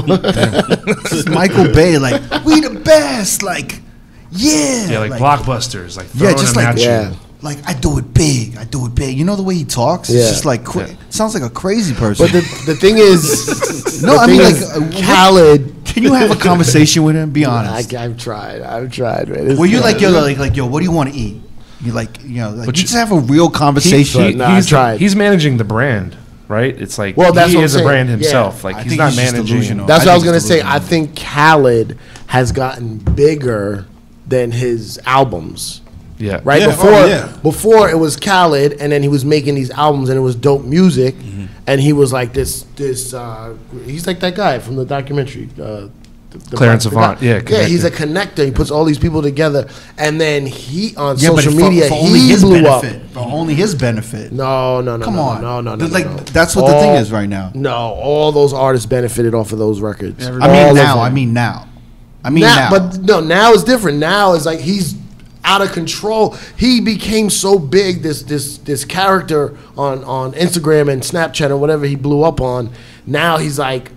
A: It's Michael Bay, like we the best, like yeah,
D: Yeah, like, blockbusters, like
A: yeah,
D: throwing
A: just
D: them
A: like
D: at
E: Yeah.
D: you.
A: like I do it big, I do it big. You know the way he talks?
E: Yeah.
A: It's just like cra-
D: Yeah.
A: sounds like a crazy person.
E: But the the thing is,
A: No,
E: the
A: I
E: thing
A: mean,
E: is,
A: like, uh, what-
E: Khaled.
A: Can you have a conversation with him? Be honest.
E: I, I've tried. I've tried, man. It's
A: Were you
E: not-
A: like yo, like like yo? What do you want to eat? You like you know, like
D: But
A: you
D: you-
A: just have a real conversation.
E: He- Nah, I
D: he's,
E: tried.
D: he's managing the brand, right? It's like
E: Well, that's
D: he
E: what I'm
D: is a
E: saying.
D: brand
E: Yeah.
D: himself. Like
A: I
D: he's
A: think
D: not
A: he's just
D: managing.
A: delusional.
E: That's
A: I
E: what I was
A: think
E: gonna
A: it's
E: say.
A: delusional.
E: I think Khaled has gotten bigger than his albums.
D: Yeah,
E: Right
B: Yeah,
E: before,
B: oh, yeah.
E: before it was Khaled, and then he was making these albums, and it was dope music,
A: Mm-hmm.
E: and he was like this, this. Uh, he's like that guy from the documentary, uh, the, the
D: Clarence
E: black- the
D: Avant,
E: guy.
D: yeah,
E: yeah, he's a
D: connector.
E: connector. He puts all these people together, and then he on
A: yeah, but
E: social
A: for,
E: media
A: for only
E: he
A: his
E: blew
A: benefit.
E: up.
A: For only his benefit.
E: No, no, no,
A: Come
E: no,
A: on.
E: no, no, no,
A: Like,
E: no, no.
A: that's what the thing
E: All-
A: is right now.
E: No, all those artists benefited off of those records.
A: I
E: All
A: mean
E: of
A: now.
E: them.
A: I mean now. I mean
E: now,
A: now.
E: but no, now is different. Now is like he's out of control. He became so big, this this this character on on Instagram and Snapchat or whatever he blew up on. Now he's like,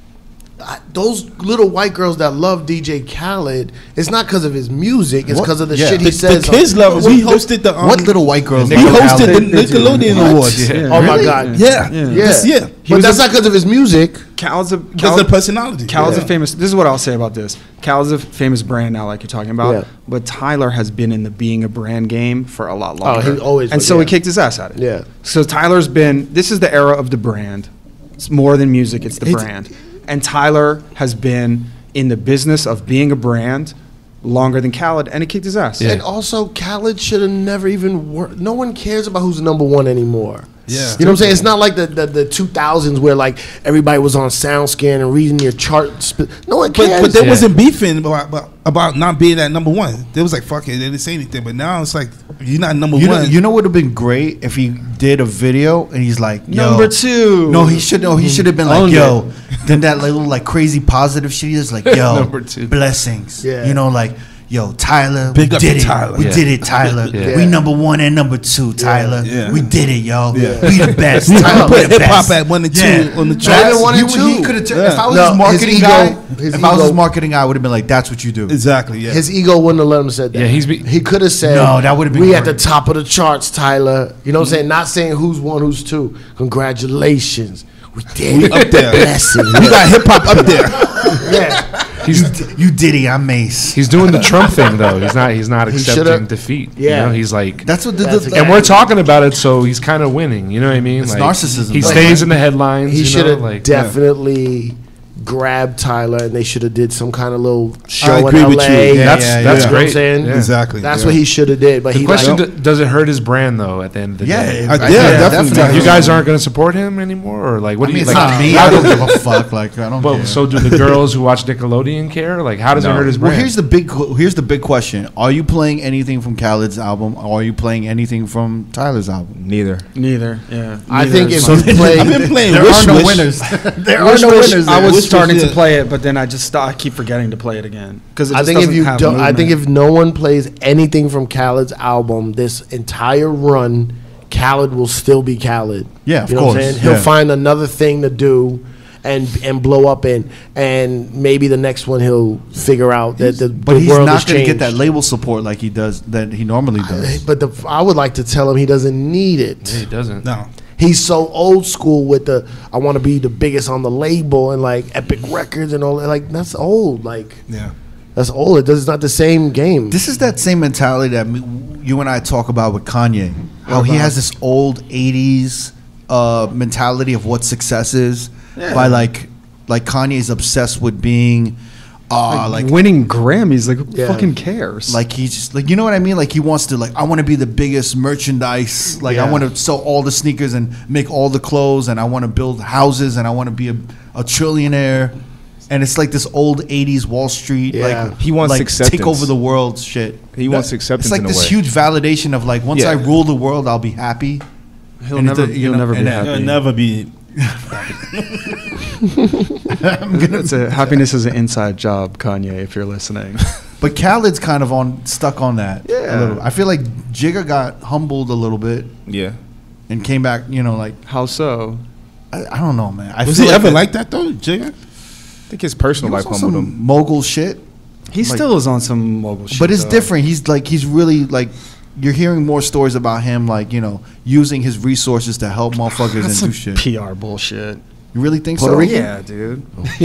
E: I- those little white girls that love D J Khaled. It's not because of his music. It's
A: What?
E: because of the
A: Yeah.
E: shit he
B: The,
E: says.
B: the kids love it. We
A: What-
B: hosted the. Um,
A: what little white girls?
B: We
A: love
B: hosted
A: Khaled?
B: the Nickelodeon Awards.
F: Yeah.
E: Oh my
A: Really?
E: god.
B: Yeah.
E: Yeah.
B: This year.
E: But that's not because of his music.
F: Khaled's a
B: Because of
F: Khaled,
B: the personality.
F: Khaled's
B: Yeah.
F: a famous. This is what I'll say about this. Khaled's a famous brand now, like you're talking about.
E: Yeah.
F: But Tyler has been in the being a brand game for a lot longer.
E: he always
F: and
E: was,
F: so
E: yeah.
F: he kicked his ass at it.
E: Yeah.
F: So Tyler's been. This is the era of the brand. It's more than music. It's the
B: It's-
F: brand. And Tyler has been in the business of being a brand longer than Khaled, and he kicked his ass.
D: Yeah.
E: And also, Khaled should have never even worked. No one cares about who's number one anymore.
B: Yeah.
E: You know what I'm saying? It's not like the, the, the two thousands where like everybody was on SoundScan and reading your chart. Sp- no one cares.
B: But, but they
D: Yeah.
B: wasn't beefing about, about about not being at number one. They was like, fuck it. They didn't say anything. But now it's like, you're not number
A: You know,
B: one.
A: you know what would have been great if he did a video and he's like, yo,
F: Number two.
A: No, he should. No, he should have been like,
F: Owned
A: yo. Then that little like crazy positive shit. He's like, yo,
D: Number two.
A: blessings.
E: Yeah.
A: You know, like, yo, Tyler,
B: Big
A: we
B: up
A: did
B: to
A: it.
B: Tyler.
A: We
D: Yeah.
A: did it, Tyler.
D: Yeah.
A: We number one and number two, Tyler.
B: Yeah.
A: We did it, yo.
B: Yeah.
A: We the best.
B: We
A: Tyler,
B: put
A: we the
B: hip hop
A: best.
B: at one and two on the
E: Not
B: charts.
E: even one and
A: He-
E: two.
A: He could have.
B: Yeah.
A: If I was
E: No,
A: his
E: his
A: marketing
E: ego-
A: guy,
E: his
A: if I was his
E: ego-
A: marketing guy, I would have been like, that's what you do.
B: Exactly. Yeah.
E: His ego wouldn't have let him said that.
D: Yeah, he's be-
E: he could have said,
A: No, that would've been
E: we at the
A: great.
E: top of the charts, Tyler. You know what I'm saying? Not saying who's one, who's two. Congratulations. We did
B: We
E: it.
B: up there.
E: Blessing.
B: we got hip hop up there.
E: Yeah.
A: you, you Diddy, I'm Mace.
D: He's doing the Trump thing though. He's not. He's not
E: He
D: accepting
E: should've-
D: defeat.
E: Yeah.
D: You know, he's like.
A: That's what the,
E: That's
A: the,
E: exactly-
D: And we're talking about it, so he's kind of winning. You know what I mean?
A: It's
D: Like,
A: narcissism,
D: He
A: though.
D: stays in the headlines.
E: He
D: you
E: should
D: know,
E: have
D: like,
E: definitely grabbed Tyler, and they should have did some kind of little show
B: I
E: in
B: agree
E: L A.
B: with you. Yeah,
D: That's
A: yeah,
D: that's
E: You know what I'm
D: great.
E: saying?
D: Yeah.
B: Exactly.
E: That's
B: yeah.
E: what he should have did. But
D: The
E: he
D: question:
E: like,
D: d- Does it hurt his brand though? At the end of the
A: Yeah,
D: day,
A: it-
B: I-
A: I-
B: yeah, definitely.
D: you guys aren't going to support him anymore, or like what
A: I
D: do
A: mean,
D: you
A: it's
D: like?
A: not me.
D: how
A: I
D: do-
A: don't give a fuck. Like I don't
D: But
A: care.
D: so do the girls who watch Nickelodeon care? Like, how does it
G: No.
D: hurt his
A: Well,
D: brand?
A: here's the big qu- here's the big question: are you playing anything from Khaled's album, or are you playing anything from Tyler's album?
G: Neither.
F: Neither. Yeah.
E: I
F: Neither
E: think if
F: is
E: you
F: fine.
E: play,
B: I've been playing
A: There
B: Wish
A: are no
B: Wish.
A: winners. there
F: Wish
A: are no
F: Wish,
A: winners.
F: I
A: there.
F: was
B: Wish
F: starting
B: Wish,
F: to
B: yeah.
F: play it, but then I just st- I keep forgetting to play it again because
E: I think if you don't, I think if no one plays anything from Khaled's album this entire run, Khaled will still be Khaled.
A: Yeah, of
E: you know
A: course,
E: What I'm saying? He'll
A: yeah.
E: find another thing to do, and and blow up in, and maybe the next one he'll figure out that the,
A: But
E: the
A: he's
E: world
A: not
E: has
A: going to get
E: changed.
A: that label support like he does that he normally does.
E: But the, I would like to tell him he doesn't need
D: Yeah,
E: it.
D: he doesn't.
B: No.
E: He's so old school with the I want to be the biggest on the label and like Epic Records and all that. Like that's old. Like
B: Yeah.
E: that's old. It does it's not the same game.
A: This is that same mentality that me, you and I talk about with Kanye. How he has this old eighties uh, mentality of what success is. By like, like Kanye's obsessed with being, uh, like,
F: winning Grammys. Like, who
E: Yeah.
F: fucking cares?
A: like he's just like, you know what I mean? Like he wants to like, I want to be the biggest merchandise. Like I
F: Yeah.
A: want to sell all the sneakers and make all the clothes, and I want to build houses, and I want to be a, a trillionaire. And it's like this old eighties Wall Street,
E: Yeah.
A: like
G: He wants
A: like
G: acceptance.
A: take over the world shit.
G: He wants acceptance
A: It's like
G: in a
A: this
G: way.
A: huge validation of like once
G: Yeah.
A: I rule the world, I'll be happy.
F: he'll
A: and it
F: never,
A: does- you
F: he'll
A: know,
F: never be
A: and-
F: happy.
B: You'll never be.
F: It's a, happiness is an inside job, Kanye. If you're listening,
A: But Khaled's kind of on stuck on that. a
F: Yeah.
A: little. I feel like Jigga got humbled a little bit
G: Yeah.
A: and came back. You know, like
F: how so?
A: I, I don't know, man. I
B: Was
A: feel
B: he
A: like
B: ever
A: that-
B: like that though, Jigga?
G: I think his personal
A: he was
G: life
A: on
G: humbled
A: some
G: him.
A: mogul shit.
F: He
A: Like-
F: still is on some mobile shit.
A: But it's
F: though.
A: different. He's like he's really like you're hearing more stories about him, like you know, using his resources to help motherfuckers and
F: That's some
A: do shit.
F: P R bullshit.
A: You really think
E: Puerto
A: so?
E: Rican?
F: Yeah, dude.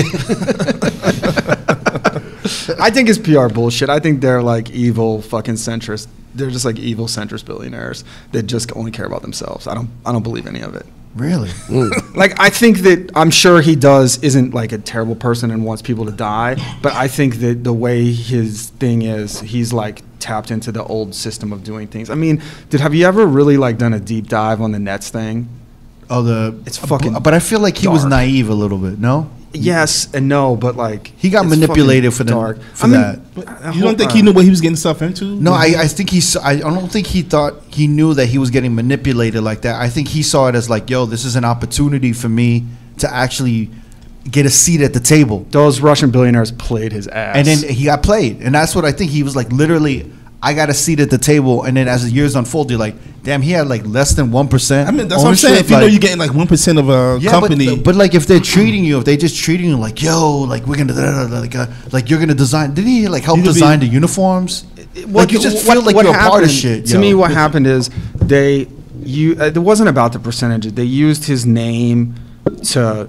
F: I think it's P R bullshit. I think they're like evil fucking centrist. They're just like evil centrist billionaires that just only care about themselves. I don't. I don't believe any of it.
A: Really?
F: Like I think that I'm sure he does isn't like a terrible person and wants people to die, but I think that the way his thing is, he's like tapped into the old system of doing things. I mean, dude, have you ever really like done a deep dive on the Nets thing?
A: Oh, the
F: It's fucking
A: But I feel like he was
F: dark.
A: naive a little bit. No,
F: Yes and no, but like
A: he got
F: it's
A: manipulated
F: fucking
A: for the
F: dark.
A: for
F: I mean,
A: that.
F: I
B: You don't
F: hope
B: think
F: not.
B: he knew what he was getting himself into?
A: No, I, I think he. Saw, I don't think he thought he knew that he was getting manipulated like that. I think he saw it as like, yo, this is an opportunity for me to actually get a seat at the table.
F: Those Russian billionaires played his ass.
A: And then he got played, and that's what I think he was like. Literally, I got a seat at the table, and then as the years unfold, you're like, damn, he had like less than one percent.
B: I mean, that's what I'm saying. If you know you're getting like one percent of a
A: yeah,
B: company,
A: but, but like if they're treating you, if they just treating you like, yo, like we're gonna da, da, da, like, uh, like you're gonna design. Didn't he like help
B: You could be-
A: design the uniforms? like you just feel like
F: what
A: you're a part of
F: happened-
A: shit.
F: To
A: yo.
F: me, what happened is they you. Uh, it wasn't about the percentages. They used his name to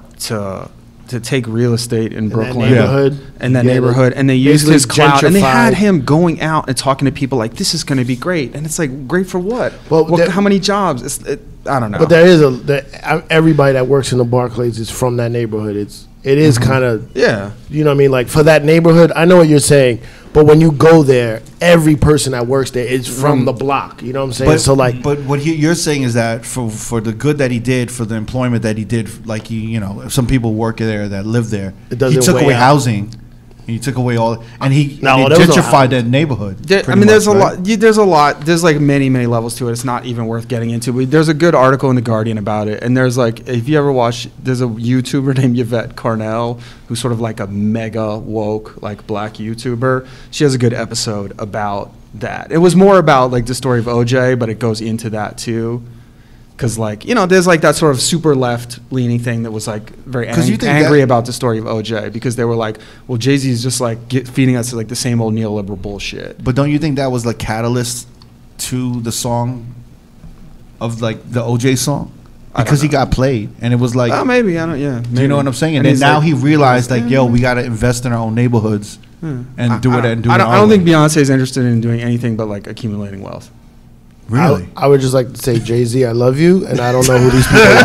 F: to to take real estate in
E: that
F: Brooklyn,
E: neighborhood.
F: in that
E: Yeah,
F: neighborhood, and they used
E: basically
F: his clout, and they had
E: gentrified.
F: him going out and talking to people like, "This is going to be great," and it's like, "Great for what?
E: Well,
F: what
E: there-
F: how many jobs?" It's, it, I don't know.
E: But there is a there, everybody that works in the Barclays is from that neighborhood. It's it is kind of
F: yeah.
E: you know what I mean. Like for that neighborhood, I know what you're saying. But when you go there, every person that works there is from the block. You know what I'm saying?
A: But
E: so like,
A: but what he, you're saying is that for for the good that he did, for the employment that he did, like he, you know, some people work there that live there.
E: It
A: He
E: doesn't
A: took
E: weigh
A: away
E: out.
A: housing. He took away all, and he,
E: No,
A: and he
E: there was no
A: gentrified
E: housing.
A: that neighborhood.
F: There, I
A: pretty
F: mean, there's
A: much,
F: a
A: right?
F: lot. Yeah, there's a lot. There's like many, many levels to it. It's not even worth getting into. But there's a good article in the Guardian about it. And there's like, if you ever watch, there's a YouTuber named Yvette Carnell who's sort of like a mega woke, like black YouTuber. She has a good episode about that. It was more about like the story of O J, but it goes into that too. Because like, you know, there's like that sort of super left leaning thing that was like very
A: 'Cause
F: ang-
A: you think
F: angry
A: that-
F: about the story of O J, because they were like, well, Jay-Z is just like get, feeding us like the same old neoliberal bullshit.
A: But don't you think that was the catalyst to the song of like the O J song?
F: I
A: because he
F: don't know.
A: got played, and it was like,
F: Oh, maybe I don't. Yeah. Maybe.
A: do you know what I'm saying? And,
F: And
A: then
F: he's
A: now
F: like-
A: he realized, like, yo, we got to invest in our own neighborhoods and do
F: I,
A: it
F: I
A: and do
F: don't,
A: it.
F: I don't,
A: our
F: I don't
A: way.
F: think Beyonce is interested in doing anything but like accumulating wealth.
A: really.
E: I, I would just like to say, Jay-Z, I love you, and I don't know who these people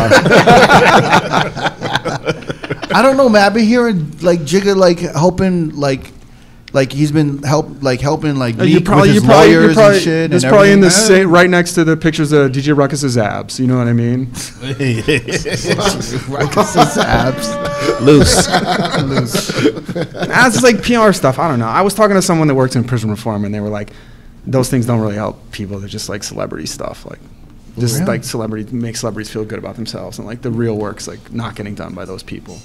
E: are.
A: I don't know, man. I've been hearing like Jigga like helping like. Like he's been help, like helping, like
F: Uh, you
A: Meek
F: probably,
A: with
F: you
A: his
F: probably,
A: lawyers
F: you probably,
A: and shit.
F: It's
A: and
F: probably in the
A: everything.
F: same, right next to the pictures of D J Ruckus's abs. You know what I mean?
A: Ruckus's abs.
G: Loose.
F: That's like P R stuff. I don't know. I was talking to someone that works in prison reform, and they were like, "Those things don't really help people. They're just like celebrity stuff. Like, just
A: Really?
F: like celebrity make celebrities feel good about themselves, and like the real work's like not getting done by those people."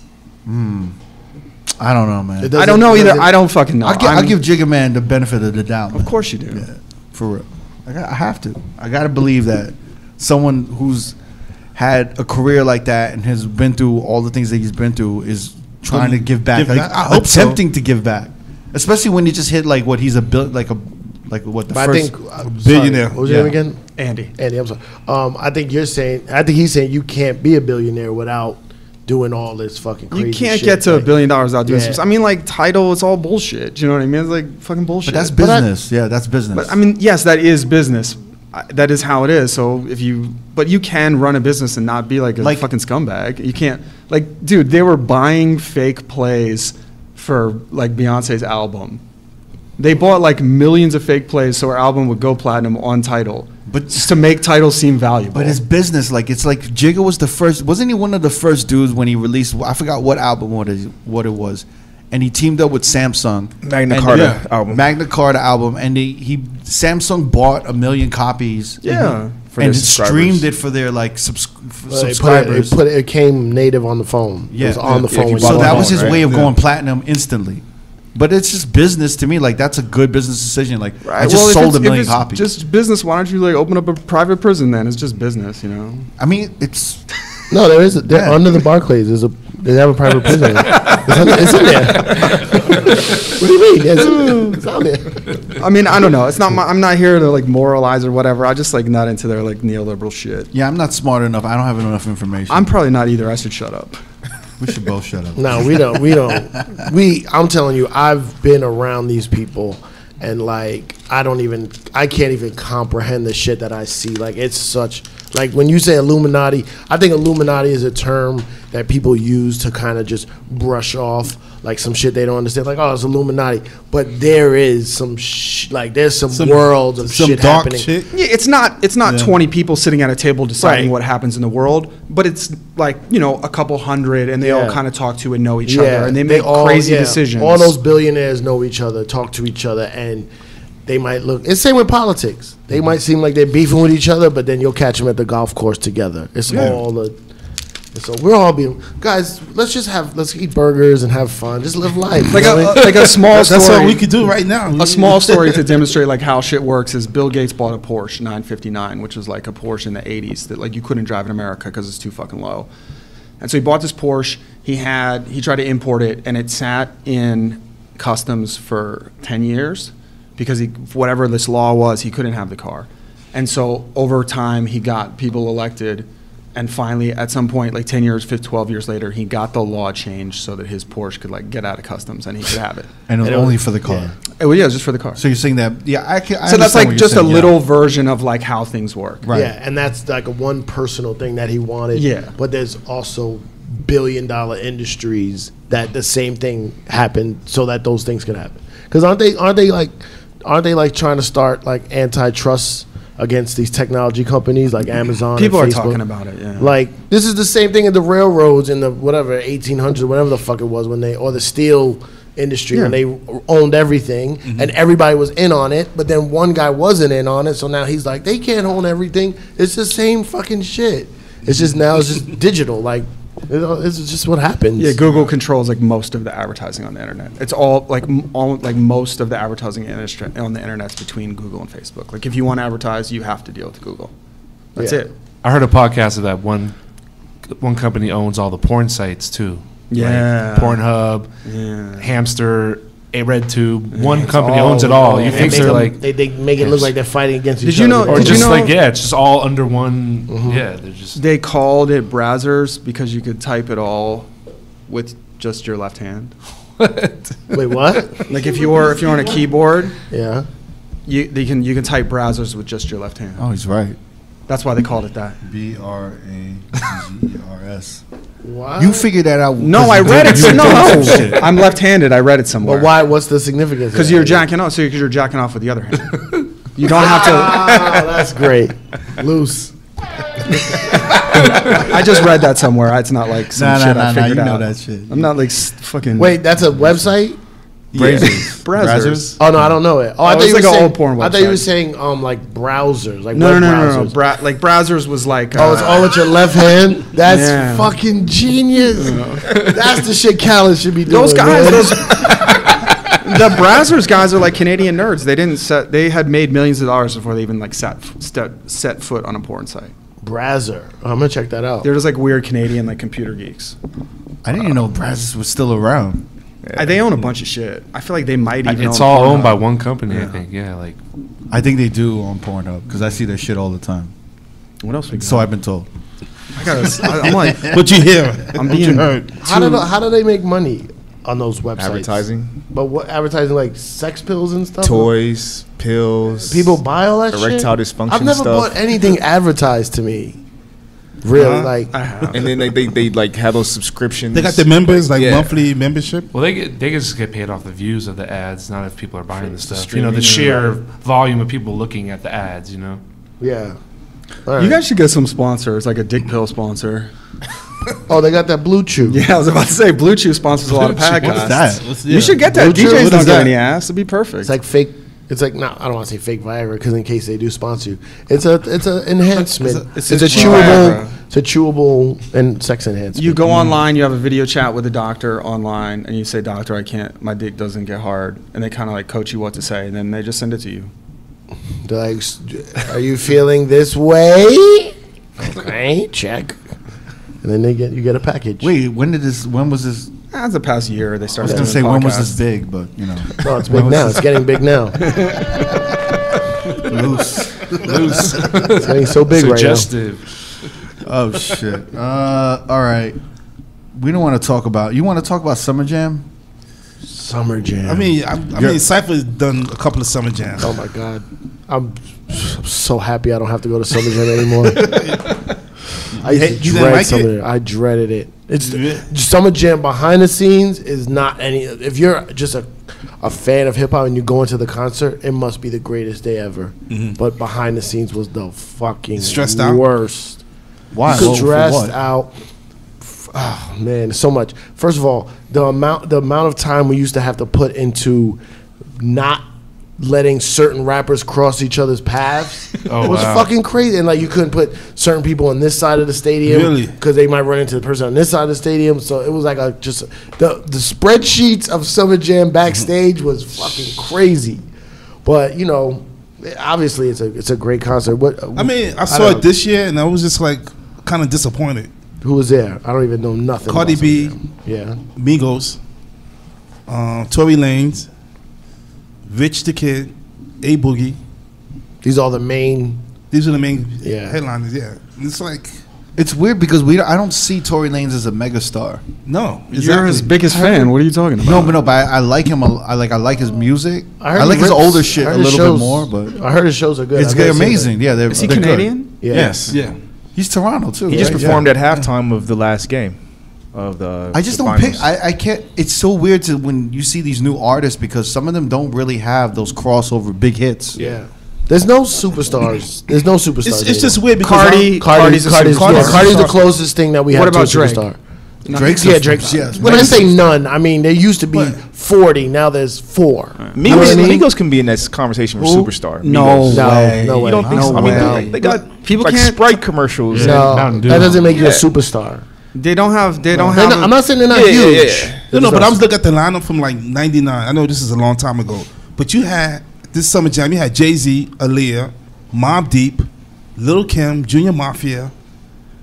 A: I don't know, man.
E: It
F: I
E: doesn't-
F: don't know either.
E: doesn't-
F: I don't fucking know.
A: I'll, gi- I'll
F: I'm-
A: give Jigga Man the benefit of the doubt.
F: Of
A: man.
F: course you do.
A: Yeah, for real. I, got, I have to. I got to believe that someone who's had a career like that and has been through all the things that he's been through is trying to give back,
B: Give
A: like
B: back? I hope so.
A: attempting to give back, especially when he just hit like what he's a bil- like a like what the
E: But I
A: first
E: think uh,
A: billionaire.
E: Sorry, what was your
A: Yeah.
E: name again?
F: Andy.
E: Andy, I'm sorry. Um, I think you're saying. I think he's saying you can't be a billionaire without doing all this fucking crazy
F: You can't
E: shit.
F: get to a
E: Like,
F: billion dollars without doing
E: Yeah.
F: some. I mean, like title, it's all bullshit. Do you know what I mean? It's like fucking bullshit.
A: But that's
E: But I-
A: business. yeah, that's business.
F: But I mean, yes, that is business. I- That is how it is. So if you, but you can run a business and not be like a
A: Like-
F: fucking scumbag. You can't, like, dude, they were buying fake plays for like Beyonce's album. They bought like millions of fake plays so her album would go platinum on title,
A: But-
F: just to make title seem valuable.
A: But it's business. Like it's like Jigga was the first. Wasn't he one of the first dudes when he released? I forgot what album what it, what it was, and he teamed up with Samsung.
G: Magna
A: And-
G: Carta
A: yeah,
G: album.
A: Magna Carta album, and he, he Samsung bought a million copies.
F: Yeah.
G: For
A: and
G: their
A: it
G: subscribers.
A: streamed it for their like subs- for
E: Well, they put it,
A: subscribers.
E: it, put it, it came native on the phone.
A: Yeah.
E: It was on the
G: Yeah,
E: phone.
G: if you
E: when
G: bought
A: so
E: you
G: the
A: that
E: bought
A: was
E: it.
A: his
G: right?
A: way of
B: Yeah.
A: going platinum instantly. But it's just business to me. Like that's a good business decision. Like I just
F: Well, if
A: sold
F: it's-
A: a
F: if
A: million
F: it's
A: copies.
F: Just business. Why don't you like open up a private prison then? It's just business, you know.
A: I mean, it's
E: No, there is. A, they're
A: Yeah.
E: under the Barclays. There's a. They have a private prison. It's, under, it's in there. What do you mean? It's, it's out there.
F: I mean, I don't know. It's not. My, I'm not here to like moralize or whatever. I just like not into their like neoliberal shit.
A: yeah. I'm not smart enough. I don't have enough information.
F: I'm probably not either. I should shut up.
A: we should both shut up.
E: No, we don't. We don't. We. I'm telling you, I've been around these people, and like, I don't even. I can't even comprehend the shit that I see. Like, it's such. Like when you say Illuminati, I think Illuminati is a term that people use to kind of just brush off like some shit they don't understand. Like, oh, it's Illuminati, but there is some sh- like there's some,
B: Some-
E: worlds of
B: some
E: shit
B: dark
E: happening.
B: shit.
F: Yeah, it's not. It's not
B: Yeah.
F: twenty people sitting at a table deciding
E: Right.
F: what happens in the world, but it's like you know a couple hundred, and they all
E: Yeah.
F: kind of talk to and know each other, and they make
E: all-
F: crazy
E: yeah,
F: decisions.
E: All those billionaires know each other, talk to each other, and they might look. It's same with politics. They might seem like they're beefing with each other, but then you'll catch them at the golf course together. It's
A: Yeah.
E: all the. So we're all being guys. Let's just have let's eat burgers and have fun. Just live life.
F: like
E: you
F: a,
E: know what I mean?
F: like a small
B: That's,
F: story.
B: that's what we could do right now.
F: A small story to demonstrate like how shit works is Bill Gates bought a Porsche nine fifty-nine, which was like a Porsche in the eighties that like you couldn't drive in America because it's too fucking low. And so he bought this Porsche. He had he tried to import it, and it sat in customs for ten years because he whatever this law was, he couldn't have the car. And so over time, he got people elected. And finally, at some point, like ten years, fifteen, twelve years later, he got the law changed so that his Porsche could like get out of customs and he could have it.
A: And it was
E: And it
A: only
E: was-
A: for the car.
E: yeah.
F: Oh, well, yeah, it was just for the car.
A: So you're saying that? Yeah, I can. I
F: So that's
A: understand what
F: like
A: you're
F: just a
A: saying, yeah.
F: little version of like how things work.
A: Right.
E: Yeah, and that's like a one personal thing that he wanted.
F: Yeah.
E: But there's also billion dollar industries that the same thing happened so that those things can happen. Because aren't they aren't they like aren't they like trying to start like antitrust against these technology companies like Amazon?
F: People are
E: and Facebook?
F: talking about it. Yeah.
E: Like this is the same thing in the railroads in the whatever eighteen hundreds, whatever the fuck it was when they or the steel industry when
F: Yeah.
E: they owned everything and everybody was in on it, but then one guy wasn't in on it, so now he's like they can't own everything. It's the same fucking shit. It's just now it's just digital. Like you know, it's just what happens.
F: Yeah, Google controls like most of the advertising on the internet. It's all like m- all like most of the advertising industry on the internet's between Google and Facebook. Like if you want to advertise, you have to deal with Google. That's
E: Yeah.
F: it.
D: I heard a podcast of that one one company owns all the porn sites too.
F: Yeah.
D: Like Pornhub,
F: Yeah.
D: Hamster, a red tube. One
E: It's
D: company
E: all-
D: owns it all. You
E: they
D: think
E: make
D: they're
E: them-
D: like,
E: they, they make it look like they're fighting against
F: Did
E: each
F: you
E: other.
F: know-
D: or
F: did you
D: just
F: know-
D: like, yeah, it's just all under one. Yeah, they're just.
F: They called it browsers because you could type it all with just your left hand.
E: Wait, what?
F: Like if you were if you're on a keyboard,
E: Yeah.
F: you they can you can type browsers with just your left hand.
A: Oh, he's right.
F: That's why they called it that.
C: B R A G E R S.
E: What?
A: You figured that out.
F: No,
A: 'cause
F: I
A: you
F: read
A: did-
F: it.
A: you
F: No,
A: did some
F: no,
A: shit.
F: I'm left-handed. I read it somewhere.
E: But why? What's the significance?
F: Because
E: of
F: you're
E: that?
F: jacking off. So because you're jacking off with the other hand. You don't have to.
E: Ah, that's great. Loose.
F: I just read that somewhere. It's not like some
C: Nah, nah,
F: shit
C: nah,
F: I
C: nah,
F: figured
C: you know
F: out.
C: that shit.
F: I'm not like s- fucking.
E: Wait, that's a website?
C: Browsers.
F: browsers.
E: Oh no, I don't know it. Oh, I
F: Oh,
E: thought
F: it's
E: you were
F: like an
E: saying.
F: old porn
E: I thought you were
F: website.
E: saying um like browsers, like
F: No, no,
E: web
F: no, no, no.
E: browsers.
F: Bra- like browsers was like.
E: Oh, it's
F: uh,
E: all with your left hand. That's
F: Yeah.
E: fucking genius. That's the shit Khaled should be doing.
F: Those guys,
E: man.
F: those the browsers guys are like Canadian nerds. They didn't set. They had made millions of dollars before they even like set set, set foot on a porn site.
E: Browser. Oh, I'm gonna check that out.
F: They're just like weird Canadian like computer geeks.
C: I didn't even know Brazos was still around.
F: Uh, They own a bunch of shit. I feel like they might even.
D: It's
F: own
D: all
F: Pornhub.
D: owned by one company, I
F: Yeah.
D: think. Yeah, like
C: I think they do on Pornhub because I see their shit all the time.
F: What else? We got?
C: So I've been told.
F: I gotta. I, I'm like.
B: What you hear?
F: I'm
B: What you
F: being.
B: heard?
E: How do how do they make money on those websites?
G: Advertising,
E: But what advertising like sex pills and stuff?
G: toys, pills.
E: People buy all that shit.
G: Erectile dysfunction
E: I've never
G: stuff.
E: bought anything advertised to me. Really,
B: Huh?
E: like
F: I have.
G: and then they, they, they like have those subscriptions.
B: They got the members, like
G: Yeah.
B: monthly membership.
D: well, they get they just get paid off the views of the ads, not if people are buying the stuff. You
F: streaming
D: know, the
F: and-
D: sheer volume of people looking at the ads. You know,
E: yeah. All right.
F: You guys should get some sponsors, like a dick pill sponsor.
E: Oh, they got that Blue Chew.
F: Yeah, I was about to say Blue Chew sponsors a lot of podcasts.
C: What's that? What's,
F: You should get that.
E: Blue Chew?
F: D Js
E: What
F: don't
E: is
F: get
E: that?
F: any ass. It'd be perfect.
E: It's like fake. It's like no, I don't want to say fake Viagra because in case they do sponsor you, it's a it's a enhancement. It's
F: It's
E: a,
F: a-
E: it's
F: it's
E: a chewable.
F: Viagra.
E: It's a chewable and sex enhancement.
F: you go online, you have a video chat with a doctor online, and you say, "Doctor, I can't. My dick doesn't get hard," and they kind of like coach you what to say, and then they just send it to you.
E: They're like, "Are you feeling this way?" Okay, check. And then they get you get a package.
C: Wait, when did this? When was this?
F: As the past year, they
C: I
F: started.
C: was gonna
F: doing
C: say when was
F: podcasts.
C: this big, but you know.
E: no, it's
C: When
E: big
C: was
E: now.
C: this-
E: It's getting big now.
C: Loose.
D: loose,
E: It's getting so big right now.
D: suggestive.
C: Oh shit. Uh, all right. We don't want to talk about. You want to talk about Summer Jam?
E: Summer Jam.
B: I mean, I, I
C: You're-
B: mean, Cipha's done a couple of summer jams.
E: oh my god, I'm so happy I don't have to go to Summer Jam anymore. I used
B: You
E: to
B: didn't
E: dread
B: like
E: Summer
B: it?
E: Jam. I dreaded it. It's
B: Yeah.
E: Summer Jam behind the scenes is not any. If you're just a a fan of hip hop and you go into the concert, it must be the greatest day ever. But behind the scenes was the fucking
B: Stressed out?
E: worst.
C: Why? Well, for
E: Stressed
C: what?
E: out. Oh man, so much. First of all, the amount the amount of time we used to have to put into not letting certain rappers cross each other's paths
D: Oh,
E: it was
D: wow.
E: fucking crazy. And like you couldn't put certain people on this side of the stadium
B: Really?
E: because they might run into the person on this side of the stadium. So it was like a just the the spreadsheets of Summer Jam backstage was fucking crazy. But you know, obviously it's a it's a great concert. What
B: I mean, I saw
E: don't
B: it
E: know.
B: this year, and I was just like kind of disappointed.
E: Who was there? I don't even know nothing.
B: Cardi
E: about
B: B.
E: Summer Jam. Yeah.
B: Migos, uh, Tory Lanez, Rich the Kid, A Boogie.
E: These are the main.
B: These are the main
E: Yeah.
B: headliners. Yeah, it's like
C: It's weird because we. I don't see Tory Lanez as a megastar.
B: no,
F: You're
B: exactly.
F: his biggest fan. What are you talking about?
C: No, but no, but I, I like him. A, I like. I like his music. I,
E: heard
C: like
E: he
C: his
E: rips-
C: older
E: I
C: shit
E: heard
C: a
E: his
C: little
E: shows-
C: bit more, but
E: I heard his shows are good.
C: it's
E: I've
C: good,
E: never seen
C: amazing. Yeah, they're.
F: Is he
C: they're good.
F: Canadian?
E: Yeah.
C: Yes.
B: Yeah,
C: He's Toronto too.
G: He just
C: right?
G: performed at halftime of the last game of the.
C: I just
G: the
C: don't pick.
G: finals.
C: I, I can't. It's so weird to when you see these new artists because some of them don't really have those crossover big hits.
E: Yeah. There's no superstars. There's no superstars.
B: it's, it's
E: anymore.
B: just weird because
F: Cardi-
B: I'm-
E: Cardi's,
F: Cardi's a
E: Cardi's,
F: superstar.
E: yeah,
B: Cardi's a
E: Cardi's the
B: superstar.
E: closest thing that we have
F: What
E: to
F: about
E: a
F: Drake?
E: superstar.
C: Drake's
E: Yeah,
C: a-
E: Drake.
C: Yes.
E: When I say none, I mean there used to be forty. Now there's four.
G: Migos,
E: You know what I mean?
G: Migos can be in this conversation with
E: Who?
G: superstar.
F: No
G: Migos.
E: No,
F: way.
E: no way.
G: You don't think so?
E: No
G: I mean,
E: way.
G: they, they got
F: People
G: like
F: can't-
G: Sprite commercials.
D: Yeah.
E: No,
D: Mountain Dew.
E: that doesn't make you a
G: Yeah.
E: superstar.
F: They don't have. They don't
E: They're
F: have.
E: not-
F: a-
E: I'm not saying they're not
G: Yeah, yeah,
E: huge.
G: yeah.
B: No, no, but I was looking at the lineup from like ninety-nine. I know this is a long time ago. But you had, this Summer Jam, you had Jay-Z, Aaliyah, Mobb Deep, Lil' Kim, Junior Mafia,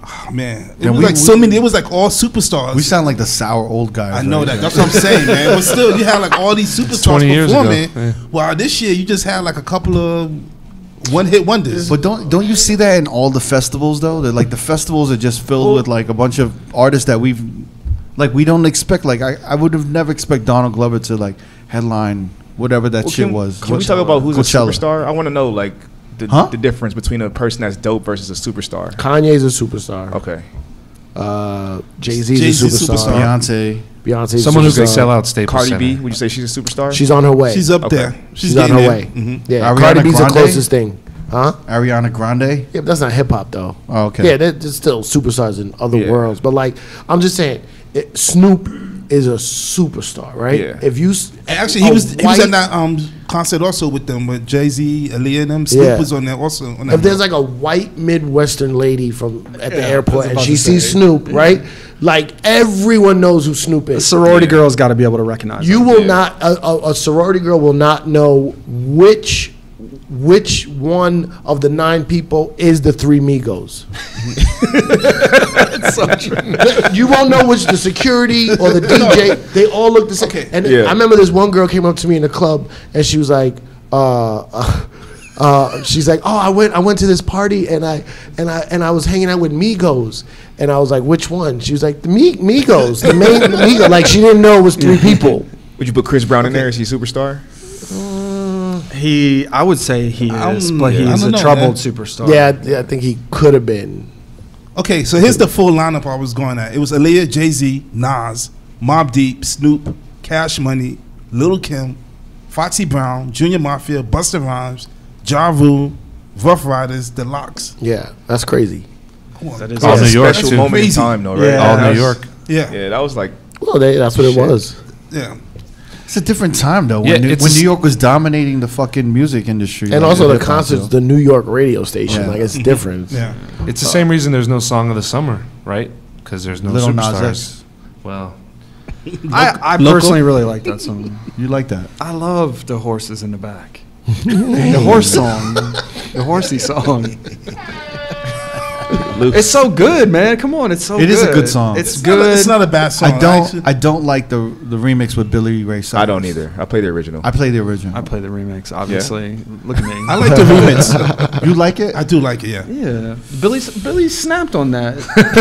B: Oh, man, it
A: Yeah,
B: was
A: we-
B: like so many. It was like all superstars.
A: We sound like the sour old guys.
B: I know
A: right
B: that.
A: now.
B: That's what I'm saying, man. But still, you had like all these superstars
D: twenty years ago,
B: performing.
D: yeah.
B: While this year, you just had like a couple of one-hit wonders.
A: But don't don't you see that in all the festivals though? That like the festivals are just filled with like a bunch of artists that we've like we don't expect. Like I, I would have never expect Donald Glover to like headline whatever that
G: Well,
A: shit
G: can,
A: was.
G: Can we talk about who's
A: Coachella.
G: a superstar? I want to know like the,
A: Huh?
G: the difference between a person that's dope versus a superstar.
E: Kanye's a superstar.
G: Okay.
E: Uh, Jay-Z's
B: Jay-Z's
E: a superstar.
A: Beyonce.
E: Beyonce's
D: Someone
E: a
D: who could
E: superstar.
D: sell out Staples
G: Cardi
D: Center.
G: B, would you say she's a superstar?
E: She's on her way.
B: She's up
G: Okay.
B: there.
E: She's on
B: getting
E: her
B: there.
E: way.
B: Mhm.
E: Yeah,
A: Ariana
E: Cardi B's the
A: Grande?
E: closest thing. Huh?
A: Ariana Grande.
E: Yeah, but that's not hip hop though.
A: Oh, okay.
E: Yeah, they're, they're still superstars in other
G: Yeah.
E: worlds. But like, I'm just saying, it, Snoop is a superstar, right?
G: Yeah.
E: If you s-
B: And actually, he
E: a
B: was he was
E: white-
B: at that um concert also with them with Jay Z, Aaliyah, and them. Snoop
E: Yeah.
B: was on there also. On that
E: If there's like a white Midwestern lady from at the
B: Yeah,
E: airport
B: I was
E: and
B: about
E: she
B: to
E: sees
B: say.
E: Snoop, right? Like everyone knows who Snoop
F: The
E: is.
F: sorority girl's got to be able to recognize
E: You
F: him.
E: will
G: Yeah.
E: not a, a, a sorority girl will not know which which one of the nine people is the three Migos. You won't know which the security or the D J. They all look the same.
B: Okay.
E: And
G: Yeah.
E: I remember this one girl came up to me in the club and she was like, uh, uh, uh, she's like, oh, I went, I went to this party and I, and I, and I was hanging out with Migos, and I was like, which one? She was like, the Mi- Migos, the main Migos. Like she didn't know it was three people.
G: Would you put Chris Brown in there? Is he a superstar?
F: He, I would say he
B: I
F: is,
B: don't-
F: but
B: I
F: he's
B: don't
F: a
B: know,
F: troubled
B: man.
F: superstar.
E: Yeah, I, I think he could have been.
B: Okay, so here's the full lineup I was going at. It was Aaliyah, Jay Z, Nas, Mobb Deep, Snoop, Cash Money, Lil' Kim, Foxy Brown, Junior Mafia, Busta Rhymes, Ja Rule, Rough Riders, The Locks.
E: Yeah, that's crazy.
B: Come on.
F: That is
D: All
G: It's a
D: New York,
G: special
D: too.
G: moment in
B: Crazy.
G: time, though, right?
F: Yeah.
D: All
G: That
D: New
G: was-
D: York.
B: Yeah,
G: Yeah, that was like
E: Well, they, that's what it
G: Shit.
E: was.
B: yeah.
A: It's a different time though. When,
D: Yeah,
A: New,
D: it's
A: when
D: a
A: New
D: s-
A: York was dominating the fucking music industry,
E: And
A: like,
E: also the
A: hip-hop,
E: concerts,
A: so.
E: the New York radio station,
A: Yeah.
E: like it's different.
B: Yeah.
D: It's the same reason there's no song of the summer, right? Because there's no
A: Lil Nas
D: superstars.
A: X.
D: Well,
F: I, I
B: Local?
F: personally really like that song.
A: You like that?
F: I love the horses in the back. The horse song, the horsey song.
G: Luke.
F: It's so good, man. Come on, it's so.
A: It
F: good.
A: is a good song.
F: It's,
B: It's
F: good.
B: Not, it's not a bad song.
A: I don't.
B: actually.
A: I don't like the the remix with Billy Ray Cyrus.
G: I don't either. I play the original.
A: I play the original.
F: I play the remix, obviously. Look at me.
B: I like the remix.
A: You like it?
B: I do like it. Yeah.
F: Yeah, Billy. Billy snapped on that.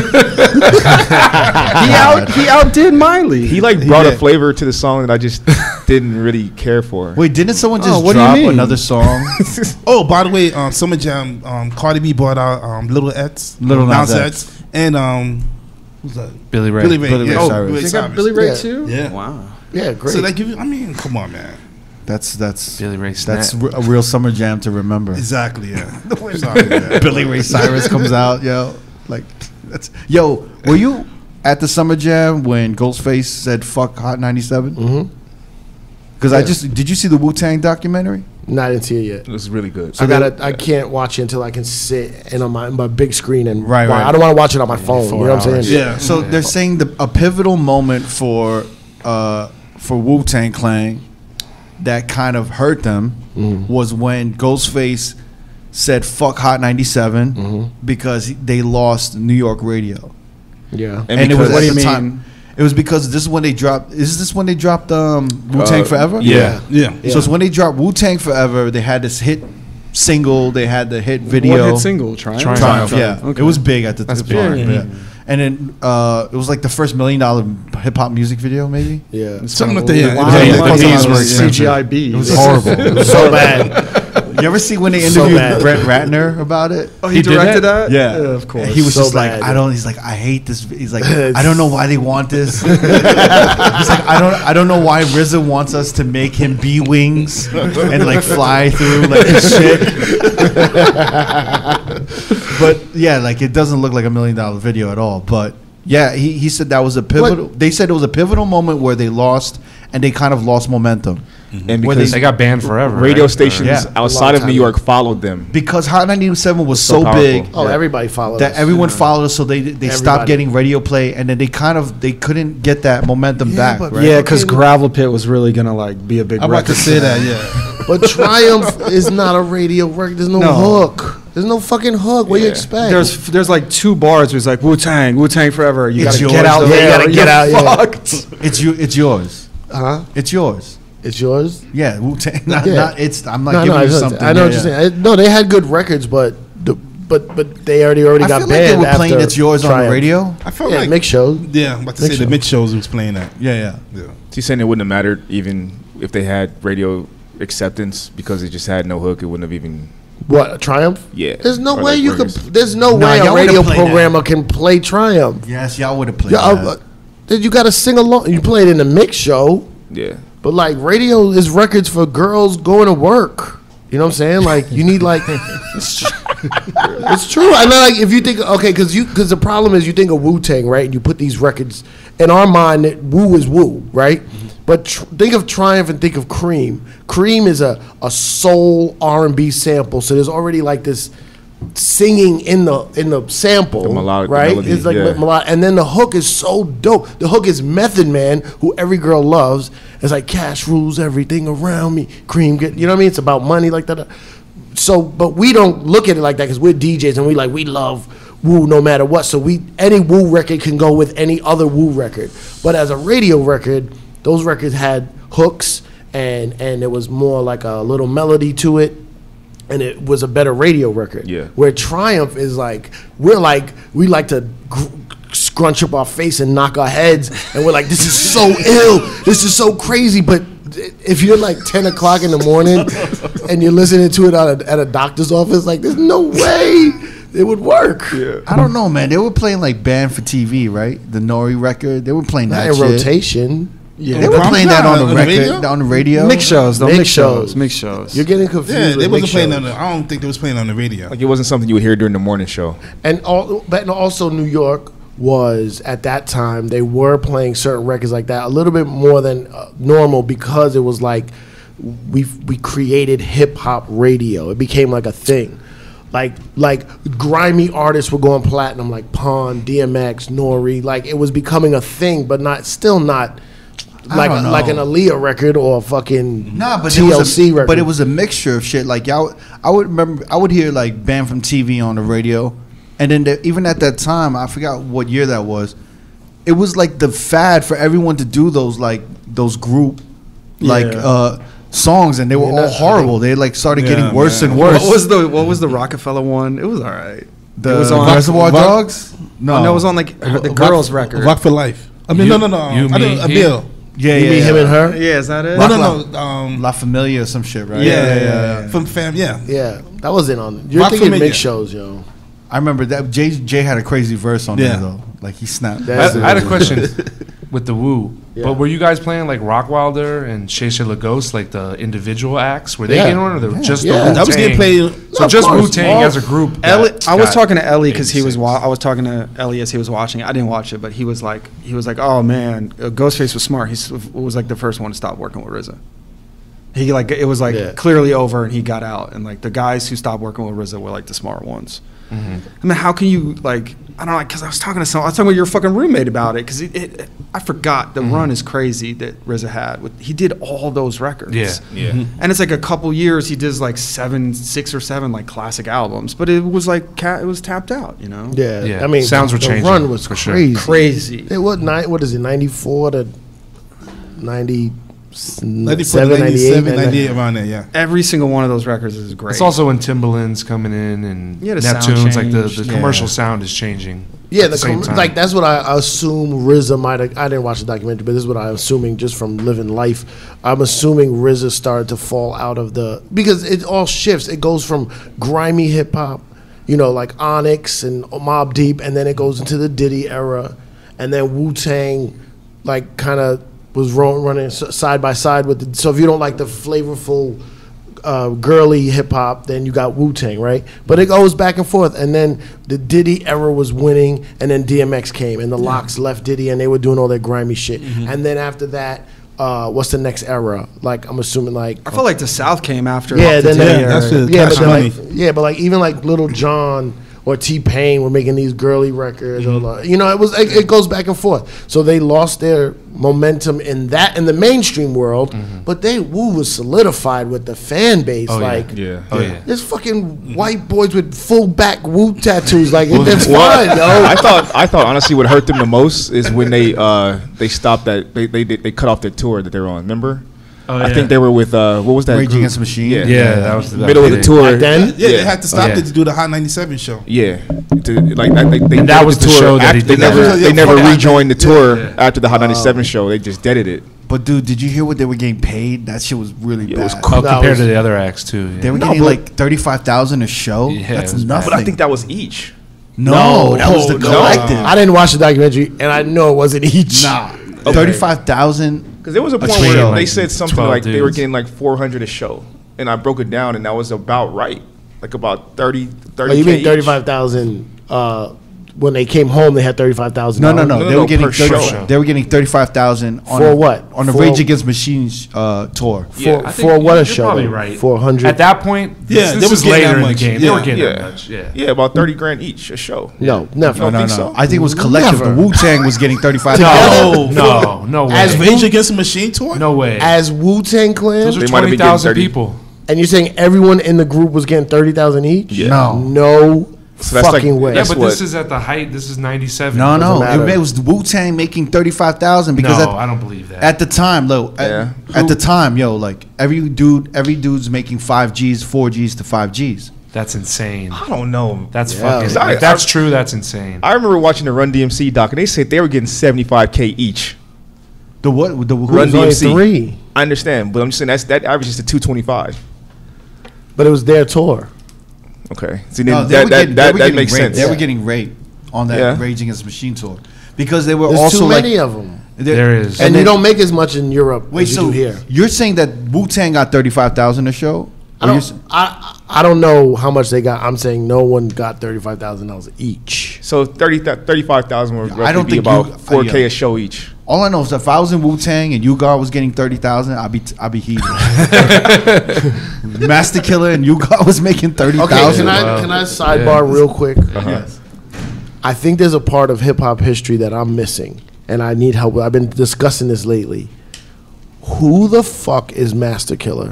F: he out. He outdid Miley.
G: he like brought
A: did.
G: a flavor to the song that I just didn't really care for.
A: Wait, didn't someone just
F: Oh, what do you
A: drop
F: mean?
A: another song?
B: Oh, by the way, um, Summer Jam, um, Cardi B brought out um, Little X,
A: Lil Nas X.
B: and um, who's that?
D: Billy Ray.
B: Billy Ray.
A: Billy Ray
B: yeah.
A: Cyrus.
B: Billy
F: They got
B: Cyrus.
F: Billy Ray
E: Yeah.
F: too.
B: Yeah.
F: Wow.
E: Yeah, great.
B: So they give you. I mean, come on, man.
A: That's that's
D: Billy Ray Snap.
A: that's r- a real summer jam to remember.
B: Exactly. Yeah. Sorry, man.
A: Billy Ray Cyrus comes out, yo. Like, that's yo. Were you at the summer jam when Ghostface said "fuck Hot ninety-seven"?
E: Mhm.
A: Because I
E: Yeah.
A: just did you see the Wu Tang documentary?
E: Not into it yet.
G: It was really good.
E: I gotta. I can't watch it until I can sit and on my, my big screen and
A: Right,
E: wa-
A: right.
E: I don't want to watch it on my phone. You know
A: four
E: what I'm
A: hours.
E: saying?
B: Yeah.
A: So they're saying the a pivotal moment for uh for Wu Tang Clan that kind of hurt them
E: Mm.
A: was when Ghostface said "fuck Hot ninety-seven"
E: Mhm.
A: because he- they lost New York radio,
E: Yeah.
G: And
A: and, it was
G: because-
A: at
F: What do you
A: the
F: mean?
A: time. It was because this is when they dropped. Is this when they dropped um, Wu Tang
G: Uh,
A: Forever?
G: yeah.
B: Yeah.
E: Yeah.
A: So it's when they dropped Wu Tang Forever. They had this hit single. They had the hit video.
F: What hit single? Triumph.
D: Triumph.
A: Triumph, yeah.
F: Okay.
A: It was big at the
D: That's
A: time.
D: big.
A: Yeah.
F: Yeah.
A: And then uh, it was like the first million dollar hip hop music video, maybe.
E: Yeah.
B: Something like that. Yeah.
F: Wow.
A: Yeah,
F: Yeah,
A: the bees were
F: C G I B.
A: It was horrible. It was so bad. You ever see when they
E: So
A: interviewed
E: bad.
A: Brett Ratner about it?
F: Oh,
D: He
F: he,
D: did
F: directed
D: that?
F: that?
A: Yeah.
F: of course.
A: And he was
E: So
A: just
E: bad.
A: like, I don't. He's like, I hate this. He's like, I don't know why they want this. He's like, I don't. I don't know why R Z A wants us to make him bee wings and like fly through like this shit. But yeah, like it doesn't look like a million dollar video at all. But yeah, he, he said that was a pivotal. They said it was a pivotal moment where they lost and they kind of lost momentum.
G: And
A: Where
G: because
D: They got banned forever.
G: radio
D: right?
G: stations
A: Yeah.
G: outside of
E: time
G: New York followed them.
A: Because Hot ninety-seven was
G: So
A: so,
G: powerful.
A: big
E: Oh,
G: Yeah.
E: everybody followed
A: that
E: us.
A: everyone followed us, so they they stopped
E: Everybody.
A: getting radio play, and then they kind of they couldn't get that momentum
B: Yeah,
A: back.
B: but-
A: Right?
F: Yeah, because
B: Okay.
F: Gravel Pit was really gonna like be a big.
B: I'm about to
F: record
B: say
F: for
B: that.
F: them.
B: Yeah.
E: But Triumph is not a radio record. There's no,
F: No.
E: hook. There's no fucking hook. What do you expect?
F: There's there's like two bars where it's like Wu Tang, Wu Tang forever. You
A: It's
F: gotta
A: yours,
F: get out
A: though.
F: there.
E: Yeah, you gotta get out,
F: You're
E: yeah.
F: fucked.
A: It's you. It's yours.
E: huh?
A: It's yours.
E: It's yours.
A: Yeah, Wu-Tang. Not,
E: Yeah.
A: not, it's. I'm not
E: No,
A: giving
E: no, I
A: you
E: know,
A: something.
E: I know
A: Yeah,
E: what you're
A: yeah.
E: saying. I, no, they had good records, but the, but but they already already
A: I
E: got
A: feel like they
E: banned.
A: were playing
E: after
A: "It's Yours" on the
E: Triumph.
A: radio.
B: I felt
E: Yeah,
B: like
E: mix shows.
B: Yeah, I'm about to
E: Mix
B: say the
E: shows.
B: mix shows was playing that.
A: Yeah, yeah.
B: Yeah.
G: She's saying it wouldn't have mattered even if they had radio acceptance because it just had no hook. It wouldn't have even.
E: What Triumph?
G: Yeah.
E: There's no
G: Or
E: way
G: like
E: you could.
G: burgers.
E: There's no
A: Nah,
E: way
A: y'all
E: a
A: would've
E: radio
A: played that.
E: programmer can play Triumph.
A: Yes, y'all would have played
E: Yeah,
A: that.
E: uh, then you got to sing along. You play it in a mix show,
G: Yeah.
E: but like radio is records for girls going to work. You know what I'm saying? Like you need like. It's true. I know. Like if you think okay, because you because the problem is you think of Wu Tang, right? And you put these records in our mind that Wu is Wu, right? But tr- think of Triumph and think of Cream. Cream is a a soul R and B sample, so there's already like this singing in the in the sample,
G: The melodic
E: right?
G: melody,
E: It's like
G: yeah.
E: melodic, and then the hook is so dope. The hook is Method Man, who every girl loves. It's like cash rules everything around me. Cream, get you know what I mean? It's about money like that. So, but we don't look at it like that because we're D Js and we like we love Wu no matter what. So we any Wu record can go with any other Wu record. But as a radio record, those records had hooks and and it was more like a little melody to it. And it was a better radio record.
G: Yeah.
E: Where Triumph is like, we're like, we like to gr- scrunch up our face and knock our heads. And we're like, this is so ill. This is so crazy. But if you're like ten o'clock in the morning and you're listening to it at a, at a doctor's office, like, there's no way it would work. Yeah.
A: I don't know, man. They were playing like Band for T V, right? The Nori record. They were playing
E: Not
A: that
E: in
A: shit.
E: rotation.
F: Yeah.
A: They were
B: Prom-
A: playing that
B: Nah,
A: on the
B: on the
A: record,
B: radio?
A: on the radio.
F: Mix shows, though.
E: Mix
F: Mix shows.
E: shows.
F: Mix shows.
E: You're getting confused.
B: Yeah, they
E: with
B: wasn't
E: mix
B: playing
E: shows.
B: on the, I don't think they was playing on the radio.
G: Like it wasn't something you would hear during the morning show.
E: And all, but also New York was at that time they were playing certain records like that a little bit more than uh, normal because it was like we we created hip hop radio. It became like a thing. Like like grimy artists were going platinum like Pon, D M X, Nori. Like it was becoming a thing, but not still not like
A: don't
E: a,
A: know.
E: like an Aaliyah record or a fucking
A: Nah, but
E: T L C
A: it was a,
E: record.
A: But it was a mixture of shit. Like y'all, I would remember. I would hear like Band from T V on the radio, and then the, even at that time, I forgot what year that was. It was like the fad for everyone to do those like those group like
F: Yeah.
A: uh, songs, and they were
E: Yeah,
A: all
E: that's-
A: horrible. They like started
B: Yeah,
A: getting worse
B: man.
A: and worse.
F: What was the What was the Rockefeller one? It was all right.
A: the
F: it was on
A: Reservoir
B: Rock-
A: Dogs?
F: No, no, it was on like her- the
B: Rock-
F: girls' record.
B: Rock for Life. I mean,
D: You-
B: no, no, no.
D: you,
B: I
D: me,
B: don't, a
D: he?
B: bill.
A: Yeah,
E: you
A: yeah,
E: mean
A: yeah.
E: him and her?
F: Yeah, is that it?
B: No,
A: Rock
B: no, no. Um,
A: La Familia or some shit, right?
B: yeah, yeah, yeah, From fam, yeah.
E: Yeah, that wasn't on. You're
B: Rock
E: thinking
B: Familia.
E: mix shows, yo.
A: I remember that Jay Jay had a crazy verse on
B: Yeah.
A: there though. Like he snapped.
D: I,
E: That's
D: I had a question with the Woo.
E: Yeah.
D: But were you guys playing like Rockwilder and Shay Shay Lagos, like the individual acts? Were they
E: Yeah.
D: getting on, or they were just
E: Yeah.
D: the Wu-Tang?
B: That was getting played.
D: So
E: of
D: just
E: course.
D: Wu Tang
E: All-
D: as a group.
F: Ellie,
D: got-
F: I was
D: got
F: talking to Ellie because he was.
D: eighty-six.
F: Wa- I was talking to Ellie as he was watching. it. I didn't watch it, but he was like, he was like, oh man, uh, Ghostface was smart. He s- was like the first one to stop working with R Z A. He like it was like
E: Yeah.
F: clearly over, and he got out. And like the guys who stopped working with R Z A were like the smart ones.
D: Mm-hmm.
F: I mean, how can you like? I don't know, because I was talking to some. I was talking with your fucking roommate about it because it, it, I forgot the run is crazy that R Z A had. With, he did all those records.
D: Yeah.
G: Yeah.
F: And it's like a couple years he does like seven, six or seven like classic albums, but it was like ca- it was tapped out, you know.
E: Yeah,
D: Yeah.
E: I mean,
D: Sounds were
E: the
D: changing,
E: run was
D: for sure.
E: crazy.
F: Crazy.
E: It was nine. What is it? Ninety-four to ninety.
B: ninety-four,
E: ninety-eight,
B: ninety-seven, ninety-eight, around there, yeah.
F: Every single one of those records is great.
D: It's also when Timbaland's coming in and
F: Yeah, the sound
D: Neptune's like the,
F: changed.
D: the commercial sound is changing.
E: Yeah,
D: at
E: the
D: same
E: com-
D: time.
E: like that's what I assume R Z A might have. I didn't watch the documentary, but this is what I'm assuming just from living life. I'm assuming R Z A started to fall out of the because it all shifts. It goes from grimy hip hop, you know, like Onyx and Mobb Deep, and then it goes into the Diddy era, and then Wu Tang, like kind of was ro- running s- side by side with. The, so if you don't like the flavorful. Uh, girly hip hop, then you got Wu Tang, right? But it goes back and forth, and then the Diddy era was winning, and then D M X came, and the Locks left Diddy, and they were doing all their grimy shit. And then after that, uh, what's the next era? Like I'm assuming, like
F: I felt like the South came after.
E: yeah,
F: the
E: then
F: Diddy
E: they-
F: era.
B: that's it.
E: yeah,
B: Cash
E: but then
B: Money.
E: like, yeah, but like even like Little John or T-Pain were making these girly records, mm-hmm. or you know, it was it, it goes back and forth. So they lost their momentum in that in the mainstream world, mm-hmm. but they Wu was solidified with the fan base.
D: Oh,
E: like,
D: yeah.
G: Yeah.
D: Oh yeah.
E: there's fucking white boys with full back Wu tattoos. Like, that's fine, yo.
G: I thought I thought honestly what hurt them the most is when they uh they stopped that they they they cut off their tour that they were on. Remember?
D: Oh,
G: I
D: yeah.
G: think they were with uh what was that?
A: Rage
G: group?
A: Against the Machine.
G: Yeah,
D: Yeah, that was the
G: middle of the tour.
E: Back then?
B: Yeah,
G: Yeah.
B: they had to stop
D: Oh, yeah.
B: it to do the Hot ninety-seven show.
G: Yeah, to, like that, they, they
D: And that
G: did
D: was the
G: tour
D: show that he
G: after- they
D: did
G: never
B: that.
G: they never
B: Yeah,
G: rejoined the tour
D: yeah.
G: after the Hot ninety-seven show. They just deaded it.
A: But dude, did you hear what they were getting paid? That shit was really
G: Yeah, it
A: bad.
G: was
D: Oh,
E: That
D: compared
E: was-
D: to the other acts too. Yeah.
A: They were
G: No,
A: getting
G: but-
A: like thirty-five thousand a show.
D: Yeah,
A: That's
D: it was bad.
A: nothing.
G: But I think that was each.
A: no, that was the
E: no.
A: collective.
E: I didn't watch the documentary, and I know it wasn't each.
A: Nah, thirty-five thousand.
G: Because there was a point
A: Between,
G: where
A: like,
G: they said something
D: twelve
G: like they were
D: dudes.
G: getting like four hundred a show, and I broke it down, and that was about right, like about thirty, thirty.
E: Oh, you mean
G: each.
E: thirty-five thousand? Uh, when they came home, they had thirty-five thousand.
A: No, no, no.
G: No,
A: They
G: no,
A: were getting
G: per
A: thirty,
G: show.
A: They were getting thirty-five thousand on
E: For
A: a-
E: what?
A: on the
E: For-
A: Rage Against Machines uh, tour.
E: For,
G: Yeah,
D: I think
E: for what a
D: you're
E: show?
D: Probably right.
E: four hundred.
D: At that point,
B: Yeah,
D: this,
B: they
D: this
B: was
D: is
B: getting
D: later
B: that
D: in the
B: much.
D: game. They
B: Yeah.
D: were getting
G: Yeah,
D: that much. Yeah.
G: yeah, about thirty grand each a show.
E: No, never.
A: No,
G: don't
A: no,
G: think
A: no.
G: so?
A: I think it was collective.
E: Never.
A: The Wu Tang was getting thirty-five
D: No,
A: thousand.
D: no, no way.
E: As
B: Rage Against the Machine tour?
D: no way.
E: As Wu-Tang Clan,
D: Those are
G: They might have
D: twenty
G: been getting
D: thousand
G: thirty.
D: people.
E: and you're saying everyone in the group was getting thirty thousand each?
G: Yeah.
A: No,
E: No
G: So that's like-
E: fucking way.
D: Yeah,
G: That's
D: but
G: what-
D: this is at the height. This is ninety-seven.
A: no, no.
E: matter.
A: It, it was Wu Tang making thirty-five thousand because
D: no,
A: at,
D: I don't believe that.
A: at the time, though,
G: Yeah.
A: at, at the time, yo, like every dude, every dude's making five G's, four G's to five G's.
D: That's insane.
G: I don't know.
D: That's
E: Yeah.
D: fucking.
G: I-
D: If that's
G: I-
D: true, that's insane.
G: I remember watching the Run D M C doc, and they said they were getting seventy-five k each.
A: The what? The who?
G: Run
E: It was only
G: D M C.
E: three,
G: I understand, but I'm just saying that's that averages to two twenty-five.
E: but it was their tour.
G: Okay, see,
A: No,
G: then
A: they
G: that
A: were
G: that
A: getting- they
G: that,
A: were
G: that
A: getting
G: makes
A: raped.
G: sense.
A: They were getting raped on that
G: Yeah.
A: Rage Against the Machine tour because they were
E: There's
A: also
E: too
A: like
E: many of them.
A: they're-
D: There is.
E: And,
A: then-
E: you don't make as much in Europe
A: Wait,
E: as you
A: so
E: do here.
A: you're saying that Wu Tang got thirty-five thousand a show?
E: I
A: Or you're
E: don't,
A: s-
E: I, I don't know how much they got. I'm saying no one got thirty-five thousand dollars each.
G: So thirty thirty-five thousand would
A: I
G: roughly
A: don't
G: be
A: think
G: about
A: you-
G: four k
A: yeah.
G: a show each.
A: All I know is if I was in Wu Tang and Ugar was getting thirty thousand, I'd be I'd be heated. Master Killer and Ugar was making thirty
E: Okay,
A: thousand.
E: can I
D: Wow.
E: can I sidebar
D: Yeah.
E: real quick?
A: Yes.
E: I think there's a part of hip hop history that I'm missing, and I need help with. I've been discussing this lately. Who the fuck is Master Killer?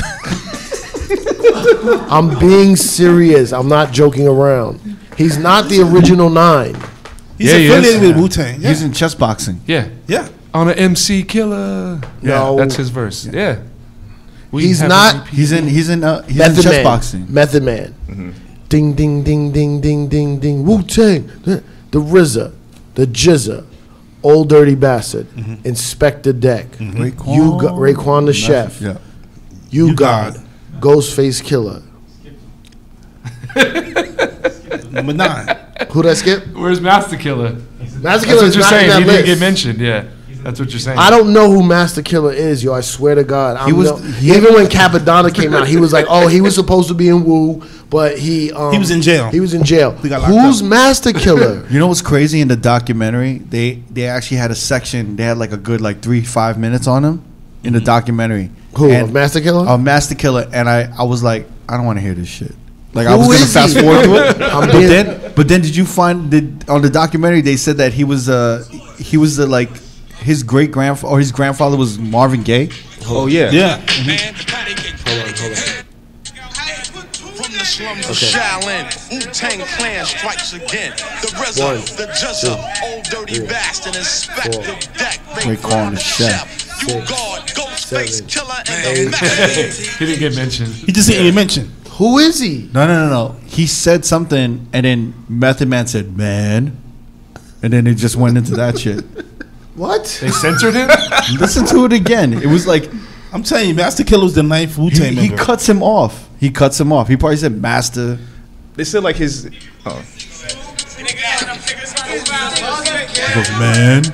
E: I'm being serious. I'm not joking around. He's not the original nine.
B: He's
D: Yeah, he is.
B: affiliated with Wu Tang. Yeah.
A: He's in chess boxing.
D: Yeah.
B: yeah.
D: On an M C Killer.
E: No.
D: That's his verse. Yeah. We
E: He's
D: have
E: not-
D: an E P.
A: He's in he's in uh, he's
E: Method
A: in chess
E: Man.
A: boxing.
E: Method Man.
G: Mm-hmm.
E: Ding ding ding ding ding ding ding. Wu Tang. The, the R Z A. The Jizza. Old Dirty Bastard.
B: Mm-hmm.
E: Inspector Deck.
A: Raekwon.
E: You got Raekwon the Chef.
A: Yeah.
E: You,
B: You
E: God.
B: God.
E: Ghostface Killer.
B: Number nine.
E: Who that skip?
D: Where's Master Killer?
E: Master
D: That's
E: Killer
D: what
E: is
D: you're
E: not in
D: saying.
E: that
D: He
E: list.
D: didn't get mentioned. Yeah. That's what you're saying.
E: I don't know who Master Killer is, yo. I swear to God. I'm
A: He was-
E: no-
A: he-
E: even when Capadonna came out, he was like, "Oh, he was supposed to be in Wu, but he um,
B: He was in jail.
E: He was in jail.
B: He got locked
E: Who's
B: up.
E: Master Killer?
A: You know what's crazy in the documentary? They they actually had a section. They had like a good like three five minutes on him in the documentary.
E: Who?
A: And-
E: of Master Killer?
A: Of Master Killer, and I I was like, I don't want to hear this shit. Like I
E: Who
A: was gonna
E: is
A: fast
E: he?
A: forward to it,
E: I'm
A: but
E: being-
A: then but then did you find did on the documentary they said that he was uh he was the like his great grandfather or his grandfather was Marvin Gaye.
G: Oh yeah,
B: Yeah.
I: From the slums of Shaolin, Wu-Tang Clan strikes again. The R Z A,
E: One,
I: the Jizza, Old Dirty Bastard, Inspector Deck,
A: Raekwon the Chef.
I: You God, Ghostface
E: seven,
I: Killer, and the Method.
D: He didn't get mentioned.
B: He just didn't even mention.
E: Who is he?
A: No no no no. He said something and then Method Man said man, and then it just went into that shit.
E: What?
D: They censored him?
A: Listen to it again. It was like
B: I'm telling you, Master Killer was the ninth Wu
A: he,
B: Tang
A: he
B: member.
A: cuts him off. He cuts him off. He probably said Master.
G: they said like his. Oh,
A: He goes man.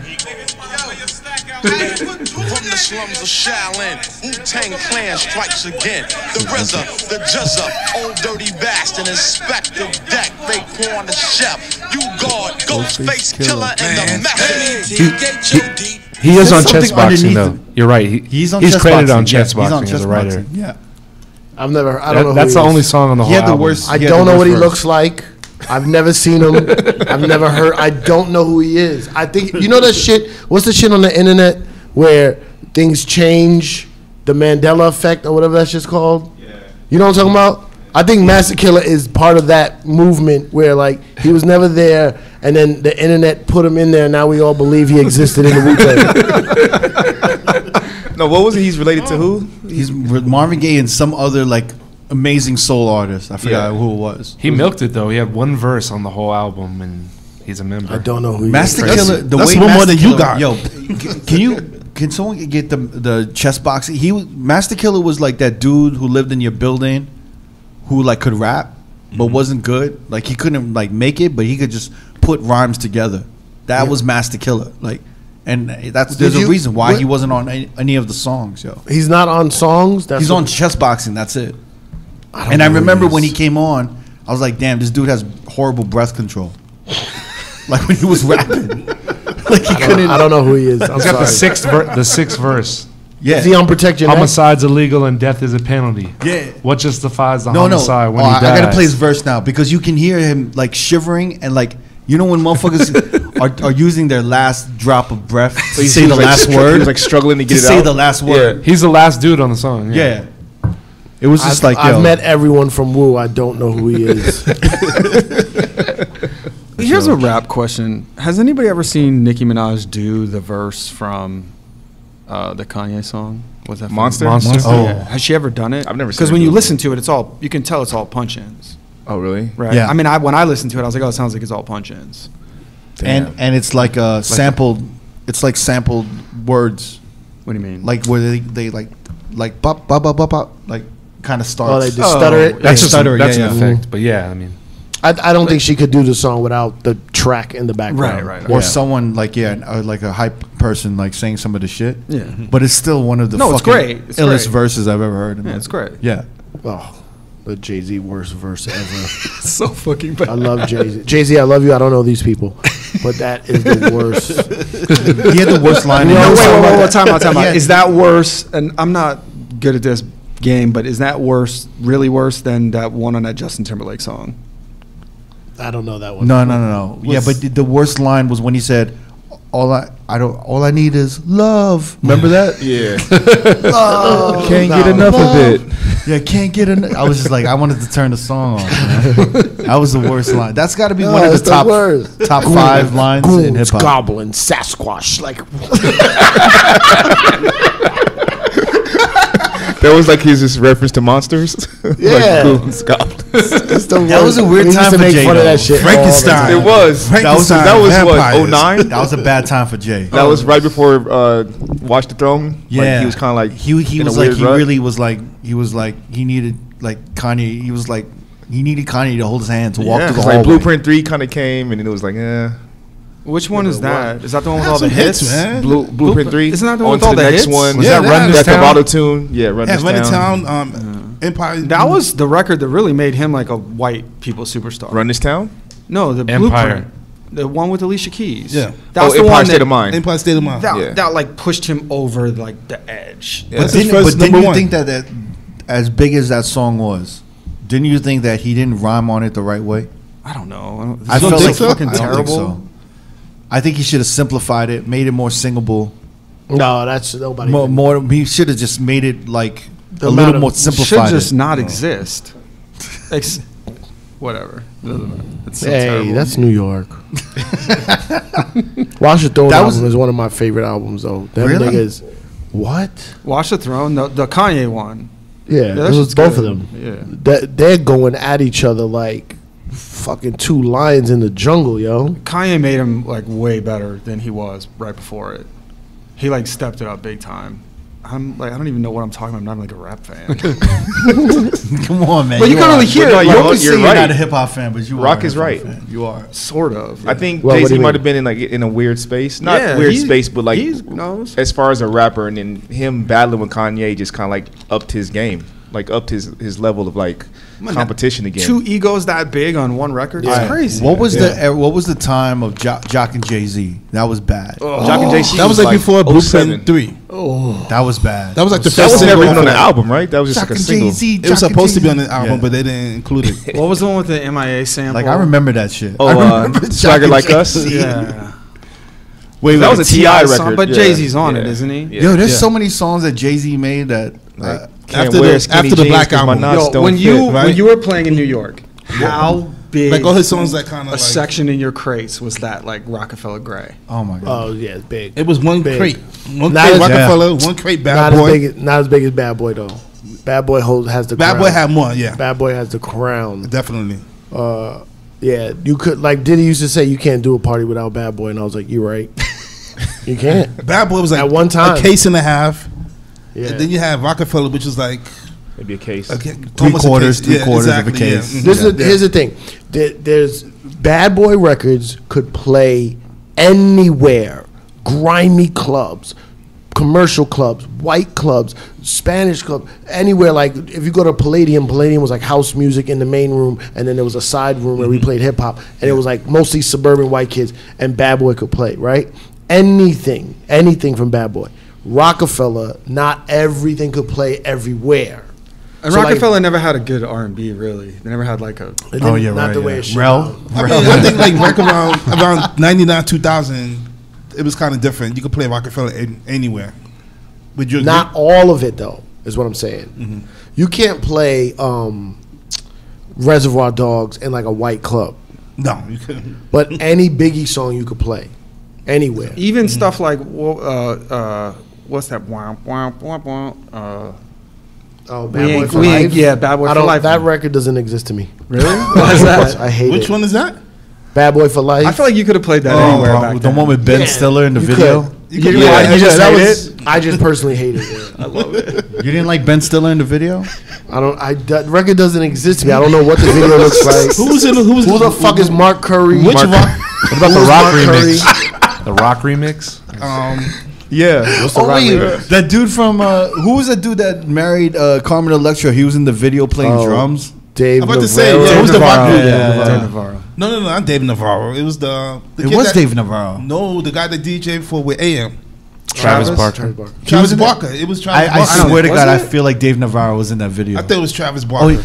I: From the slums of Shaolin, Wu-Tang Clan strikes again. The R Z A, the Jizza, Old Dirty Bastard, Inspector Deck, Raekwon the Chef. You God, Ghostface Killer, and the Method.
D: He is on
A: There's
D: chess
A: something
D: boxing, though.
A: underneath
D: You're right. He,
A: He's on
D: he's
A: chess
D: credited
A: boxing.
D: on chess
A: Yeah, he's
D: boxing
A: on
D: as
A: chess
D: a writer.
A: boxing. Yeah.
E: I've never. I don't
D: That-
E: know.
D: that's
E: who
D: the
E: he
D: only
E: is.
D: song on the whole
A: He had the
D: album.
A: worst-
E: I
A: Yeah,
E: don't
A: the
E: know what he
A: worst
E: looks like. I've never seen him. I've never heard. I don't know who he is. I think you know that shit. What's the shit on the internet where things change, the Mandela effect or whatever that shit's called? Yeah. You know what I'm talking about? I think Master Killer is part of that movement where like he was never there, and then the internet put him in there. And now we all believe he existed in the Wu-Tang.
G: No, what was it? He's related to who?
C: He's with Marvin Gaye and some other like amazing soul artist. I forgot
G: Yeah.
C: who it was.
D: He milked it though. He had one verse on the whole album, and he's a member.
E: I don't know who he
C: Master
E: is.
C: Killer. The
B: that's
C: way
B: one more
C: Master
B: than you
C: Killer-
B: got.
C: Yo, c- can you? Can someone get the the chess box? He was- Master Killer was like that dude who lived in your building, who like could rap, but wasn't good. Like he couldn't like make it, but he could just put rhymes together. That was Master Killer. Like, and that's
E: Did
C: there's a
E: you-
C: reason why
E: what-
C: he wasn't on any, any of the songs, yo.
E: He's not on songs. That's
C: He's
E: what-
C: on chess boxing. That's it.
E: I don't
C: And I
E: know who
C: remember
E: he
C: when he
E: is.
C: came on, I was like, "Damn, this dude has horrible breath control." Like when he was rapping, like he
E: I don't,
C: couldn't.
E: I don't know who he is. I'm
D: He's got
E: sorry.
D: the sixth ver- the sixth verse.
C: Yeah,
E: Is he on Protect Your Neck?
D: Homicide's illegal and death is a penalty.
C: Yeah.
D: What justifies the
C: no, no.
D: homicide when
C: oh,
D: he
C: I,
D: dies?
C: I gotta play his verse now because you can hear him like shivering and like you know when motherfuckers are, are using their last drop of breath to
G: He
C: say
G: was
C: the
G: like
C: last
G: str-
C: word.
G: He was like struggling to
C: to
G: get it
C: say
G: out.
C: the last word.
D: He's the last dude on the song.
C: Yeah. It was just
E: I've,
C: like yo.
E: I've met everyone from Wu. I don't know who he is.
F: Here's a rap question. Has anybody ever seen Nicki Minaj do the verse from uh, the Kanye song? What's that? from?
G: Monster?
D: Monster?
C: Oh.
F: Yeah. Has she ever done it?
G: I've never seen
F: Because
G: her
F: when
G: do
F: you
G: it.
F: listen to it, it's all you can tell. It's all punch-ins,
G: Oh, really?
F: right?
C: Yeah.
F: I mean, I, when I listened to it, I was like, "Oh, it sounds like it's all punch-ins."
C: and and it's like a sampled. It's like sampled words,
F: What do you mean?
C: like where they they like like bop bop bop bop bop like kind of starts.
E: Oh, they just stutter it.
D: That's
C: They
D: just
C: stutter,
D: that's
C: yeah,
D: an
C: yeah.
D: effect. But yeah, I mean,
E: I, I don't think she could do the song without the track in the background.
F: Right, right.
C: or
F: Yeah.
C: someone like yeah, uh, like a hype person like saying some of the shit.
F: Yeah.
C: but it's still one of the
F: No, it's
C: fucking
F: great. It's
C: illest
F: great.
C: verses I've ever heard. In
F: Yeah,
C: my-
F: it's great.
C: Yeah,
E: Oh, the Jay-Z worst verse ever.
F: so fucking bad.
E: I love Jay-Z. Jay-Z, I love you. I don't know these people, but that is the worst.
C: he had the worst line.
F: No,
C: in
F: wait,
C: the
F: wait,
C: song.
F: wait, wait, time out, time out.
C: Yeah.
F: Is that worse? And I'm not good at this game, but is that worse, really worse than that one on that Justin Timberlake song?
E: I don't know that one.
C: No, no, no, no. Yeah, but the- the worst line was when he said, "All I, I don't, all I need is love." Remember that?
G: Yeah.
C: Love.
G: Can't get
C: No.
G: enough of
C: Love.
G: it.
C: Yeah, can't get enough. I was just like, I wanted to turn the song on. Man. That was the worst line. That's got to be
E: No,
C: one of
E: it's
C: the
E: the
C: top
E: worst.
C: top five lines in
E: Goons,
C: hip hop.
E: goblin, Sasquatch, like
G: That was like his just reference to monsters.
E: Yeah.
G: Like goons, goblins.
E: it's the
C: That was a
E: worst.
C: weird
E: We used
C: time
E: to
C: for
E: make
C: Jay,
E: fun of
C: though.
E: that shit. all the
B: Frankenstein.
E: time.
G: It was.
B: Frank-
G: That was,
B: Frankenstein,
G: that was what,
B: vampires.
G: oh nine?
C: That was a bad time for Jay.
G: That was right before uh, Watch the Throne.
C: Yeah,
G: Like, he was kind of like
C: he he
G: in a
C: was like
G: weird
C: he
G: rut.
C: really was like he was like he needed like Kanye. He was like he needed Kanye to hold his hand to walk
G: Yeah,
C: through the
G: 'cause
C: hallway.
G: like Blueprint three kind of came, and then it was like, eh.
F: Which one is that? Is that the one with
B: Had
F: all the
B: some hits,
F: hits?
B: man.
G: Blue, Blueprint three.
F: Isn't that the one
G: On
F: with
G: to
F: all the
G: next
F: hits?
G: one?
F: Was
B: Yeah,
F: that
B: that
F: Run
B: had-
F: This
G: That's the
F: Town?
G: auto tune. Yeah, Run
B: Yeah,
G: This
B: Run This
G: Town.
B: Town, um, Empire.
F: That was the record that really made him like a white people superstar.
G: Run This Town.
F: No, the
D: Empire.
F: Blueprint. The one with Alicia Keys.
B: Yeah.
F: That's
G: oh,
F: the
G: Empire
F: one
G: State
F: that,
G: of Mind.
B: Empire State of Mind.
F: that,
G: Yeah.
F: that like pushed him over like the edge.
G: Yeah.
C: But
B: That's his
C: didn't,
B: first
C: but didn't
B: number
C: you
B: one.
C: think that, that as big as that song was, didn't you think that he didn't rhyme on it the right way?
F: I don't know. I, don't,
C: I
B: don't
C: felt
B: think
C: like
B: so?
F: fucking
C: I don't think
F: terrible.
C: so. I think he should have simplified it, made it more singable.
E: No, that's nobody.
C: More, more he should have just made it like
E: The
C: a
E: amount
C: little
E: of-
C: more
F: Should
C: simplified.
F: just
C: it.
F: not exist. Ex- whatever. It's so
E: Hey,
F: terrible.
E: that's New York. Watch the Throne
C: That was-
E: album is one of my favorite albums, though. Them
C: Really?
E: niggas, what?
F: Watch the Throne, the, the Kanye one.
E: Yeah,
F: that
E: it was
F: shit's
E: both
F: good.
E: of them.
F: Yeah.
E: That they're going at each other like fucking two lions in the jungle, yo.
F: Kanye made him like way better than he was right before it. He like stepped it up big time. I'm like I don't even know what I'm talking about. I'm not like a rap fan.
C: Come on, man.
F: But you can't
C: are.
F: really hear
G: But
F: it.
G: no,
C: You
G: you're-
C: always say
G: you're
C: you're
G: right.
C: not a hip hop fan, but you
G: Rock
C: are. a
G: is
C: hip-hop
G: right.
C: fan. You are.
F: Sort of.
G: I think
E: Well, what
G: Jay
E: do
G: Z
E: you
G: might
E: mean?
G: have been in like in a weird space, not
F: Yeah,
G: weird
F: he-
G: space, but like
F: he knows.
G: as far as a rapper, and then him battling with Kanye just kind of like upped his game. like upped his his level of like competition again.
F: Two egos that big on one record. It's
C: All right.
F: crazy.
C: What was
B: Yeah.
C: the er, what was the time of Jo- Jock and Jay Z? That was bad.
G: Jock and J C
B: That was like,
G: like
B: before
G: oh seven.
B: Blueprint three.
C: That was bad.
B: That was like the
G: That
B: first
G: was
B: single
G: never even on
B: off
G: the
B: of that.
G: album, right? That was just
C: Jock
G: like a
C: and
G: single.
C: Jay-Z.
B: It was
C: Jock and
B: supposed to be on
C: Jay-Z.
B: the album,
C: Yeah.
B: but they didn't include it.
F: What was the one with the M I A sample?
C: Like I remember that shit.
G: Oh,
C: I
G: uh,
C: remember Jock
G: Swagger
C: and
G: Like Us?
C: Jay-Z.
F: Yeah.
C: Wait,
G: That
C: wait,
G: was a T I
F: song,
G: record,
F: but
G: yeah.
F: Jay Z's on it,
G: Yeah.
F: isn't he?
G: Yeah.
C: Yo, there's
B: Yeah.
C: so many songs that Jay Z made that.
G: Like,
C: Uh,
G: can't
B: After
G: wear
B: the-
G: skinny
B: after the
G: jeans
B: Black
G: 'cause my
B: Album.
G: knots
F: Yo,
G: don't
F: when
G: fit,
F: you
B: right?
F: when you were playing in New York, how big
B: Like all his songs that kind of
F: a
B: like.
F: section in your crates was that like Rockefeller Gray?
C: oh my god.
E: Oh yeah, it's big.
B: It was one
E: Big.
B: crate. One
E: Not
B: crate
E: as-
B: Rockefeller, one crate Bad
E: not
B: Boy.
E: as big, as, not as big as Bad Boy though. Bad Boy holds has the
B: Bad
E: crown.
B: Boy had more, yeah.
E: Bad Boy has the crown.
B: Definitely.
E: Uh, yeah, you could like Diddy used to say you can't do a party without Bad Boy, and I was like, you're right. You can't.
B: Bad Boy was like
E: At one time.
B: a case and a half.
E: Yeah.
B: And then you have Rockefeller, which was like
G: Maybe a case.
B: a, ca-
C: Three
B: almost a
C: quarters,
B: case.
C: three
B: Yeah,
C: quarters
B: exactly,
C: of a case.
B: yeah.
E: This
B: Mhm.
E: is here's the thing. There, there's Bad Boy Records could play anywhere, grimy clubs, commercial clubs, white clubs, Spanish clubs, anywhere. Like if you go to Palladium, Palladium was like house music in the main room, and then there was a side room where we played hip hop, and it was like mostly suburban white kids, and Bad Boy could play, right? Anything, anything from Bad Boy. Rockefeller, not everything could play everywhere.
F: And
E: So, like-
F: Rockefeller never had a good R and B. Really, they never had like a.
E: It
C: Oh
E: didn't-
C: yeah,
E: not
C: right.
E: the way
C: yeah.
E: it should.
C: Rel,
B: I mean, I think like right around around ninety-nine, two thousand, it was kind of different. You could play Rockefeller in, anywhere. Would you agree?
E: Not all of it though, is what I'm saying. You can't play um, Reservoir Dogs in like a white club,
B: No, you couldn't.
E: but any Biggie song you could play anywhere.
F: Even stuff like wo- uh, uh, what's that? Wah, wah, wah, wah, uh,
E: Oh,
F: we
E: Bad Boy
F: ain't-
E: for
F: we
E: Life.
F: ain't- yeah, Bad Boy
E: I
F: for
E: don't.
F: Life.
E: That record doesn't exist to me.
F: Really? What's that?
E: I hate
B: Which
E: it.
B: one is that?
E: Bad Boy for Life.
F: I feel like you could have played that
C: Oh,
F: anywhere
C: uh,
F: back
C: the
F: then.
C: one with Ben
E: Yeah,
C: Stiller in the
E: you
C: video.
E: could.
B: You
F: You-
B: could
F: yeah,
B: play-
F: you just
E: that
F: hate
E: was,
F: it?
E: I just personally hate it. Yeah.
F: I love it.
C: You didn't like Ben Stiller in the video?
E: I don't. I that record doesn't exist to me. I don't know what the video looks like.
B: Who was in the, who was
E: Who the fuck is Mark Curry?
B: Which
E: Mark,
B: rock?
D: What about the
E: Who's
D: rock
E: Mark
D: remix? The rock remix?
B: Um,
G: Yeah.
E: What's the
C: Oh
E: rock
C: wait,
E: remix?
C: that dude from uh, who was that dude that married uh, Carmen Electra? He was in the video playing
E: Oh.
C: drums.
E: Dave
B: I'm about to
E: Navarro.
B: say, yeah,
F: Dave
B: who's the rock
F: Navarro.
B: group?
C: Yeah,
F: Dave
C: yeah.
F: Navarro.
B: No, no, no, not Dave Navarro. It was the. the
C: It
B: kid
C: was
B: that-
C: Dave Navarro.
B: No, the guy that D J for with A M.
D: Travis,
F: Travis?
D: Barker.
E: Travis Barker.
B: Travis
C: in it?
B: Barker. It was
C: I,
B: Travis
C: I
B: Barker.
C: swear to
F: Was
C: God, I
F: it?
C: feel like Dave Navarro was in that video.
B: I thought it was Travis
C: Oh,
B: Barker.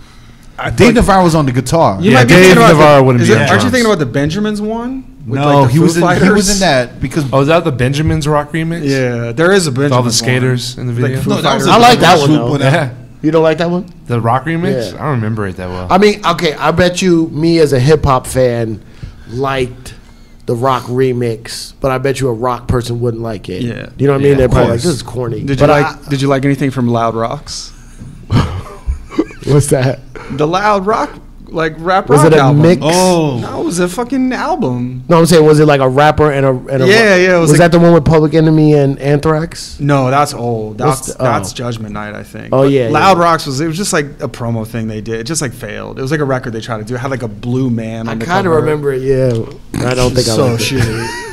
C: he- Dave Navarro was on the guitar.
F: You
D: Yeah,
F: might be
D: Dave
F: thinking about
D: Navarro
F: the,
D: wouldn't
F: is
D: be
F: it-
D: on
F: Aren't you
D: drums.
F: thinking about the Benjamins one? With
C: no,
F: like the
C: he
F: Foo
C: was in, he
F: Fighters?
C: was in that because
D: Oh, is that the Benjamins rock remix?
F: Yeah, there is a
D: With
F: Benjamins
D: all the
F: one.
D: skaters in the video?
F: Like Foo
B: No, that was
F: Fighters.
B: a
E: I like that
B: group
E: one, though.
B: with that.
D: Yeah.
E: You don't like that one?
D: The rock remix?
E: Yeah.
D: I don't remember it that well.
E: I mean, okay, I bet you me as a hip hop fan liked the rock remix, but I bet you a rock person wouldn't like it.
F: Yeah.
E: You know what I mean?
D: Yeah,
E: They're
D: of
E: probably like,
D: course.
E: this is corny.
F: Did you
E: But
F: like?
E: I-
F: did you like anything from Loud Rocks?
E: what's that?
F: The Loud Rock, like rap
E: Was
F: rock
E: it a
F: album.
E: mix?
B: Oh.
F: No, it was a fucking album.
E: No, I'm saying, was it like a rapper and a and a
F: Yeah, yeah, it was
E: Was,
F: like-
E: that the one with Public Enemy and Anthrax?
F: No, that's old.
E: What's
F: That's
E: the-
F: that's
E: oh.
F: Judgment Night, I think.
E: Oh,
F: But
E: yeah,
F: Loud
E: yeah.
F: Rocks was it was just like a promo thing they did. It just like failed. It was like a record they tried to do. It had like a blue man.
E: I
F: on the
E: kind of
F: cover.
E: remember it. Yeah, I don't think I
F: So
E: liked it.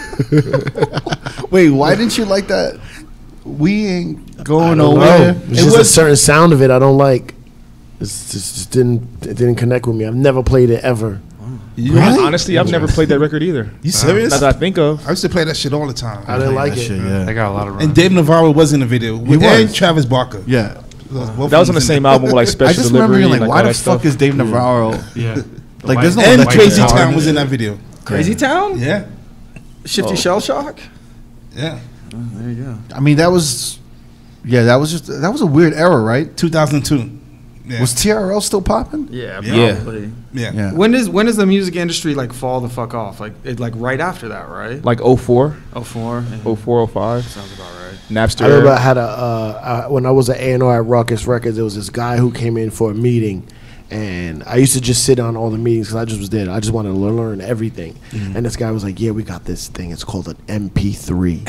F: shitty.
C: wait, why didn't you like that? We ain't going
E: I don't
C: nowhere.
E: know. It's just a certain sound of it I don't like. It's just, just didn't it didn't connect with me. I've never played it ever.
B: You,
G: Really? Honestly, I've never played that record either.
B: you serious?
G: Not that I think of.
B: I used to play that shit all the time.
E: I didn't like
C: That
E: it.
C: shit, yeah.
D: They got a lot of
B: And
D: run.
B: Dave Navarro was in the video. With
C: was.
B: and Travis Barker.
C: Yeah.
B: Both
G: That was
B: of
G: on the
B: them
G: same
B: in
G: album with like Special
C: I just
G: Delivery.
C: remember being like,
G: and,
C: why
G: all
C: the
G: that
C: fuck
G: stuff.
C: is Dave Navarro?
D: Yeah.
C: Like, there's no
B: And
C: like,
B: Crazy
C: guitar.
B: Town was in that video.
F: Crazy Town?
B: Yeah.
F: Shifty Shell Shock?
B: Yeah.
F: There you go.
C: I mean, that was, yeah, that was just that was a weird era, right?
B: two thousand two. Yeah.
C: Was T R L still popping?
F: Yeah,
G: Yeah.
F: probably.
B: yeah.
C: Yeah.
F: When does when does the music industry like fall the fuck off? Like it like right after that, right?
G: Like oh four,
F: Oh four.
G: oh four, oh five.
F: Sounds about right.
G: Napster.
E: I remember I had a uh, I, when I was an A and R at Ruckus Records. There was this guy who came in for a meeting, and I used to just sit on all the meetings because I just was there. I just wanted to learn, learn everything. And this guy was like, "Yeah, we got this thing. It's called an M P three."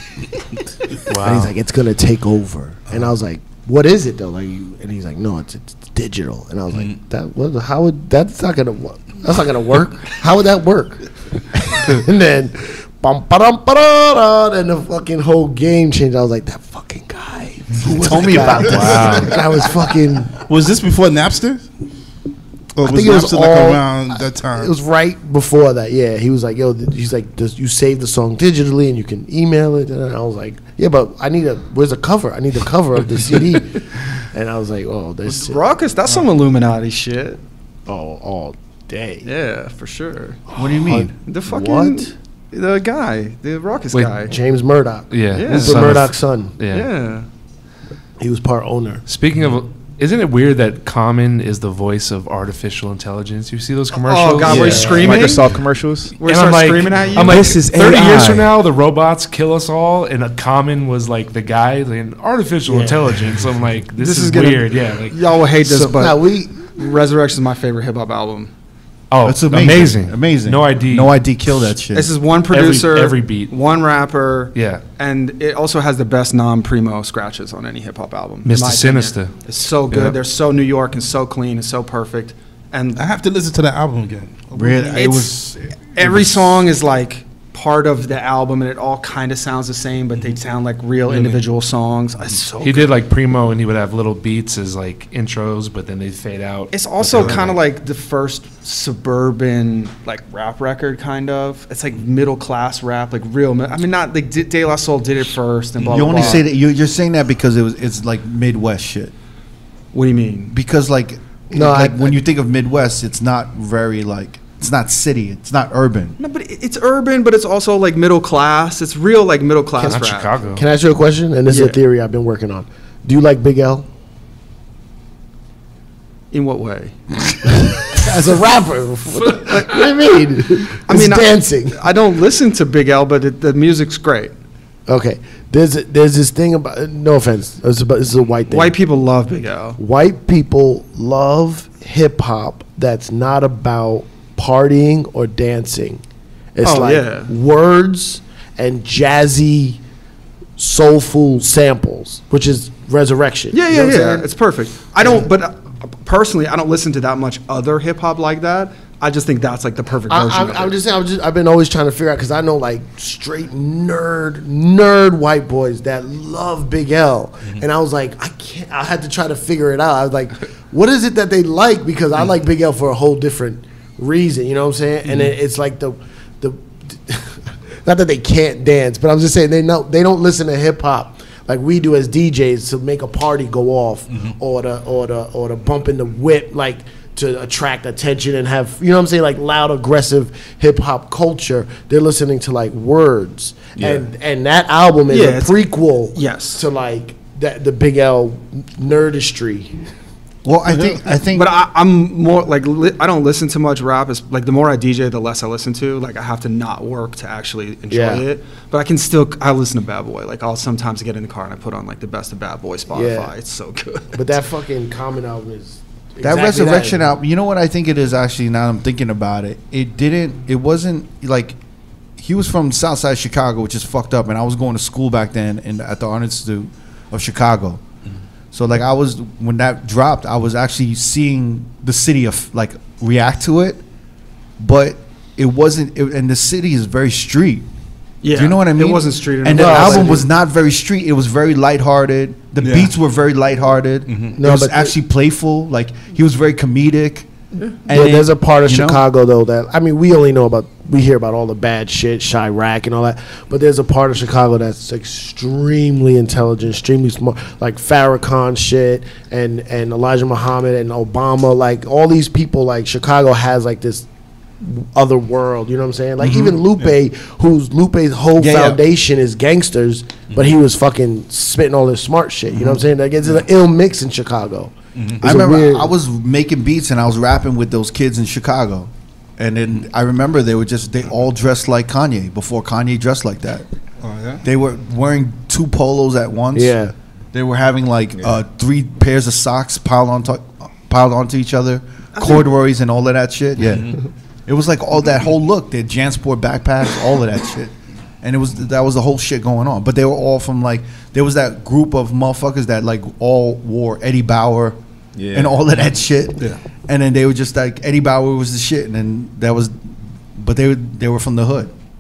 E: And he's like, "It's gonna take over." And I was like, "What is it though?" Like, you- and he's like, "No, it's, it's digital." And I was like, "That what? How would that's not gonna wo- that's not gonna work? How would that work?" And then, bum, ba-dum, ba-da-da, and the fucking whole game changed. I was like, "That fucking guy Told me about this.
D: Wow.
E: And I was fucking.
B: Was this before Napster? Or was
E: I think it was
B: Napster like
E: all-
B: around that time?
E: It was right before that. Yeah, he was like, "Yo," th- he's like, Does, "You save the song digitally and you can email it." And I was like, "Yeah, but I need a. Where's the cover? I need the cover of the C D." And I was like, "Oh, this
F: Raucous, that's some Illuminati shit.
E: oh all day."
F: Yeah, for sure.
C: What do you mean?
F: The fucking
E: What?
F: the guy, the Raucous
D: Wait,
F: guy.
E: James Murdoch.
D: Yeah.
F: Yeah.
E: Rupert
D: son of-
E: Murdoch's son.
D: Yeah.
F: Yeah.
E: He was part owner.
D: Speaking of, isn't it weird that Common is the voice of artificial intelligence? You see those commercials?
F: Oh God, where he's screaming.
G: Microsoft commercials.
F: Where he
D: And I'm
F: starts
D: like,
F: screaming at you.
D: I'm like,
C: This is
D: thirty
C: A I.
D: years from now, the robots kill us all, and a Common was like the guy, like, artificial
E: Yeah.
D: intelligence. I'm like, this,
F: This
D: is,
F: is gonna-
D: weird. Yeah, like,
F: Y'all will hate this,
E: So,
F: but
E: now we
F: Resurrection is my favorite hip hop album.
D: oh,
C: That's
D: it's
C: amazing.
D: amazing,
C: Amazing.
D: No I D,
C: No I D. Kill that shit.
F: This is one
D: Every-
F: producer,
D: every beat.
F: one rapper,
D: Yeah,
F: and it also has the best non-primo scratches on any hip hop album. in
D: Mister
F: my opinion.
D: Sinister.
F: It's so good.
D: Yep.
F: They're so New York and so clean and so perfect. And
B: I have to listen to that album again.
C: Really, it
F: It's-
C: was
F: every song is like part of the album, and it all kind of sounds the same, but they sound like real individual songs. It's so
D: he
F: good.
D: did like primo, and he would have little beats as like intros, but then they fade out.
F: It's also kind of like the first suburban like rap record, kind of. It's like middle class rap, like real. mi- I mean, not like D- De La Soul did it first, and blah
C: you
F: blah.
C: only
F: blah.
C: say that you, you're saying that because it was it's like Midwest shit.
F: What do you mean?
C: Because like
E: No,
C: like
E: I-
C: when you think of Midwest, it's not very like it's not city, it's not urban.
F: No, but it- it's urban, but it's also like middle class. It's real like middle class
D: Not
F: rap.
D: Chicago.
E: can I ask you a question? And this is
F: Yeah.
E: a theory I've been working on. Do you like Big L
F: In what way?
E: as a rapper? What do you mean?
F: I
E: It's
F: mean, I-
E: dancing.
F: I don't listen to Big L, but it, the music's great.
E: Okay, there's there's this thing about. No offense, this is, about, this is a white thing.
F: White people love Big L.
E: White people love hip hop that's not about partying or dancing. It's
F: Oh,
E: like
F: yeah.
E: words and jazzy, soulful samples, which is Resurrection.
F: Yeah,
E: You
F: yeah,
E: know what I'm
F: yeah.
E: saying?
F: It's perfect. I don't, but uh, personally, I don't listen to that much other hip hop like that. I just think that's like the perfect
E: I,
F: version
E: I'm,
F: of
E: I'm
F: it.
E: just saying. I'm just, I've been always trying to figure out because I know like straight nerd, nerd white boys that love Big L,
F: Mm-hmm.
E: and I was like, I can't. I had to try to figure it out. I was like, what is it that they like? Because I like Big L for a whole different reason. You know what I'm saying? And
F: Mm-hmm.
E: it, it's like the the not that they can't dance, but I'm just saying they know they don't listen to hip hop like we do as D Js to make a party go off
F: Mm-hmm.
E: or the or the or the bump in the whip like to attract attention and have, you know what I'm saying, like loud aggressive hip hop culture. They're listening to like words. And and that album is
F: Yeah,
E: a
F: it's-
E: prequel
F: yes.
E: to like that the Big L nerdistry.
C: Well, I think I think
F: But I, I'm more like li- I don't listen to much rap. It's like the more I D J, the less I listen to. Like I have to not work to actually enjoy
E: Yeah.
F: it. But I can still I listen to Bad Boy. Like I'll sometimes get in the car and I put on like the best of Bad Boy Spotify.
E: Yeah.
F: It's so good.
E: But that fucking Common album is
C: that
E: exactly
C: Resurrection
E: that.
C: album, you know what I think it is actually now I'm thinking about it. It didn't it wasn't like he was from Southside Chicago, which is fucked up, and I was going to school back then in at the Art Institute of Chicago. So like I was when that dropped, I was actually seeing the city of like react to it, but it wasn't. It, and the city is very street.
F: Yeah,
C: Do you know what I mean?
F: It wasn't street
C: And the
F: enough.
C: album
E: but
C: was not very street. It was very lighthearted. The
B: Yeah.
C: beats were very lighthearted.
E: No,
C: it was
E: but the-
C: actually playful. Like he was very comedic. And
E: Yeah, there's a part of
C: you know?
E: Chicago though that I mean we only know about we hear about all the bad shit, Chirac and all that, but there's a part of Chicago that's extremely intelligent, extremely smart, like Farrakhan shit and and Elijah Muhammad and Obama, like all these people. Like Chicago has like this other world, you know what I'm saying? Like even Lupe, who's Lupe's whole
C: Yeah, yeah.
E: foundation is gangsters, but he was fucking spitting all this smart shit. You know what I'm saying? Like it's an ill mix in Chicago. It's
C: I
E: a
C: remember
E: weird-
C: I was making beats and I was rapping with those kids in Chicago, and then I remember they were just they all dressed like Kanye before Kanye dressed like that.
B: Oh, yeah?
C: They were wearing two polos at once.
E: Yeah.
C: They were having like uh, three pairs of socks piled on to- piled onto each other, corduroys and all of that shit. Yeah, it was like all that whole look. They had Jansport backpacks, all of that shit, and it was that was the whole shit going on. But they were all from like there was that group of motherfuckers that like all wore Eddie Bauer.
G: Yeah.
C: And all of that shit.
B: Yeah.
C: And then they were just like Eddie Bauer was the shit, and then that was, but they were they were from the hood.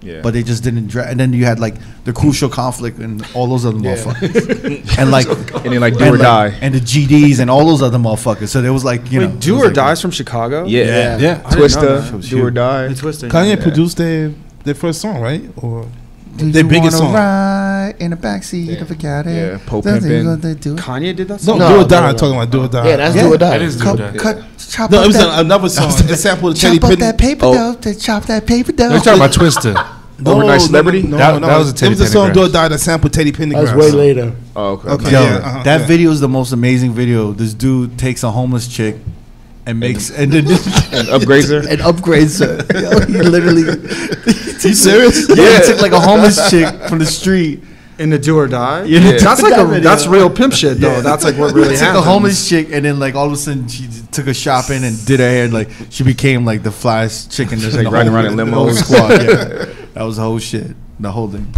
G: Yeah.
C: but they just didn't dress. And then you had like the Crucial Conflict and all those other
E: Yeah.
C: motherfuckers, and like
G: And then like do
C: and,
G: or
C: like,
G: die.
C: and the G Ds and all those other motherfuckers. So there was like you
F: Wait,
C: know, it
F: Do
C: was
F: or
C: like-
F: Die's from Chicago?
G: Yeah.
E: Yeah.
B: Yeah.
F: I didn't know
G: Twister,
F: that.
G: do or die.
F: The Twister.
B: Kanye
G: Yeah.
B: produced their their first song, right? Or
C: Do
B: their
C: you
B: biggest
C: wanna
B: song.
C: Ride in the backseat
G: Yeah.
C: of a caddy.
G: Yeah, Pope
C: That's
G: Pimpin'.
C: what they do.
F: Kanye did that
B: No,
F: song?
E: No,
B: do or
E: no,
B: die.
E: no,
B: I'm
E: no.
B: talking about do or die.
E: Yeah, that's
C: Yeah.
E: do or die.
D: That is Do or
C: Cut,
D: Die.
C: cut, chop
B: No,
C: up
B: it was
C: that,
B: another song. It sampled the Teddy
C: chop up
B: Penny.
C: that paper
G: Oh.
C: dough. To chop that paper dough.
D: You're talking about Twister.
B: No,
G: Overnight
B: no,
G: Celebrity?
B: No,
D: That-
B: no,
D: that was a
B: It
D: Teddy
B: was a song
D: Pendergrass.
B: do or die that sampled Teddy Pendergrass.
E: That's way later.
G: Oh, okay.
B: Okay.
C: Yo,
B: Yeah, uh-huh,
C: that
B: yeah.
C: video is the most amazing video. This dude takes a homeless chick and makes and then
G: And upgrades her?
C: and upgrades her. Yo, he literally.
B: You serious?
C: Yeah, he took like a homeless chick from the street.
F: In the Do or Die?
C: Yeah.
F: That's like
C: That
F: a
C: video.
F: that's real pimp shit though.
C: Yeah.
F: That's like what really
C: He took
F: happened.
C: a homeless chick and then like all of a sudden she took her shopping and did her hair and like she became like the flyest chick in the,
G: like
C: the
G: riding
C: whole,
G: around in
C: the whole
G: limos.
C: squad. Yeah. That was the whole shit. The whole thing.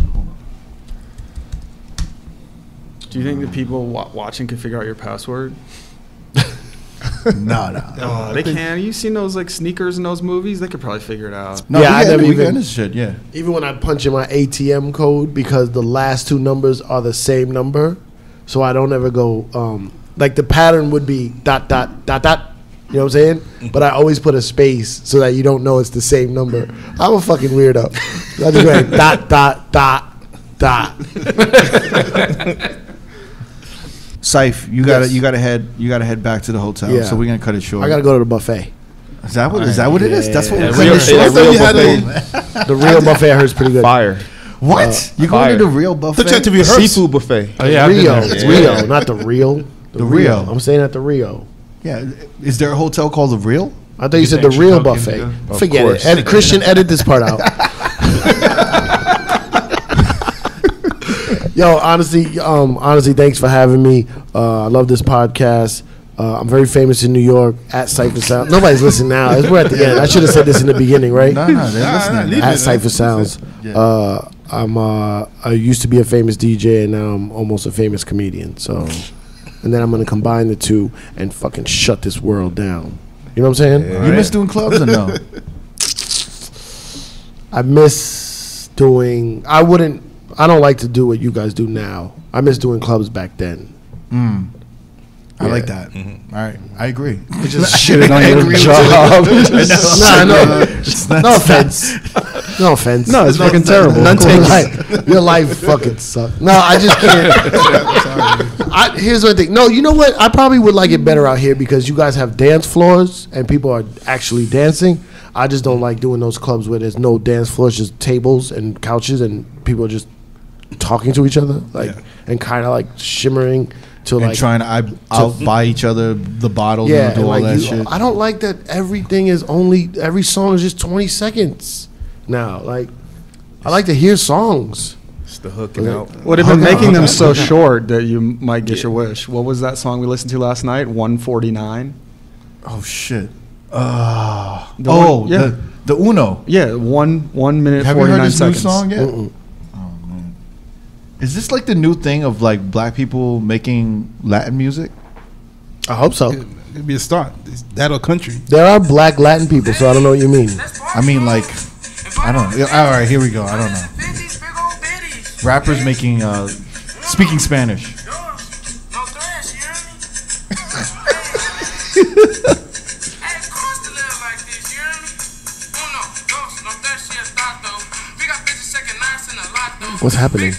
F: Do you think the people wa- watching can figure out your password?
C: No, no.
F: Oh, they can. You seen those like sneakers in those movies? They could probably figure it out.
C: No,
E: Yeah,
C: we
E: I
C: got,
E: never
C: we
E: even-
C: got this shit. Yeah.
E: Even when I punch in my A T M code, because the last two numbers are the same number, so I don't ever go. Um, like the pattern would be dot dot dot dot. You know what I'm saying? But I always put a space so that you don't know it's the same number. I'm a fucking weirdo. I just go like, dot dot dot dot.
C: Siph, you gotta
E: Yes.
C: you gotta head you gotta head back to the hotel.
E: Yeah.
C: So we're gonna cut it short.
E: I gotta go to the buffet.
C: Is that what is that what it is? That's what
E: Yeah.
C: we're
G: Real-
C: cutting it
G: yeah,
C: short.
G: real
B: you had
G: buffet.
E: The real buffet I heard is pretty good.
G: Fire.
C: What? you going
G: fire.
C: to the real buffet?
B: Took you to rehearse.
G: Seafood buffet.
D: Oh yeah, I've been
E: Rio,
D: there.
E: it's
G: Yeah.
E: Rio, not the real.
C: The Rio.
E: I'm saying at the Rio.
C: Yeah. Is there a hotel called the Real?
E: I thought you
D: You
E: said
D: think
E: the real
D: Chicago
E: buffet.
D: can do
G: Of
E: Forget
G: course.
E: it. Ed, Christian, edit this part out. Yo, honestly, um, honestly, thanks for having me. Uh, I love this podcast. Uh, I'm very famous in New York at Cipha Sounds. Nobody's listening now. It's- We're at the end. I should have said this in the beginning, right?
C: No, no, they're
B: Nah, nah,
C: listening.
B: leave
E: At
B: it, man.
E: Cipha Sounds.
C: Yeah.
E: Uh, I'm. Uh, I used to be a famous D J, and now I'm almost a famous comedian. So, and then I'm gonna combine the two and fucking shut this world down. You know what I'm saying?
C: You miss doing clubs or no?
E: I miss doing. I wouldn't. I don't like to do what you guys do now. I miss doing clubs back then.
C: Mm. I
E: Yeah.
C: like that.
B: Mm-hmm.
C: All right, I agree.
F: Just shitting on
C: I
F: your
C: agree with
F: job.
E: No, no, no offense. No offense.
F: No, it's fucking terrible.
E: None taken. Like, your life fucking sucks. No, I just can't. I, here's one thing. No, you know what? I probably would like it better out here because you guys have dance floors and people are actually dancing. I just don't like doing those clubs where there's no dance floors, just tables and couches and people are just talking to each other, like
B: Yeah.
E: and kind of like shimmering to
C: And
E: like
C: trying to I, out buy each other the bottles
E: yeah,
C: and do
E: and
C: all
E: like
C: that
E: you,
C: shit.
E: I don't like that everything is only every song is just twenty seconds now. Like I like to hear songs.
G: It's the hook and out.
F: Would have been making them so short that you might get your wish. What was that song we listened to last night? one forty-nine?
C: Oh shit. Uh,
F: The
C: oh,
F: one- yeah.
C: the, the Uno.
F: Yeah, one one minute
C: Have you heard
F: forty-nine
C: this
F: seconds.
C: new song yet?
E: Mm-mm.
C: Oh man. Is this like the new thing of like black people making Latin music?
E: I hope so.
B: It'd be a start. It's that or country.
E: There are black Latin people, so I don't know what you mean.
C: I mean like I don't know. Yeah, all right, here we go. I don't know. Rappers making uh speaking Spanish.
E: What's happening?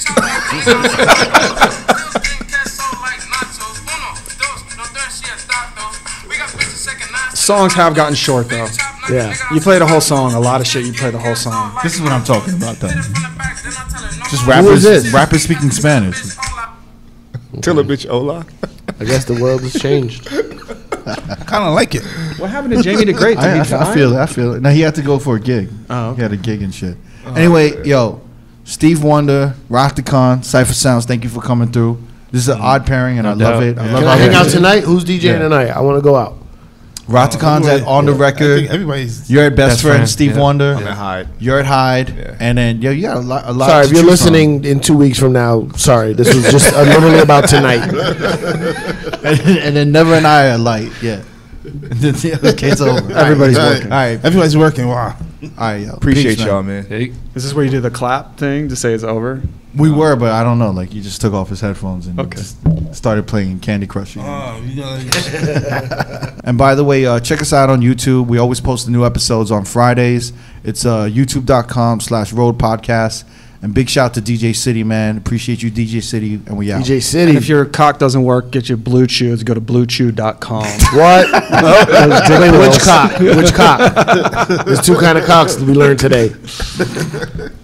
F: Songs have gotten short though.
E: Yeah.
F: You play the whole song. A lot of shit. You play the whole song.
C: This is what I'm talking about though. Just
E: Who
C: rappers
E: is this?
C: rappers speaking Spanish.
G: Tell a bitch hola.
E: I guess the world has changed.
B: Kind of like it.
F: What happened to Jamie the Great? Did
C: I,
F: he
C: I,
F: die?
C: I feel it. I feel it. No, he had to go for a gig.
F: Oh,
C: He had a gig and shit. Anyway, yo, Steve Wonder, Roctakon, Cipha Sounds, thank you for coming through. This is an odd pairing, and
D: No
C: I love
D: doubt.
C: it. I
D: Yeah.
C: love
E: Can
C: how
E: I hang
C: we-
E: out tonight? Who's DJing
C: Yeah.
E: tonight? I want to go out.
C: Roctakon's at On the
B: I
C: Record.
B: think everybody's.
C: You're at Best,
D: Best
C: Friend,
D: Friend,
C: Steve
D: yeah.
C: Wonder.
G: I'm at Hyde.
C: You're at Hyde.
G: Yeah.
C: And then, yo, you got a lot. A lot
E: Sorry,
C: to
E: if you're
C: choose from.
E: listening in two weeks from now, sorry. This was just uh, literally about tonight.
C: and, and then Never and I are light. Yeah. It's over.
H: Everybody's
B: All right.
H: working.
C: All right.
B: Everybody's working. Wow.
C: All right, yo.
G: Appreciate
C: Peace,
G: y'all, man.
D: Hey,
F: Is this where you do the clap thing to say it's over?
C: We were, but I don't know. Like, he just took off his headphones and
F: Okay.
C: just started playing Candy Crush again.
B: Oh, you gotta.
C: And by the way, uh, check us out on YouTube. We always post the new episodes on Fridays. It's uh, youtube.com slash road podcast. And big shout to D J City, man. Appreciate you, D J City. And we out.
E: D J City.
F: And if your cock doesn't work, get your blue chews. Go to blue chew dot com.
E: What? Wait, which cock? Which cock? There's two kind of cocks we learned today.